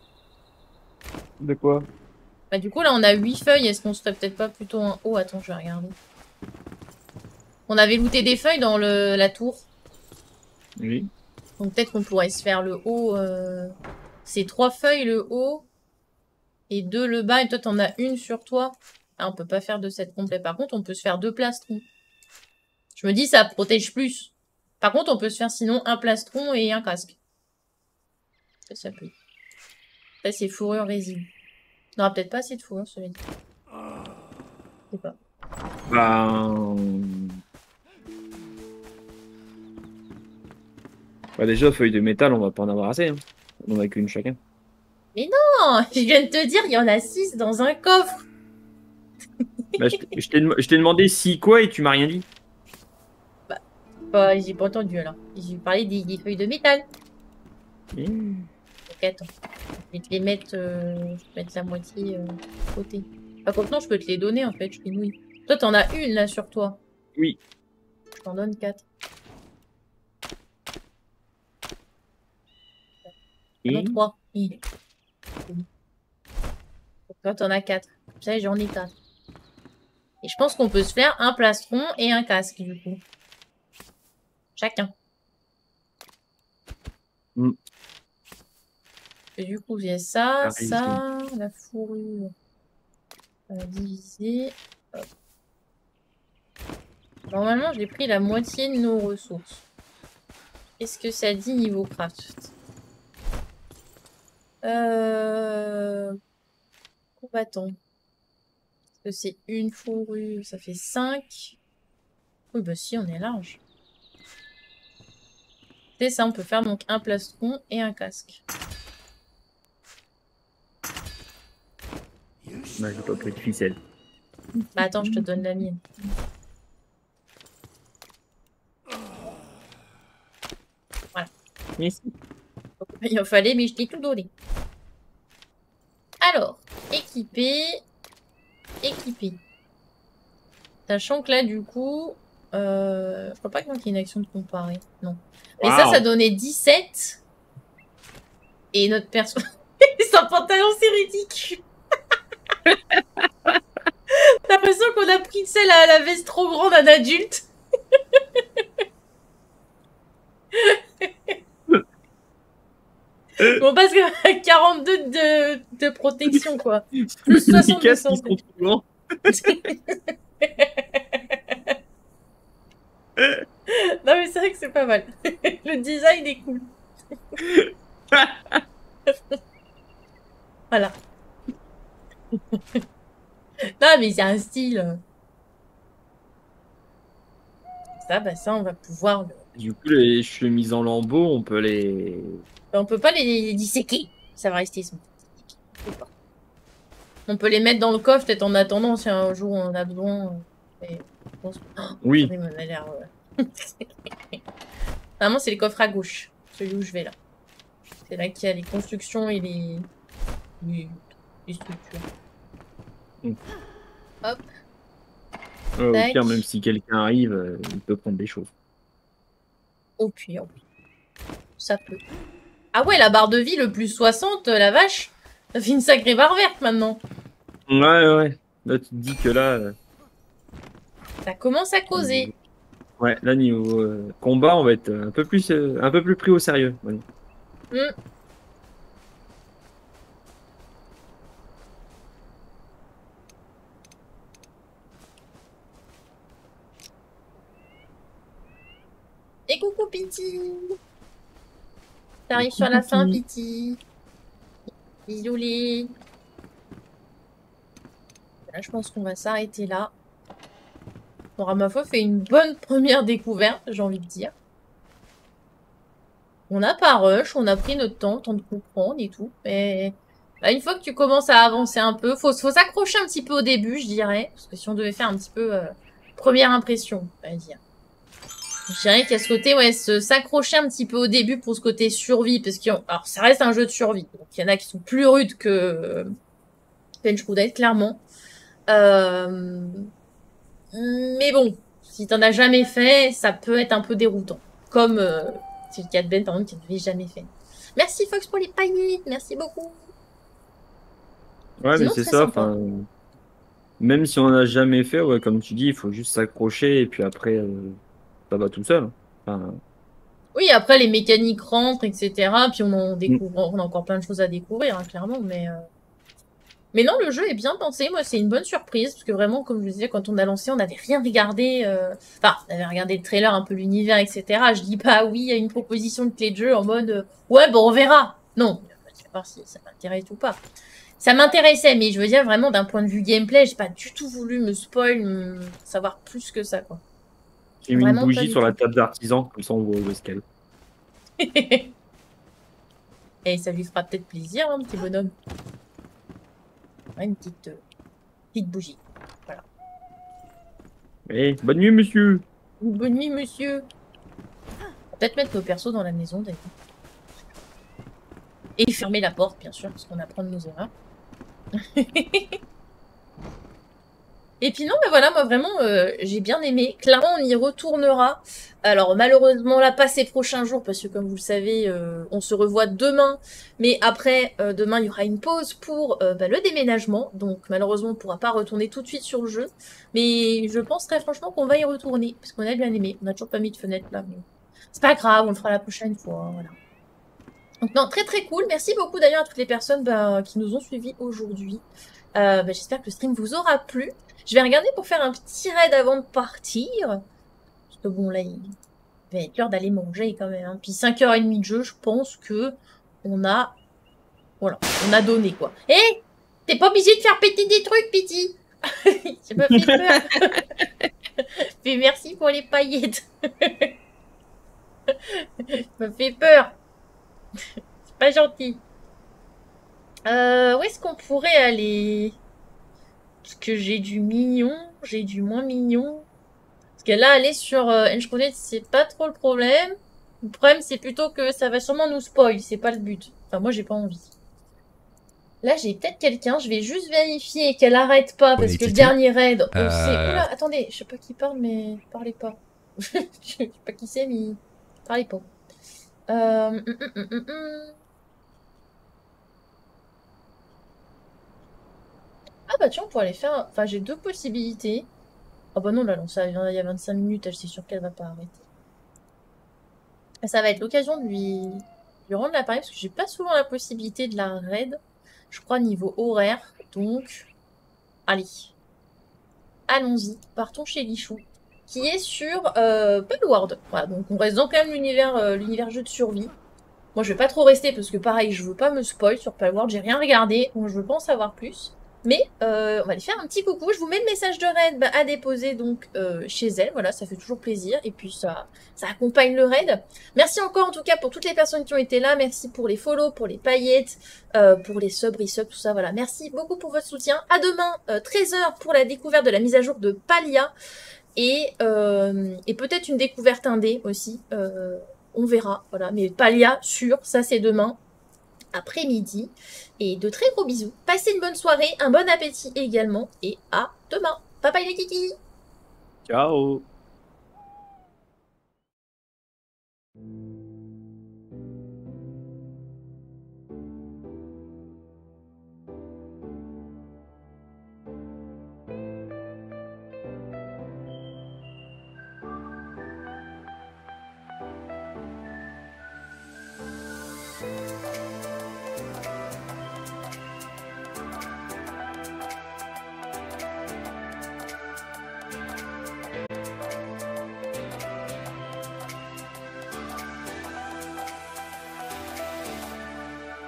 De quoi? Bah, du coup, là, on a huit feuilles. Est-ce qu'on se ferait peut-être pas plutôt un haut? Attends, je vais regarder. On avait looté des feuilles dans le, la tour. Oui. Donc, peut-être qu'on pourrait se faire le haut. Euh... C'est trois feuilles le haut. Et deux le bas. Et toi, t'en as une sur toi. Ah, on peut pas faire de set complet. Par contre, on peut se faire deux plastrons. Je me dis, ça protège plus. Par contre, on peut se faire sinon un plastron et un casque. Ça, ça peut. Ça, c'est fourrure résine. On aura peut-être pas assez de fourrure, celui là. Je sais pas. Bah... bah déjà, feuille de métal, on va pas en avoir assez. Hein. On en a qu'une chacun. Mais non, je viens de te dire, il y en a six dans un coffre. Bah, je t'ai demandé si quoi et tu m'as rien dit. Bah, bah j'ai pas entendu alors. J'ai parlé des, des feuilles de métal. Mmh. Ok, attends. Je vais te les mettre, euh, je vais mettre la moitié euh, de côté. Par contre, non, je peux te les donner en fait, je pinouille. Toi, t'en as une là sur toi. Oui. Je t'en donne quatre. Et... Non, trois. Oui. Toi, t'en as quatre. Comme ça, j'en ai quatre. Et je pense qu'on peut se faire un plastron et un casque, du coup. Chacun. Mm. Et du coup, il y a ça, Ah, ça, la fourrure. On va diviser. Hop. Normalement, j'ai pris la moitié de nos ressources. Qu'est-ce que ça dit niveau craft? Euh... Combattant. Parce que c'est une fourrure, ça fait cinq. Oui, bah si, on est large. C'est ça, on peut faire donc un plastron et un casque. Bah, j'ai pas pris de ficelle. Bah attends, je te donne la mienne. Voilà. Merci. Il en fallait, mais je t'ai tout donné. Alors, équiper. Équiper. Sachant que là, du coup... Euh, je crois pas qu'il y ait une action de comparer. Non. Mais wow. Ça, ça donnait dix-sept. Et notre perso... Sans pantalon, c'est ridicule. T'as l'impression qu'on a pris, tu sais, la, la veste trop grande d'un adulte. Bon, parce que quarante-deux de, de protection, quoi. Plus soixante de santé. Non, mais c'est vrai que c'est pas mal. Le design est cool. Voilà. Non, mais c'est un style. Ça, bah ça, on va pouvoir... Le... Du coup, les chemises en lambeaux, on peut les... On peut pas les, les disséquer. Ça va rester son. On peut les mettre dans le coffre, peut-être en attendant, si un jour on a besoin. Et... Oh, oui. Ça a l'air... Ouais. Normalement, c'est les coffres à gauche. Celui où je vais, là. C'est là qu'il y a les constructions et les... Les, les structures. Mm. Hop. Euh, au pire, même si quelqu'un arrive, euh, il peut prendre des choses. Au pire, oui. Ça peut. Ah ouais, la barre de vie, le plus soixante, la vache. Ça fait une sacrée barre verte, maintenant. Ouais, ouais. Là, tu te dis que là... Euh... Ça commence à causer. Ouais, là, niveau euh, combat, on va être un peu plus, euh, un peu plus pris au sérieux. Ouais. Mm. Et coucou Pity. T'arrives sur la fin, Pity. Bisous les. Là, je pense qu'on va s'arrêter là. On aura ma foi fait une bonne première découverte, j'ai envie de dire. On n'a pas rush, on a pris notre temps, temps de comprendre et tout. Mais bah, une fois que tu commences à avancer un peu, faut, faut s'accrocher un petit peu au début, je dirais. Parce que si on devait faire un petit peu euh, première impression, on va dire. Je dirais qu'il y a ce côté, ouais, s'accrocher un petit peu au début pour ce côté survie. Parce que, alors, ça reste un jeu de survie. Donc, il y en a qui sont plus rudes que euh, Bench Crudite, clairement. Euh... Mais bon, si t'en as jamais fait, ça peut être un peu déroutant. Comme euh, c'est le cas de Ben, par exemple, qui n'avait jamais fait. Merci Fox pour les paillettes, merci beaucoup. Ouais, Sinon, mais c'est ça, enfin... Même si on n'en a jamais fait, ouais, comme tu dis, il faut juste s'accrocher et puis après, euh, ça va tout seul. Enfin... Oui, après les mécaniques rentrent, et cetera. Puis on, en découvre, mm. on a encore plein de choses à découvrir, hein, clairement, mais... Euh... Mais non, le jeu est bien pensé. Moi, c'est une bonne surprise. Parce que vraiment, comme je vous disais, quand on a lancé, on n'avait rien regardé. Euh... Enfin, on avait regardé le trailer, un peu l'univers, et cetera. Je dis pas oui, il y a une proposition de clé de jeu en mode euh, ouais, bon, on verra. Non, je vais voir si ça m'intéresse ou pas. Ça m'intéressait, mais je veux dire, vraiment, d'un point de vue gameplay, j'ai pas du tout voulu me spoil, me savoir plus que ça, quoi. J'ai mis une bougie sur la table d'artisan, comme ça on voit où est-ce qu'elle. Et ça lui fera peut-être plaisir, hein, petit bonhomme. Une petite, euh, petite bougie. Voilà. Eh, bonne nuit, monsieur. Bonne nuit, monsieur. On va peut-être mettre nos persos dans la maison, d'ailleurs. Et fermer la porte, bien sûr, parce qu'on apprend de nos erreurs. Et puis non, mais voilà, moi vraiment, euh, j'ai bien aimé. Clairement, on y retournera. Alors malheureusement, là, pas ces prochains jours, parce que comme vous le savez, euh, on se revoit demain. Mais après, euh, demain, il y aura une pause pour euh, bah, le déménagement. Donc malheureusement, on ne pourra pas retourner tout de suite sur le jeu. Mais je pense très franchement qu'on va y retourner, parce qu'on a bien aimé. On n'a toujours pas mis de fenêtre là, mais c'est pas grave, on le fera la prochaine fois, voilà. Donc non, très très cool. Merci beaucoup d'ailleurs à toutes les personnes bah, qui nous ont suivis aujourd'hui. Euh, bah, j'espère que le stream vous aura plu. Je vais regarder pour faire un petit raid avant de partir. Parce que bon, là, il va être l'heure d'aller manger quand même. Hein. Puis cinq heures trente de jeu, je pense que on a... Voilà, on a donné quoi. Hé hey, t'es pas obligé de faire péter des trucs, Pity. Ça m'a fait peur. Mais merci pour les paillettes. Ça m'a fait peur. C'est pas gentil. Euh, où est-ce qu'on pourrait aller? Parce que j'ai du mignon, j'ai du moins mignon. Parce que là, aller sur euh, Enchcoded, c'est pas trop le problème. Le problème, c'est plutôt que ça va sûrement nous spoil, c'est pas le but. Enfin, moi, j'ai pas envie. Là, j'ai peut-être quelqu'un, je vais juste vérifier qu'elle arrête pas, parce que le dernier raid, on euh... sait... Oula, attendez, je sais pas qui parle, mais parlez pas. Je sais pas qui c'est, mais parlez pas. Euh... Hum, hum, hum, hum, hum. Ah bah tiens, on pourrait aller faire... Enfin, j'ai deux possibilités. Ah bah non, là, non, ça il y a vingt-cinq minutes, je suis sûre qu'elle va pas arrêter. Ça va être l'occasion de lui... lui rendre l'appareil, parce que j'ai pas souvent la possibilité de la raid. Je crois niveau horaire, donc... Allez. Allons-y, partons chez Lichou, qui est sur euh, Palworld. Voilà, donc on reste dans quand même l'univers euh, l'univers jeu de survie. Moi, je vais pas trop rester, parce que pareil, je veux pas me spoil sur Palworld, j'ai rien regardé, donc je veux pas en savoir plus. Mais euh, on va aller faire un petit coucou. Je vous mets le message de raid bah, à déposer donc euh, chez elle. Voilà, ça fait toujours plaisir. Et puis ça, ça accompagne le raid. Merci encore en tout cas pour toutes les personnes qui ont été là. Merci pour les follow, pour les paillettes, euh, pour les subs, resubs, tout ça. Voilà, merci beaucoup pour votre soutien. À demain, euh, treize heures pour la découverte de la mise à jour de Palia. Et, euh, et peut-être une découverte indé aussi. Euh, on verra. Voilà, mais Palia, sûr, ça c'est demain. Après-midi. Et de très gros bisous. Passez une bonne soirée, un bon appétit également. Et à demain. Bye bye les kikis. Ciao.